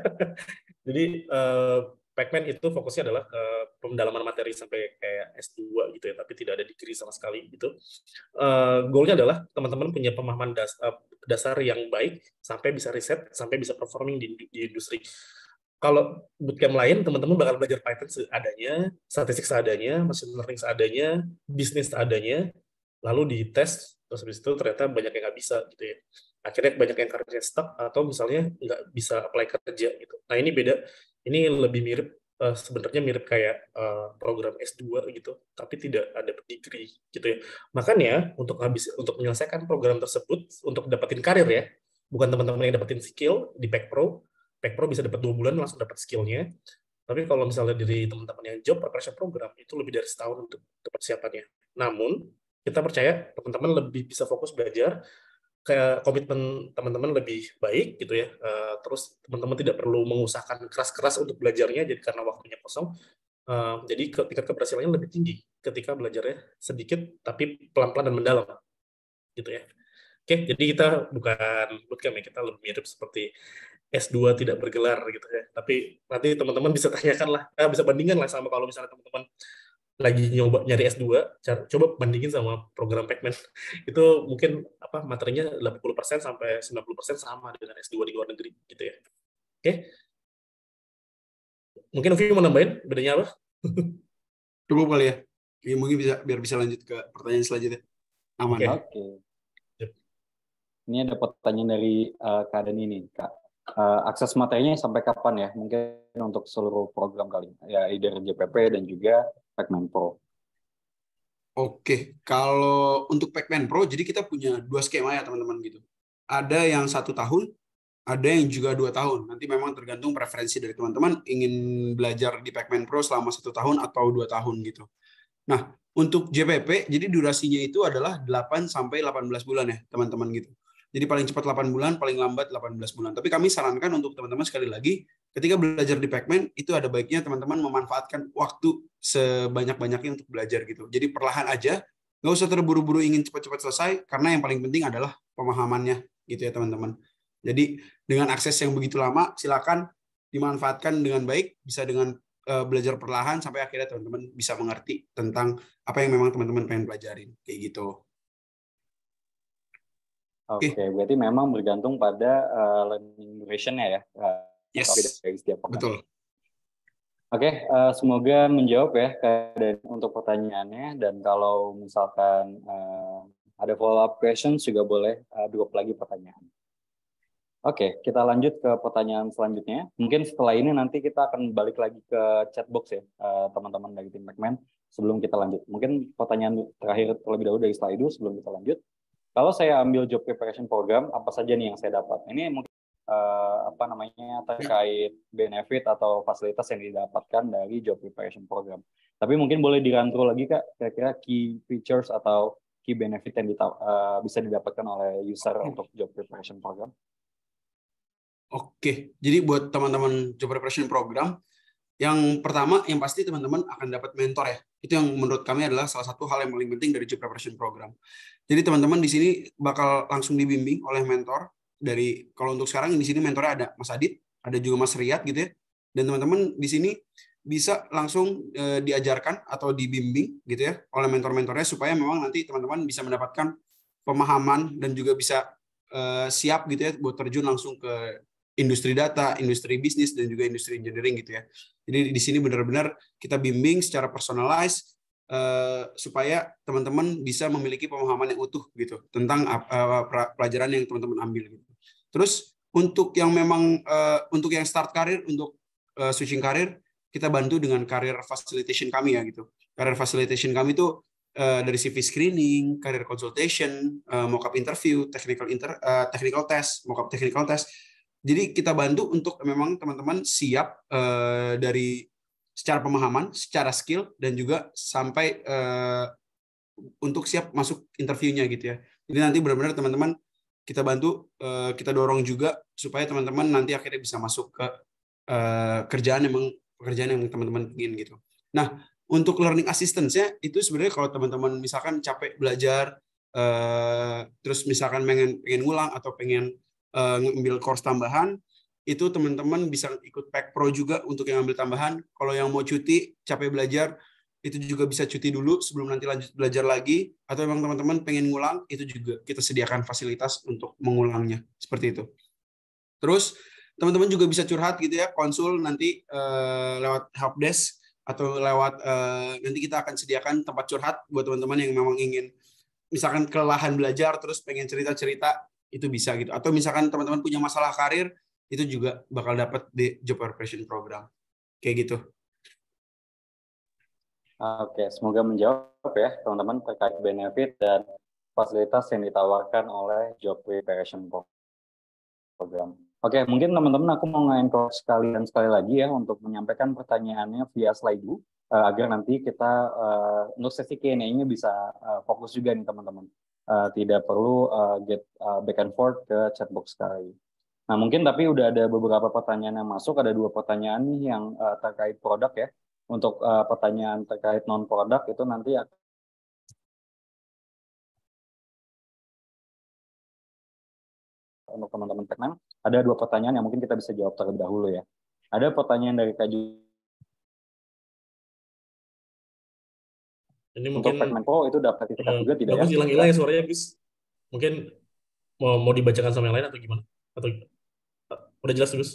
Jadi Pacman itu fokusnya adalah pendalaman materi sampai kayak S2 gitu ya, tapi tidak ada degree sama sekali gitu. Goalnya adalah teman-teman punya pemahaman dasar yang baik sampai bisa riset, sampai bisa performing di industri. Kalau bootcamp lain, teman-teman bakal belajar Python seadanya, statistik seadanya, machine learning seadanya, bisnis seadanya, lalu dites, terus habis itu ternyata banyak yang nggak bisa gitu ya. Akhirnya banyak yang karirnya stuck atau misalnya nggak bisa apply kerja gitu. Nah ini beda, ini lebih mirip sebenarnya mirip kayak program S2 gitu, tapi tidak ada degree gitu ya. Makanya untuk menyelesaikan program tersebut, untuk dapetin karir ya, bukan teman-teman yang dapetin skill di Pacpro bisa dapat 2 bulan langsung dapat skillnya. Tapi kalau misalnya dari teman-teman yang job preparation program itu lebih dari setahun untuk persiapannya. Namun kita percaya teman-teman lebih bisa fokus belajar, kayak komitmen teman-teman lebih baik gitu ya. Terus teman-teman tidak perlu mengusahakan keras-keras untuk belajarnya, jadi karena waktunya kosong. Jadi tingkat keberhasilannya lebih tinggi ketika belajarnya sedikit tapi pelan-pelan dan mendalam gitu ya. Oke, jadi kita bukan bootcamp ya, kita lebih mirip seperti S2 tidak bergelar gitu ya. Tapi nanti teman-teman bisa tanyakan lah, bisa bandingkan lah sama kalau misalnya teman-teman lagi nyoba nyari S2, coba bandingin sama program Pacman. Itu mungkin materinya 80% sampai 90% sama dengan S2 di luar negeri gitu ya. Oke. Mungkin Novi mau nambahin bedanya apa? Cukup kali ya. Mungkin biar bisa lanjut ke pertanyaan selanjutnya. Aman. Oke. Ini ada pertanyaan dari Kak Dani ini, Kak. Akses materinya sampai kapan ya? Mungkin untuk seluruh program kali ya, either JPP dan juga Pacman Pro. Oke, kalau untuk Pacman Pro, jadi kita punya dua skema ya teman-teman gitu. Ada yang 1 tahun, ada yang juga 2 tahun. Nanti memang tergantung preferensi dari teman-teman ingin belajar di Pacman Pro selama 1 tahun atau 2 tahun gitu. Nah, untuk JPP, jadi durasinya itu adalah 8 sampai 18 bulan ya teman-teman gitu. Jadi paling cepat 8 bulan, paling lambat 18 bulan. Tapi kami sarankan untuk teman-teman sekali lagi, ketika belajar di Pacman, itu ada baiknya teman-teman memanfaatkan waktu sebanyak-banyaknya untuk belajar gitu. Jadi perlahan aja, nggak usah terburu-buru ingin cepat-cepat selesai, karena yang paling penting adalah pemahamannya gitu ya teman-teman. Jadi dengan akses yang begitu lama, silakan dimanfaatkan dengan baik, bisa dengan belajar perlahan sampai akhirnya teman-teman bisa mengerti tentang apa yang memang teman-teman pengen pelajarin kayak gitu. Oke, berarti memang bergantung pada learning duration-nya ya. Yes, Dari setiap pekan. betul. Oke, semoga menjawab ya untuk pertanyaannya, dan kalau misalkan ada follow-up questions juga boleh drop lagi pertanyaan. Oke, kita lanjut ke pertanyaan selanjutnya. Mungkin setelah ini nanti kita akan balik lagi ke chatbox ya, teman-teman dari tim Pacman. Sebelum kita lanjut, mungkin pertanyaan terakhir terlebih dahulu dari Slido sebelum kita lanjut. Kalau saya ambil job preparation program, apa saja nih yang saya dapat? Ini mungkin terkait benefit atau fasilitas yang didapatkan dari job preparation program. Tapi mungkin boleh dirantau lagi Kak, kira-kira key features atau key benefit yang bisa didapatkan oleh user untuk job preparation program. Oke, jadi buat teman-teman job preparation program, yang pertama, yang pasti teman-teman akan dapat mentor ya. Itu yang menurut kami adalah salah satu hal yang paling penting dari job preparation program. Jadi teman-teman di sini bakal langsung dibimbing oleh mentor. Kalau untuk sekarang di sini mentornya ada Mas Adit, ada juga Mas Riyad gitu ya. Dan teman-teman di sini bisa langsung diajarkan atau dibimbing gitu ya oleh mentor-mentornya supaya memang nanti teman-teman bisa mendapatkan pemahaman dan juga bisa siap gitu ya buat terjun langsung ke industri data, industri bisnis, dan juga industri engineering gitu ya. Jadi di sini benar-benar kita bimbing secara personalized supaya teman-teman bisa memiliki pemahaman yang utuh gitu tentang pelajaran yang teman-teman ambil gitu. Terus untuk yang memang untuk yang start karir, untuk switching karir, kita bantu dengan career facilitation kami ya gitu. Career facilitation kami itu dari CV screening, career consultation, mock-up interview, technical test, mock-up technical test. Jadi kita bantu untuk memang teman-teman siap dari secara pemahaman, secara skill, dan juga sampai untuk siap masuk interviewnya gitu ya. Jadi nanti benar-benar teman-teman kita bantu, kita dorong juga supaya teman-teman nanti akhirnya bisa masuk ke pekerjaan yang teman-teman ingin gitu. Nah, untuk learning assistance-nya itu sebenarnya kalau teman-teman misalkan capek belajar, terus misalkan pengen ngulang atau pengen ngambil course tambahan, itu teman-teman bisa ikut Pack Pro juga untuk yang ambil tambahan. Kalau yang mau cuti, capek belajar, itu juga bisa cuti dulu sebelum nanti lanjut belajar lagi. Atau memang teman-teman pengen ngulang, itu juga kita sediakan fasilitas untuk mengulangnya. Seperti itu. Terus, teman-teman juga bisa curhat gitu ya, konsul nanti lewat helpdesk, atau lewat nanti kita akan sediakan tempat curhat buat teman-teman yang memang ingin misalkan kelelahan belajar, terus pengen cerita-cerita, itu bisa gitu. Atau misalkan teman-teman punya masalah karir, itu juga bakal dapat di job preparation program. Kayak gitu. Oke, semoga menjawab ya teman-teman terkait benefit dan fasilitas yang ditawarkan oleh job preparation program. Oke, mungkin teman-teman aku mau nge-encourage sekali lagi ya untuk menyampaikan pertanyaannya via Slido agar nanti kita untuk sesi Q&A-nya bisa fokus juga nih teman-teman. Tidak perlu get back and forth ke chatbox sekali. Nah, mungkin tapi udah ada beberapa pertanyaan yang masuk, ada 2 pertanyaan nih yang terkait produk ya. Untuk pertanyaan terkait non-produk itu nanti untuk teman-teman Pacman, ada 2 pertanyaan yang mungkin kita bisa jawab terlebih dahulu ya. Ada pertanyaan dari Kak Ini untuk mungkin Pacman Pro itu dapat sertifikat juga tidak ya? Hilang-hilang ya suaranya, bis. Mungkin mau dibacakan sama yang lain atau gimana? Atau udah jelas, Gus?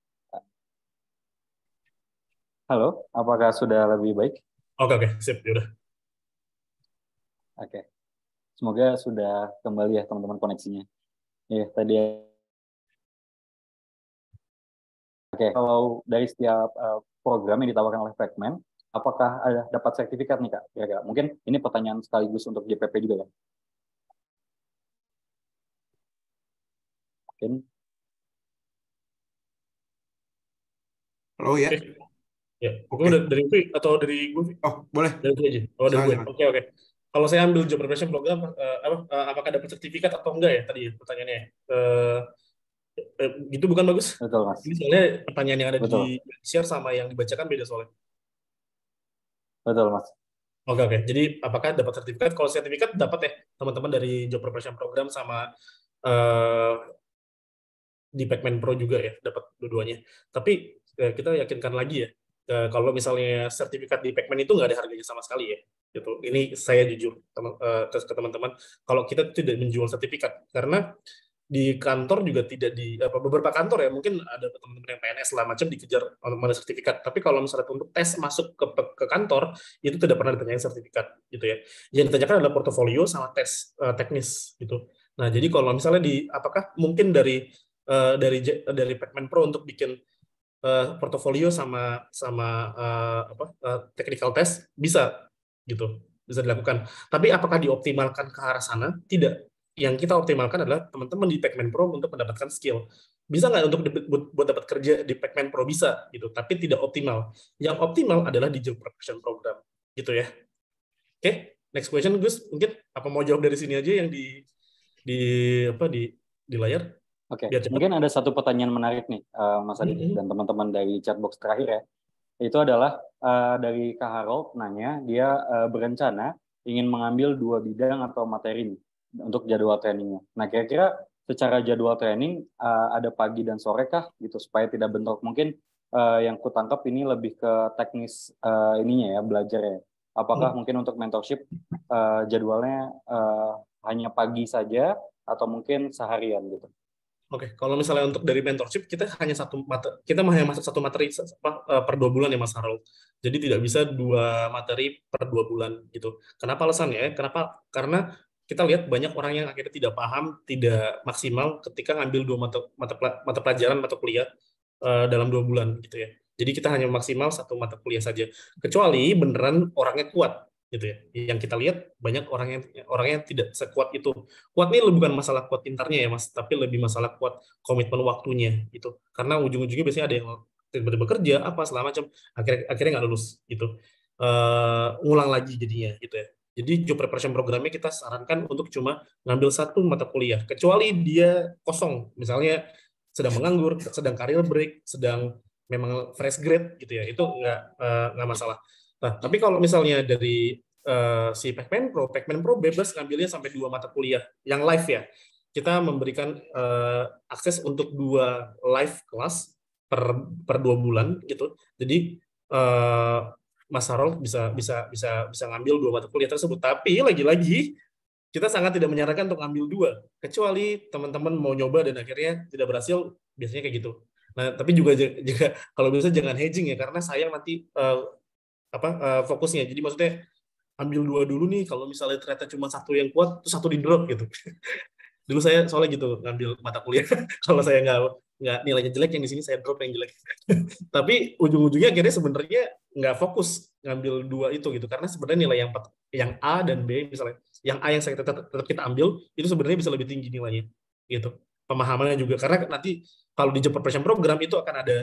Halo, apakah sudah lebih baik? Oke, sip, yaudah. Oke. Semoga sudah kembali ya teman-teman koneksinya. Ya, tadi. Oke, kalau dari setiap program yang ditawarkan oleh Pacman, apakah ada dapat sertifikat nih Kak? Kira-kira. Mungkin ini pertanyaan sekaligus untuk JPP juga ya. Mungkin. Halo ya. Oke. Ya, mungkin dari Upi atau dari gue? Oh, boleh. Dari gue aja. Oh, dari gue. Silakan. Oke. Kalau saya ambil job preparation program, apakah dapat sertifikat atau enggak ya tadi pertanyaannya? Gitu bukan Bagus? Betul Mas. Ini soalnya pertanyaan yang ada Betul. di share sama yang dibacakan beda soalnya. Betul Mas. Oke. Jadi apakah dapat sertifikat? Kalau sertifikat dapat ya teman-teman dari job preparation program sama di Pacman Pro juga ya, dapat dua-duanya. Tapi kita yakinkan lagi ya, kalau misalnya sertifikat di Pacman itu nggak ada harganya sama sekali ya. Gitu. Ini saya jujur ke teman-teman, kalau kita tidak menjual sertifikat, karena di kantor juga tidak beberapa kantor ya, mungkin ada teman-teman yang PNS lah macam dikejar oleh sertifikat. Tapi kalau misalnya untuk tes masuk ke kantor, itu tidak pernah ditanyain sertifikat gitu ya. Yang ditanyakan adalah portofolio sama tes teknis gitu. Nah, jadi kalau misalnya apakah mungkin dari Pacman Pro untuk bikin portofolio sama technical test bisa gitu, bisa dilakukan. Tapi apakah dioptimalkan ke arah sana? Tidak. Yang kita optimalkan adalah teman-teman di Pacman Pro untuk mendapatkan skill. Bisa nggak untuk buat dapat kerja di Pacman Pro? Bisa gitu, tapi tidak optimal. Yang optimal adalah di job preparation program gitu ya. Oke, next question Gus, mungkin apa mau jawab dari sini aja yang di layar? Oke, mungkin ada satu pertanyaan menarik nih, Mas Adi dan teman-teman dari chatbox terakhir ya. Itu adalah dari Kak Harold nanya, dia berencana ingin mengambil 2 bidang atau materi nih, untuk jadwal trainingnya. Nah, kira-kira secara jadwal training ada pagi dan sore kah gitu supaya tidak bentrok? Mungkin yang kutangkap ini lebih ke teknis ininya ya, belajar ya. Apakah mungkin untuk mentorship jadwalnya hanya pagi saja atau mungkin seharian gitu? Oke, kalau misalnya untuk dari mentorship kita hanya masuk satu materi per 2 bulan ya Mas Harold. Jadi tidak bisa 2 materi per 2 bulan gitu. Kenapa alasannya? Karena kita lihat banyak orang yang akhirnya tidak paham, tidak maksimal ketika ngambil 2 mata pelajaran mata kuliah dalam 2 bulan gitu ya. Jadi kita hanya maksimal 1 mata kuliah saja. Kecuali beneran orangnya kuat gitu ya. Yang kita lihat banyak orangnya tidak sekuat itu. Kuat ini bukan masalah kuat pintarnya ya Mas, tapi lebih masalah kuat komitmen waktunya gitu. Karena ujung-ujungnya biasanya ada yang tiba-tiba kerja apa segala macam, akhirnya nggak lulus gitu. Ngulang lagi jadinya gitu ya. Jadi job preparation programnya kita sarankan untuk cuma ngambil 1 mata kuliah, kecuali dia kosong, misalnya sedang menganggur, sedang career break, sedang memang fresh grade gitu ya, itu nggak masalah. Nah, tapi kalau misalnya dari si Pacman Pro bebas ngambilnya sampai 2 mata kuliah yang live ya. Kita memberikan akses untuk 2 live kelas per 2 bulan gitu. Jadi Mas Harold bisa ngambil 2 mata kuliah tersebut. Tapi lagi-lagi kita sangat tidak menyarankan untuk ngambil 2, kecuali teman-teman mau nyoba dan akhirnya tidak berhasil, biasanya kayak gitu. Nah, tapi juga kalau bisa jangan hedging ya, karena sayang nanti fokusnya. Jadi maksudnya ambil 2 dulu nih, kalau misalnya ternyata cuma 1 yang kuat, terus 1 di drop gitu. Dulu saya soalnya gitu ngambil mata kuliah, kalau saya nggak nilainya jelek, yang di sini saya drop yang jelek. Tapi ujung-ujungnya akhirnya sebenarnya nggak fokus ngambil 2 itu gitu, karena sebenarnya nilai yang A dan B misalnya, yang A yang saya tetap kita ambil itu sebenarnya bisa lebih tinggi nilainya gitu. Pemahamannya juga, karena nanti kalau di job preparation program itu akan ada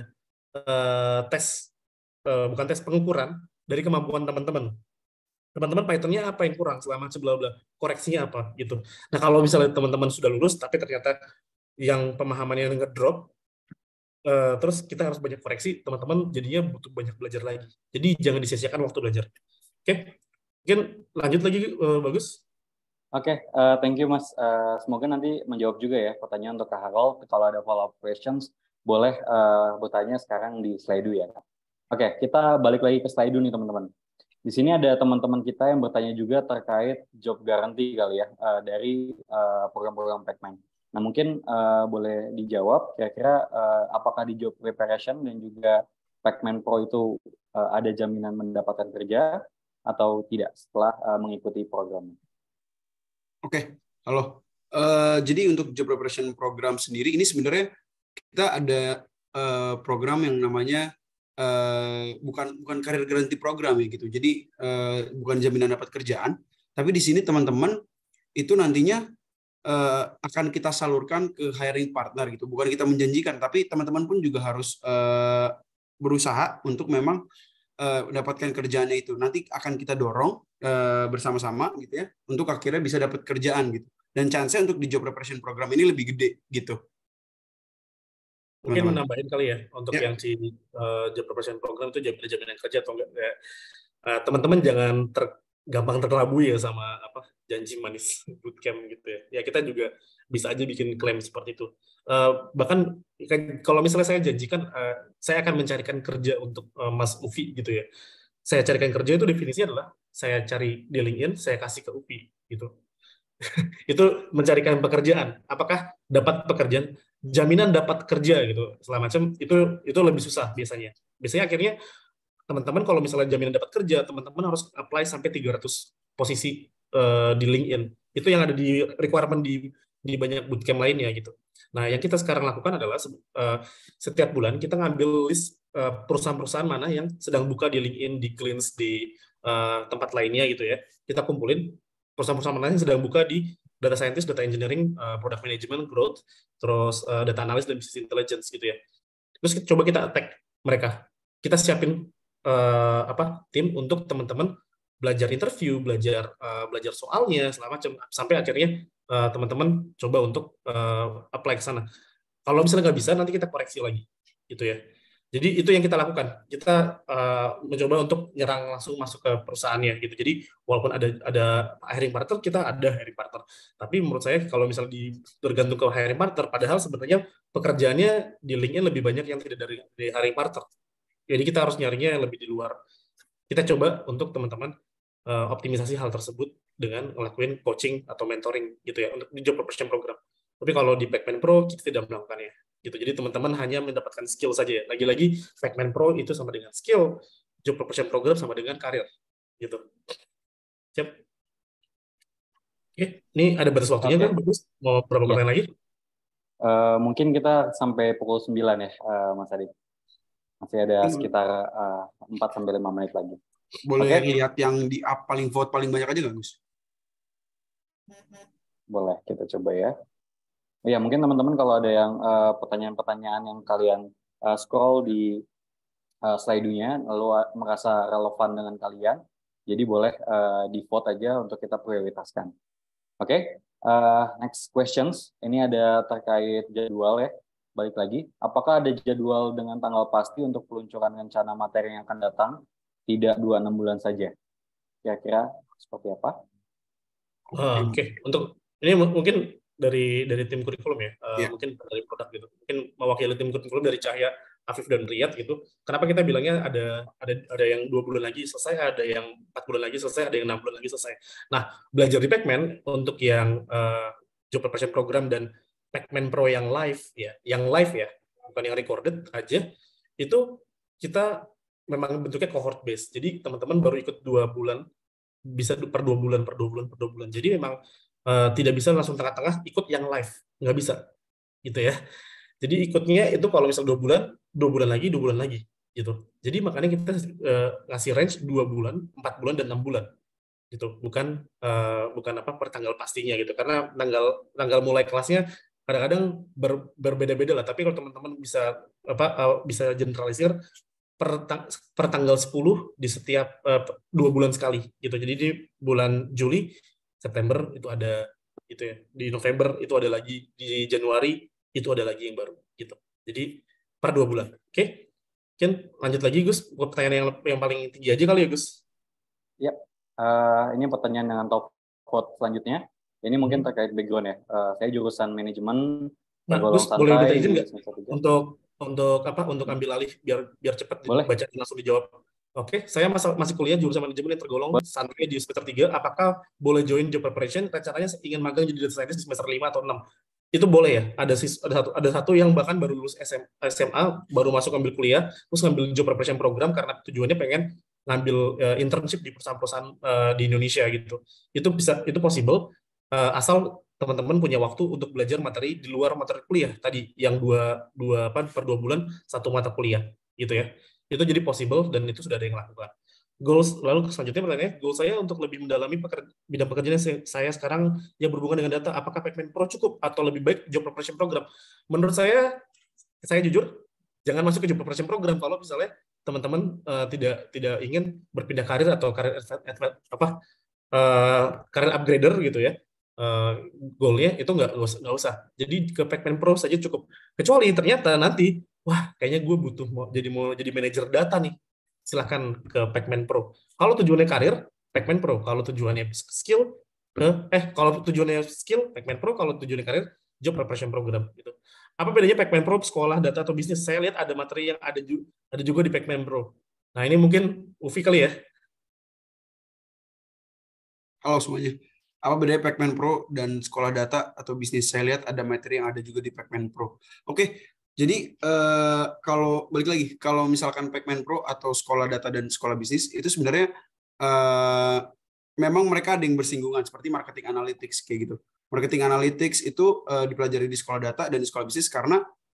tes, bukan tes, pengukuran dari kemampuan teman-teman Python-nya apa yang kurang selama bla koreksinya apa gitu. Nah, kalau misalnya teman-teman sudah lulus tapi ternyata yang pemahamannya ngedrop, terus kita harus banyak koreksi, teman-teman jadinya butuh banyak belajar lagi. Jadi jangan disia-siakan waktu belajar. Oke, mungkin lanjut lagi Bagus. Oke, thank you Mas. Semoga nanti menjawab juga ya pertanyaan untuk Kak Harold. Kalau ada follow-up questions, boleh bertanya sekarang di Slido ya. Oke, kita balik lagi ke Slido nih teman-teman. Di sini ada teman-teman kita yang bertanya juga terkait job guarantee kali ya, dari program-program Pacman. Nah, mungkin boleh dijawab kira-kira apakah di job preparation dan juga Pacman Pro itu ada jaminan mendapatkan kerja atau tidak setelah mengikuti program. Oke, halo. Jadi untuk job preparation program sendiri ini sebenarnya kita ada program yang namanya bukan karir garanti program ya gitu. Jadi bukan jaminan dapat kerjaan, tapi di sini teman-teman itu nantinya akan kita salurkan ke hiring partner gitu. Bukan kita menjanjikan, tapi teman-teman pun juga harus berusaha untuk memang mendapatkan kerjaannya itu. Nanti akan kita dorong bersama-sama gitu ya, untuk akhirnya bisa dapat kerjaan gitu. Dan chance-nya untuk di job preparation program ini lebih gede gitu. Mungkin Teman-teman. menambahin kali ya untuk Ya. yang si job preparation program itu jaminan kerja atau enggak. Teman-teman jangan gampang terlabui ya sama janji manis bootcamp gitu ya. Ya kita juga bisa aja bikin klaim seperti itu. Bahkan kalau misalnya saya janjikan saya akan mencarikan kerja untuk Mas Ufi gitu ya. Saya carikan kerja itu definisinya adalah saya cari di LinkedIn, saya kasih ke Ufi gitu. Itu mencarikan pekerjaan. Apakah dapat pekerjaan? Jaminan dapat kerja gitu. Segala macam itu lebih susah biasanya. Biasanya akhirnya teman-teman kalau misalnya jaminan dapat kerja, teman-teman harus apply sampai 300 posisi di LinkedIn. Itu yang ada di requirement di banyak bootcamp lainnya gitu. Nah, yang kita sekarang lakukan adalah setiap bulan kita ngambil list perusahaan-perusahaan mana yang sedang buka di LinkedIn, di Glints, di tempat lainnya gitu ya. Kita kumpulin perusahaan-perusahaan mana yang sedang buka di data scientist, data engineering, product management, growth, terus data analysis dan business intelligence gitu ya. Terus coba kita attack mereka. Kita siapin tim untuk teman-teman belajar interview, belajar soalnya, segala macam, sampai akhirnya teman-teman coba untuk apply ke sana. Kalau misalnya nggak bisa, nanti kita koreksi lagi, gitu ya. Jadi itu yang kita lakukan. Kita mencoba untuk nyerang langsung masuk ke perusahaannya, gitu. Jadi walaupun ada hiring partner, kita ada hiring partner. Tapi menurut saya kalau misalnya tergantung ke hiring partner, padahal sebenarnya pekerjaannya di LinkedIn lebih banyak yang tidak dari hiring partner. Jadi kita harus nyarinya yang lebih di luar. Kita coba untuk teman-teman optimisasi hal tersebut dengan ngelakuin coaching atau mentoring gitu ya untuk di job preparation program. Tapi kalau di Pacman Pro kita tidak melakukannya. Gitu. Jadi teman-teman hanya mendapatkan skill saja ya. Lagi-lagi Pacman Pro itu sama dengan skill, job preparation program sama dengan karir. Gitu. Siap. Oke, ini ada batas waktunya kan? Bagus. Mau berapa pertanyaan lagi? Mungkin kita sampai pukul 9 ya, Mas Adit. Masih ada sekitar 4-5 menit lagi. Boleh lihat yang di paling vote paling banyak aja nggak, Gus? Boleh, kita coba ya. Ya, mungkin teman-teman kalau ada yang pertanyaan-pertanyaan yang kalian scroll di slide-nya, lalu merasa relevan dengan kalian, jadi boleh di-vote aja untuk kita prioritaskan. Oke, next questions. Ini ada terkait jadwal ya. Balik lagi, apakah ada jadwal dengan tanggal pasti untuk peluncuran rencana materi yang akan datang? Tidak 2-6 bulan saja. Kira-kira seperti apa? Oke. Untuk ini mungkin dari tim kurikulum ya, mungkin dari produk gitu. Mungkin mewakili tim kurikulum dari Cahya, Afif dan Riyad gitu. Kenapa kita bilangnya ada yang 2 bulan lagi selesai, ada yang 4 bulan lagi selesai, ada yang 6 bulan lagi selesai. Nah, belajar di Pacman untuk yang job preparation program dan Pacman Pro yang live ya, bukan yang recorded aja, itu kita memang bentuknya cohort base. Jadi teman-teman baru ikut 2 bulan, bisa per 2 bulan. Jadi memang tidak bisa langsung tengah-tengah ikut yang live, nggak bisa, gitu ya. Jadi ikutnya itu kalau misal 2 bulan lagi, gitu. Jadi makanya kita ngasih range 2 bulan, 4 bulan dan 6 bulan, gitu. Bukan per tanggal pastinya gitu. Karena tanggal mulai kelasnya kadang-kadang berbeda-beda lah. Tapi kalau teman-teman bisa generalisir per tanggal 10 di setiap 2 bulan sekali gitu. Jadi di bulan Juli, September itu ada gitu ya. Di November itu ada lagi, di Januari itu ada lagi yang baru gitu. Jadi per 2 bulan. Oke. Mungkin lanjut lagi Gus, pertanyaan yang paling tinggi aja kali ya Gus. Ya. Ini pertanyaan dengan top vote selanjutnya. Ini mungkin terkait background ya. Saya jurusan manajemen. Nah, Gus boleh minta izin nggak untuk ambil alih biar cepat dibaca langsung dijawab. Oke, saya masih kuliah jurusan manajemen yang tergolong santai di semester 3. Apakah boleh join job preparation? Rencananya ingin magang jadi data scientist di semester 5 atau 6. Itu boleh ya. Ada satu yang bahkan baru lulus SMA, baru masuk ambil kuliah, terus ngambil job preparation program karena tujuannya pengen ngambil internship di perusahaan-perusahaan di Indonesia gitu. Itu possible asal teman-teman punya waktu untuk belajar materi di luar materi kuliah tadi yang per 2 bulan 1 mata kuliah gitu ya. Itu jadi possible dan itu sudah ada yang lakukan. Goals, lalu selanjutnya pertanyaannya, goal saya untuk lebih mendalami bidang pekerjaan saya sekarang yang berhubungan dengan data, apakah Pacman Pro cukup atau lebih baik job preparation program? Menurut saya jujur, jangan masuk ke job preparation program kalau misalnya teman-teman tidak ingin berpindah karir atau karir karir upgrader gitu ya. Goalnya itu nggak usah. Jadi ke Pacman Pro saja cukup. Kecuali ternyata nanti, wah kayaknya gue butuh mau jadi manajer data nih. Silahkan ke Pacman Pro. Kalau tujuannya karir, Pacman Pro. Kalau tujuannya skill, kalau tujuannya skill, Pacman Pro. Kalau tujuannya karir, job preparation program gitu. Apa bedanya Pacman Pro, sekolah, data, atau bisnis? Saya lihat ada materi yang ada juga di Pacman Pro. Nah ini mungkin Ufi kali ya. Halo semuanya. Apa bedanya Pacman Pro dan sekolah data atau bisnis? Saya lihat ada materi yang ada juga di Pacman Pro. Oke, jadi kalau balik lagi, kalau misalkan Pacman Pro atau sekolah data dan sekolah bisnis itu sebenarnya memang mereka ada yang bersinggungan seperti marketing analytics kayak gitu. Marketing analytics itu dipelajari di sekolah data dan di sekolah bisnis karena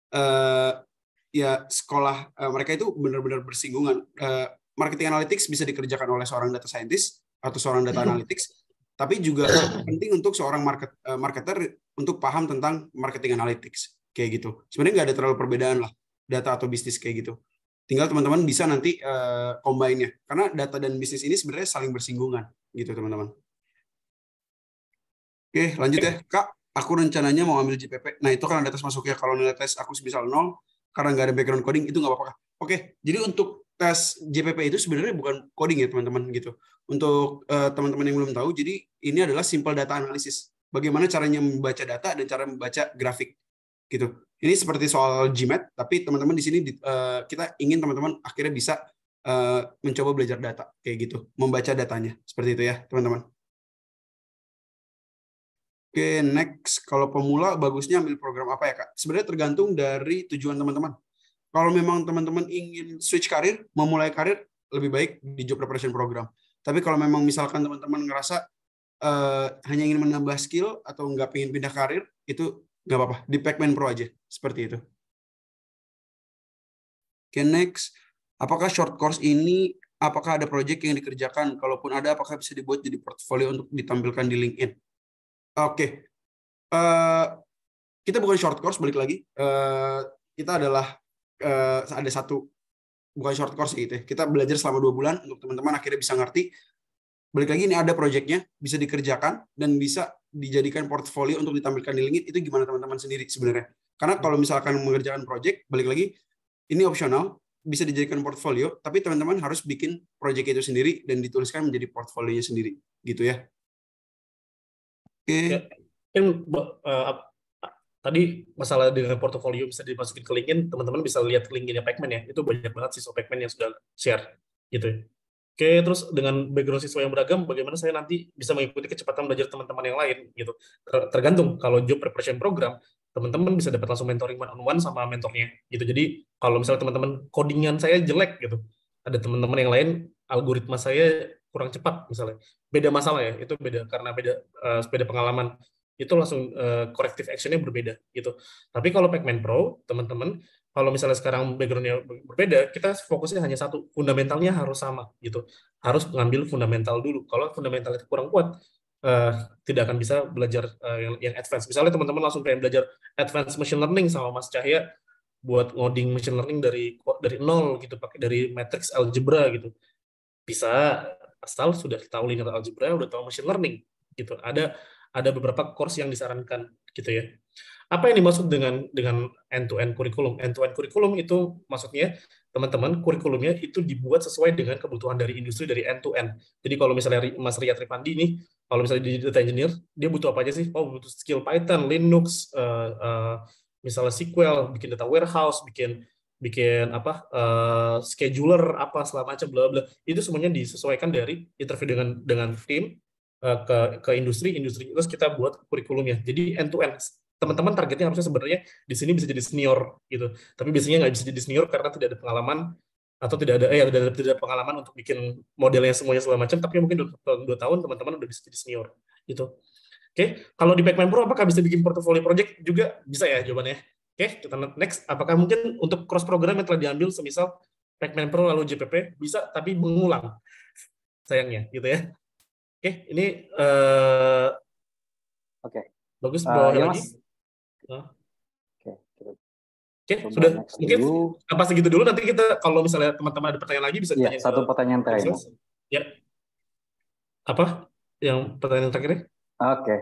ya sekolah mereka itu benar-benar bersinggungan. Marketing analytics bisa dikerjakan oleh seorang data scientist atau seorang data analytics, tapi juga penting untuk seorang marketer untuk paham tentang marketing analytics kayak gitu. Sebenarnya nggak ada terlalu perbedaan lah data atau bisnis kayak gitu. Tinggal teman-teman bisa nanti combine-nya karena data dan bisnis ini sebenarnya saling bersinggungan gitu teman-teman. Oke, lanjut ya Kak. Aku rencananya mau ambil JPP. Nah itu kan ada tes masuknya. Kalau nilai tes aku misal 0 karena nggak ada background coding itu nggak apa-apa. Oke, jadi untuk tes JPP itu sebenarnya bukan coding ya teman-teman gitu. Untuk teman-teman yang belum tahu, jadi ini adalah simple data analysis. Bagaimana caranya membaca data dan cara membaca grafik gitu. Ini seperti soal GMAT, tapi teman-teman di sini kita ingin teman-teman akhirnya bisa mencoba belajar data kayak gitu, membaca datanya seperti itu ya teman-teman. Oke, next. Kalau pemula bagusnya ambil program apa ya Kak? Sebenarnya tergantung dari tujuan teman-teman. Kalau memang teman-teman ingin switch karir, memulai karir, lebih baik di job preparation program. Tapi kalau memang misalkan teman-teman ngerasa hanya ingin menambah skill atau nggak ingin pindah karir, itu nggak apa-apa. Di Pacman Pro aja. Seperti itu. Oke, next. Apakah short course ini, apakah ada project yang dikerjakan? Kalaupun ada, apakah bisa dibuat jadi portfolio untuk ditampilkan di LinkedIn? Oke. Kita bukan short course, balik lagi. Kita adalah ada satu, bukan short course gitu ya. Kita belajar selama 2 bulan untuk teman-teman akhirnya bisa ngerti. Balik lagi, ini ada project-nya, bisa dikerjakan dan bisa dijadikan portfolio untuk ditampilkan di LinkedIn. Itu gimana teman-teman sendiri sebenarnya. Karena kalau misalkan mengerjakan project, balik lagi, ini opsional, bisa dijadikan portfolio, tapi teman-teman harus bikin project itu sendiri dan dituliskan menjadi portfolionya sendiri. Gitu ya. Oke. Tadi masalah dengan portofolio bisa dimasukin ke LinkedIn, teman-teman bisa lihat LinkedIn-nya Pacman ya. Itu banyak banget siswa Pacman yang sudah share gitu. Oke, terus dengan background siswa yang beragam, bagaimana saya nanti bisa mengikuti kecepatan belajar teman-teman yang lain gitu. Tergantung, kalau job preparation program, teman-teman bisa dapat langsung mentoring one-on-one sama mentornya gitu. Jadi kalau misalnya teman-teman codingan saya jelek gitu, ada teman-teman yang lain algoritma saya kurang cepat misalnya. Beda masalah ya, itu beda karena beda pengalaman. Itu langsung corrective action-nya berbeda gitu. Tapi kalau Pacman Pro, teman-teman, kalau misalnya sekarang background-nya berbeda, kita fokusnya hanya satu, fundamentalnya harus sama gitu. Harus mengambil fundamental dulu. Kalau fundamental itu kurang kuat, tidak akan bisa belajar yang advance. Misalnya teman-teman langsung pengen belajar advanced machine learning sama Mas Cahya buat ngoding machine learning dari nol gitu, pakai dari matrix algebra gitu. Bisa, asal sudah tahu linear algebra, udah tahu machine learning gitu. Ada beberapa course yang disarankan gitu ya. Apa yang dimaksud dengan end-to-end kurikulum? End-to-end kurikulum itu maksudnya teman-teman kurikulumnya itu dibuat sesuai dengan kebutuhan dari industri dari end-to-end. Jadi kalau misalnya Mas Riyad Rifandi ini, kalau misalnya di data engineer, dia butuh apa aja sih? Oh, butuh skill Python, Linux, misalnya SQL, bikin data warehouse, bikin scheduler apa segala macam bla bla. Itu semuanya disesuaikan dari interview dengan tim ke industri terus kita buat kurikulumnya. Jadi end to end. Teman-teman targetnya harusnya sebenarnya di sini bisa jadi senior gitu. Tapi biasanya nggak bisa jadi senior karena tidak ada pengalaman atau tidak ada pengalaman untuk bikin modelnya semuanya segala macam. Tapi mungkin 2 tahun teman-teman udah bisa jadi senior gitu. Oke, kalau di Pacman Pro apakah bisa bikin portfolio project juga bisa ya jawabannya? Oke, kita next. Apakah mungkin untuk cross program yang telah diambil semisal Pacman Pro lalu JPP bisa, tapi mengulang sayangnya gitu ya. Oke, ini bagus bawa Ya, lagi. Mas. Oke, sudah mungkin apa segitu dulu, nanti kita kalau misalnya teman-teman ada pertanyaan lagi bisa ditanya. Satu pertanyaan terakhir. Ya. Apa yang pertanyaan terakhir? Oke.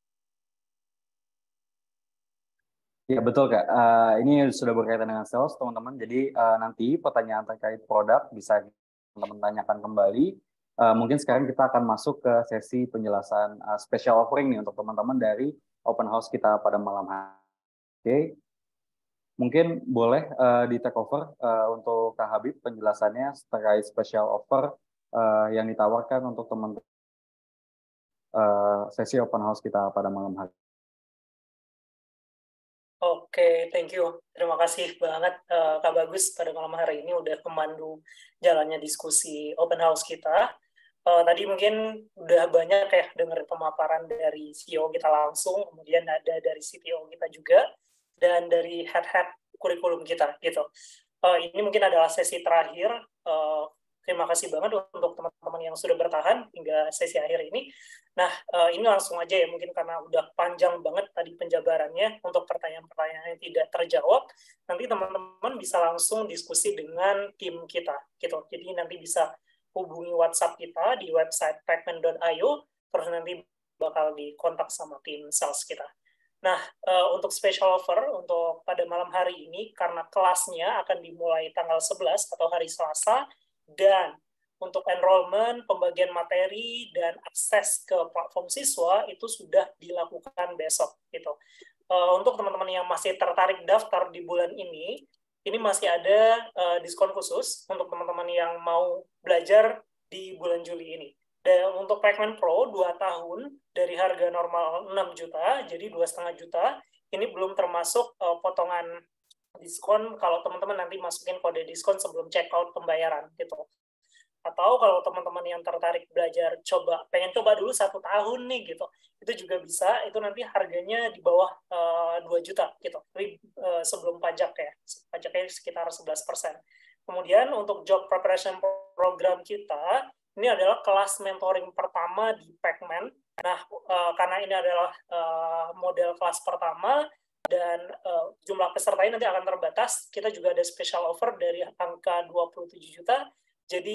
Ya betul Kak, ini sudah berkaitan dengan sales teman-teman, jadi nanti pertanyaan terkait produk bisa teman-teman tanyakan kembali. Mungkin sekarang kita akan masuk ke sesi penjelasan special offering nih untuk teman-teman dari open house kita pada malam hari. Oke, mungkin boleh di take over untuk Kak Habib penjelasannya terkait special offer yang ditawarkan untuk teman-teman sesi open house kita pada malam hari. Oke, thank you. Terima kasih banget Kak Bagus pada malam hari ini udah memandu jalannya diskusi open house kita. Tadi mungkin udah banyak ya dengar pemaparan dari CEO kita langsung, kemudian ada dari CTO kita juga, dan dari head kurikulum kita gitu. Ini mungkin adalah sesi terakhir. Terima kasih banget untuk teman-teman yang sudah bertahan hingga sesi akhir ini. Nah, ini langsung aja ya, mungkin karena udah panjang banget tadi penjabarannya untuk pertanyaan-pertanyaan yang tidak terjawab, nanti teman-teman bisa langsung diskusi dengan tim kita gitu. Jadi nanti bisa hubungi WhatsApp kita di website pacman.io, terus nanti bakal dikontak sama tim sales kita. Nah, untuk special offer untuk pada malam hari ini, karena kelasnya akan dimulai tanggal 11 atau hari Selasa, dan untuk enrollment, pembagian materi, dan akses ke platform siswa itu sudah dilakukan besok gitu. Untuk teman-teman yang masih tertarik daftar di bulan ini masih ada diskon khusus untuk teman-teman yang mau belajar di bulan Juli ini. Dan untuk Pacman Pro 2 tahun dari harga normal 6 juta jadi 2,5 juta, ini belum termasuk potongan diskon kalau teman-teman nanti masukin kode diskon sebelum checkout pembayaran gitu. Atau kalau teman-teman yang tertarik belajar pengen coba dulu 1 tahun nih gitu, itu juga bisa. Itu nanti harganya di bawah 2 juta gitu, sebelum pajak ya, pajaknya sekitar 11%. Kemudian untuk job preparation program kita, ini adalah kelas mentoring pertama di Pacman. Nah, karena ini adalah model kelas pertama dan jumlah pesertanya nanti akan terbatas, kita juga ada special offer dari angka 27 juta jadi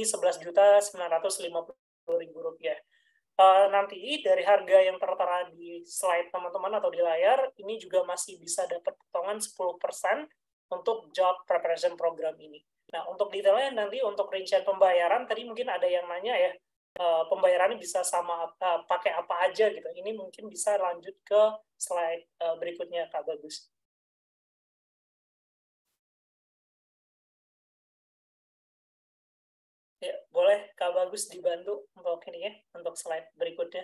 11.950.000 rupiah. Nanti dari harga yang tertera di slide teman-teman atau di layar, ini juga masih bisa dapat potongan 10% untuk job preparation program ini. Nah, untuk detailnya nanti untuk rincian pembayaran, tadi mungkin ada yang nanya ya, pembayarannya bisa sama pakai apa aja gitu. Ini mungkin bisa lanjut ke slide berikutnya, Kak Bagus. Ya, boleh Kak Bagus dibantu untuk ini ya, untuk slide berikutnya.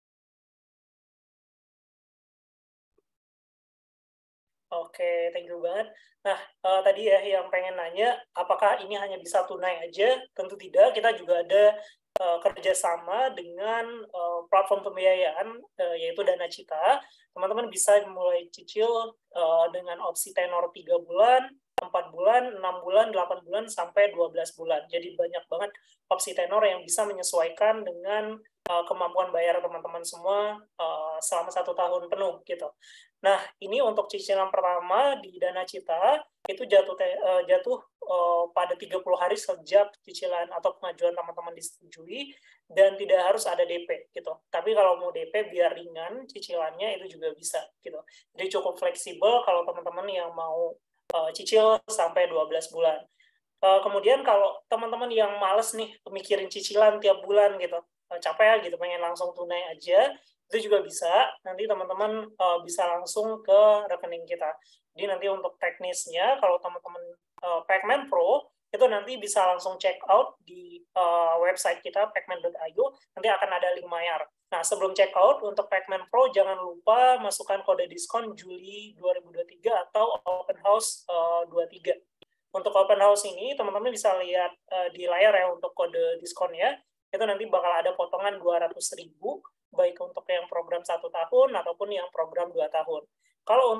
Oke, thank you banget. Nah, tadi ya yang pengen nanya, apakah ini hanya bisa tunai aja? Tentu tidak, kita juga ada kerjasama dengan platform pembiayaan, yaitu Dana Cita. Teman-teman bisa mulai cicil dengan opsi tenor 3 bulan, 4 bulan, 6 bulan, 8 bulan, sampai 12 bulan. Jadi banyak banget opsi tenor yang bisa menyesuaikan dengan kemampuan bayar teman-teman semua selama 1 tahun penuh gitu. Nah, ini untuk cicilan pertama di Dana Cita itu jatuh pada 30 hari sejak cicilan atau pengajuan teman-teman disetujui dan tidak harus ada DP gitu. Tapi kalau mau DP biar ringan cicilannya itu juga bisa gitu. Jadi cukup fleksibel kalau teman-teman yang mau cicil sampai 12 bulan. Kemudian kalau teman-teman yang males nih mikirin cicilan tiap bulan gitu, capek gitu, pengen langsung tunai aja, itu juga bisa. Nanti teman-teman bisa langsung ke rekening kita. Jadi nanti untuk teknisnya, kalau teman-teman Pacman Pro, itu nanti bisa langsung check out di website kita, pacman.io, nanti akan ada link mayar. Nah, sebelum check out, untuk Pacman Pro, jangan lupa masukkan kode diskon Juli 2023 atau Open House 23. Untuk Open House ini, teman-teman bisa lihat di layar ya untuk kode diskonnya, itu nanti bakal ada potongan 200.000, baik untuk yang program 1 tahun ataupun yang program 2 tahun. Kalau untuk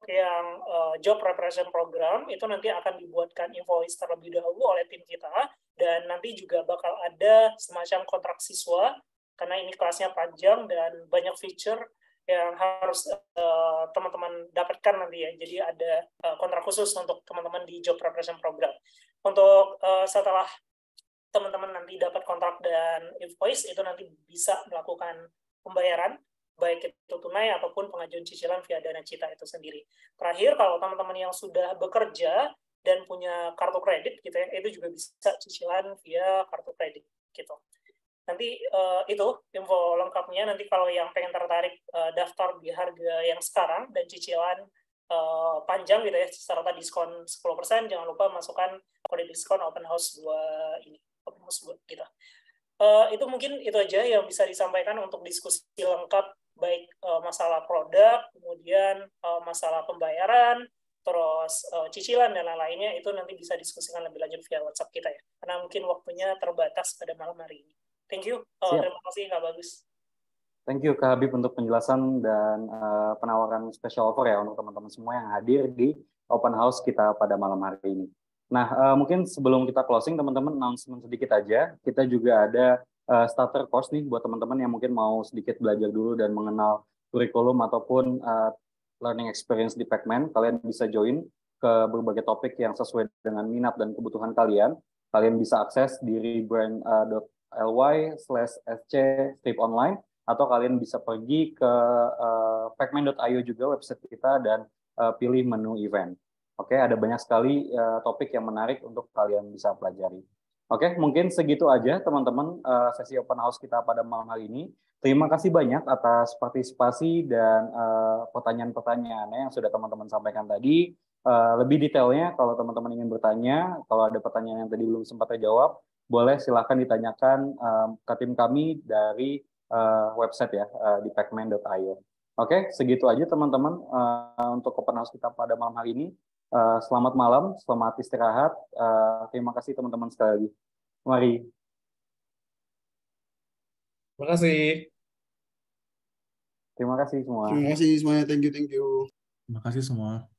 yang job preparation program itu nanti akan dibuatkan invoice terlebih dahulu oleh tim kita, dan nanti juga bakal ada semacam kontrak siswa karena ini kelasnya panjang dan banyak feature yang harus teman-teman dapatkan nanti ya. Jadi ada kontrak khusus untuk teman-teman di job preparation program. Untuk setelah teman-teman nanti dapat kontrak dan invoice, itu nanti bisa melakukan pembayaran, baik itu tunai ataupun pengajuan cicilan via Dana Cita itu sendiri. Terakhir, kalau teman-teman yang sudah bekerja dan punya kartu kredit gitu ya, itu juga bisa cicilan via kartu kredit gitu. Nanti itu info lengkapnya. Nanti kalau yang pengen tertarik daftar di harga yang sekarang dan cicilan panjang gitu ya, serta diskon 10%, jangan lupa masukkan kode diskon open house 2 ini. Gitu. Itu mungkin itu aja yang bisa disampaikan untuk diskusi lengkap, baik masalah produk, kemudian masalah pembayaran, terus cicilan dan lain-lainnya, itu nanti bisa diskusikan lebih lanjut via WhatsApp kita ya, karena mungkin waktunya terbatas pada malam hari ini. Thank you. Terima kasih Kak Bagus. Thank you Kak Habib untuk penjelasan dan penawaran special offer ya untuk teman-teman semua yang hadir di open house kita pada malam hari ini. Nah, mungkin sebelum kita closing, teman-teman, announcement sedikit aja. Kita juga ada starter course nih buat teman-teman yang mungkin mau sedikit belajar dulu dan mengenal kurikulum ataupun learning experience di Pacman. Kalian bisa join ke berbagai topik yang sesuai dengan minat dan kebutuhan kalian. Kalian bisa akses di rebrand.ly/sc-online, atau kalian bisa pergi ke pacman.io juga website kita dan pilih menu event. Oke, ada banyak sekali topik yang menarik untuk kalian bisa pelajari. Oke, mungkin segitu aja teman-teman sesi open house kita pada malam hari ini. Terima kasih banyak atas partisipasi dan pertanyaan-pertanyaannya yang sudah teman-teman sampaikan tadi. Lebih detailnya kalau teman-teman ingin bertanya, kalau ada pertanyaan yang tadi belum sempat terjawab, boleh silakan ditanyakan ke tim kami dari website ya, di pacman.io. Oke, segitu aja teman-teman untuk open house kita pada malam hari ini. Selamat malam, selamat istirahat. Terima kasih teman-teman sekali lagi. Mari. Terima kasih. Terima kasih semua. Terima kasih semuanya. Thank you. Terima kasih semua.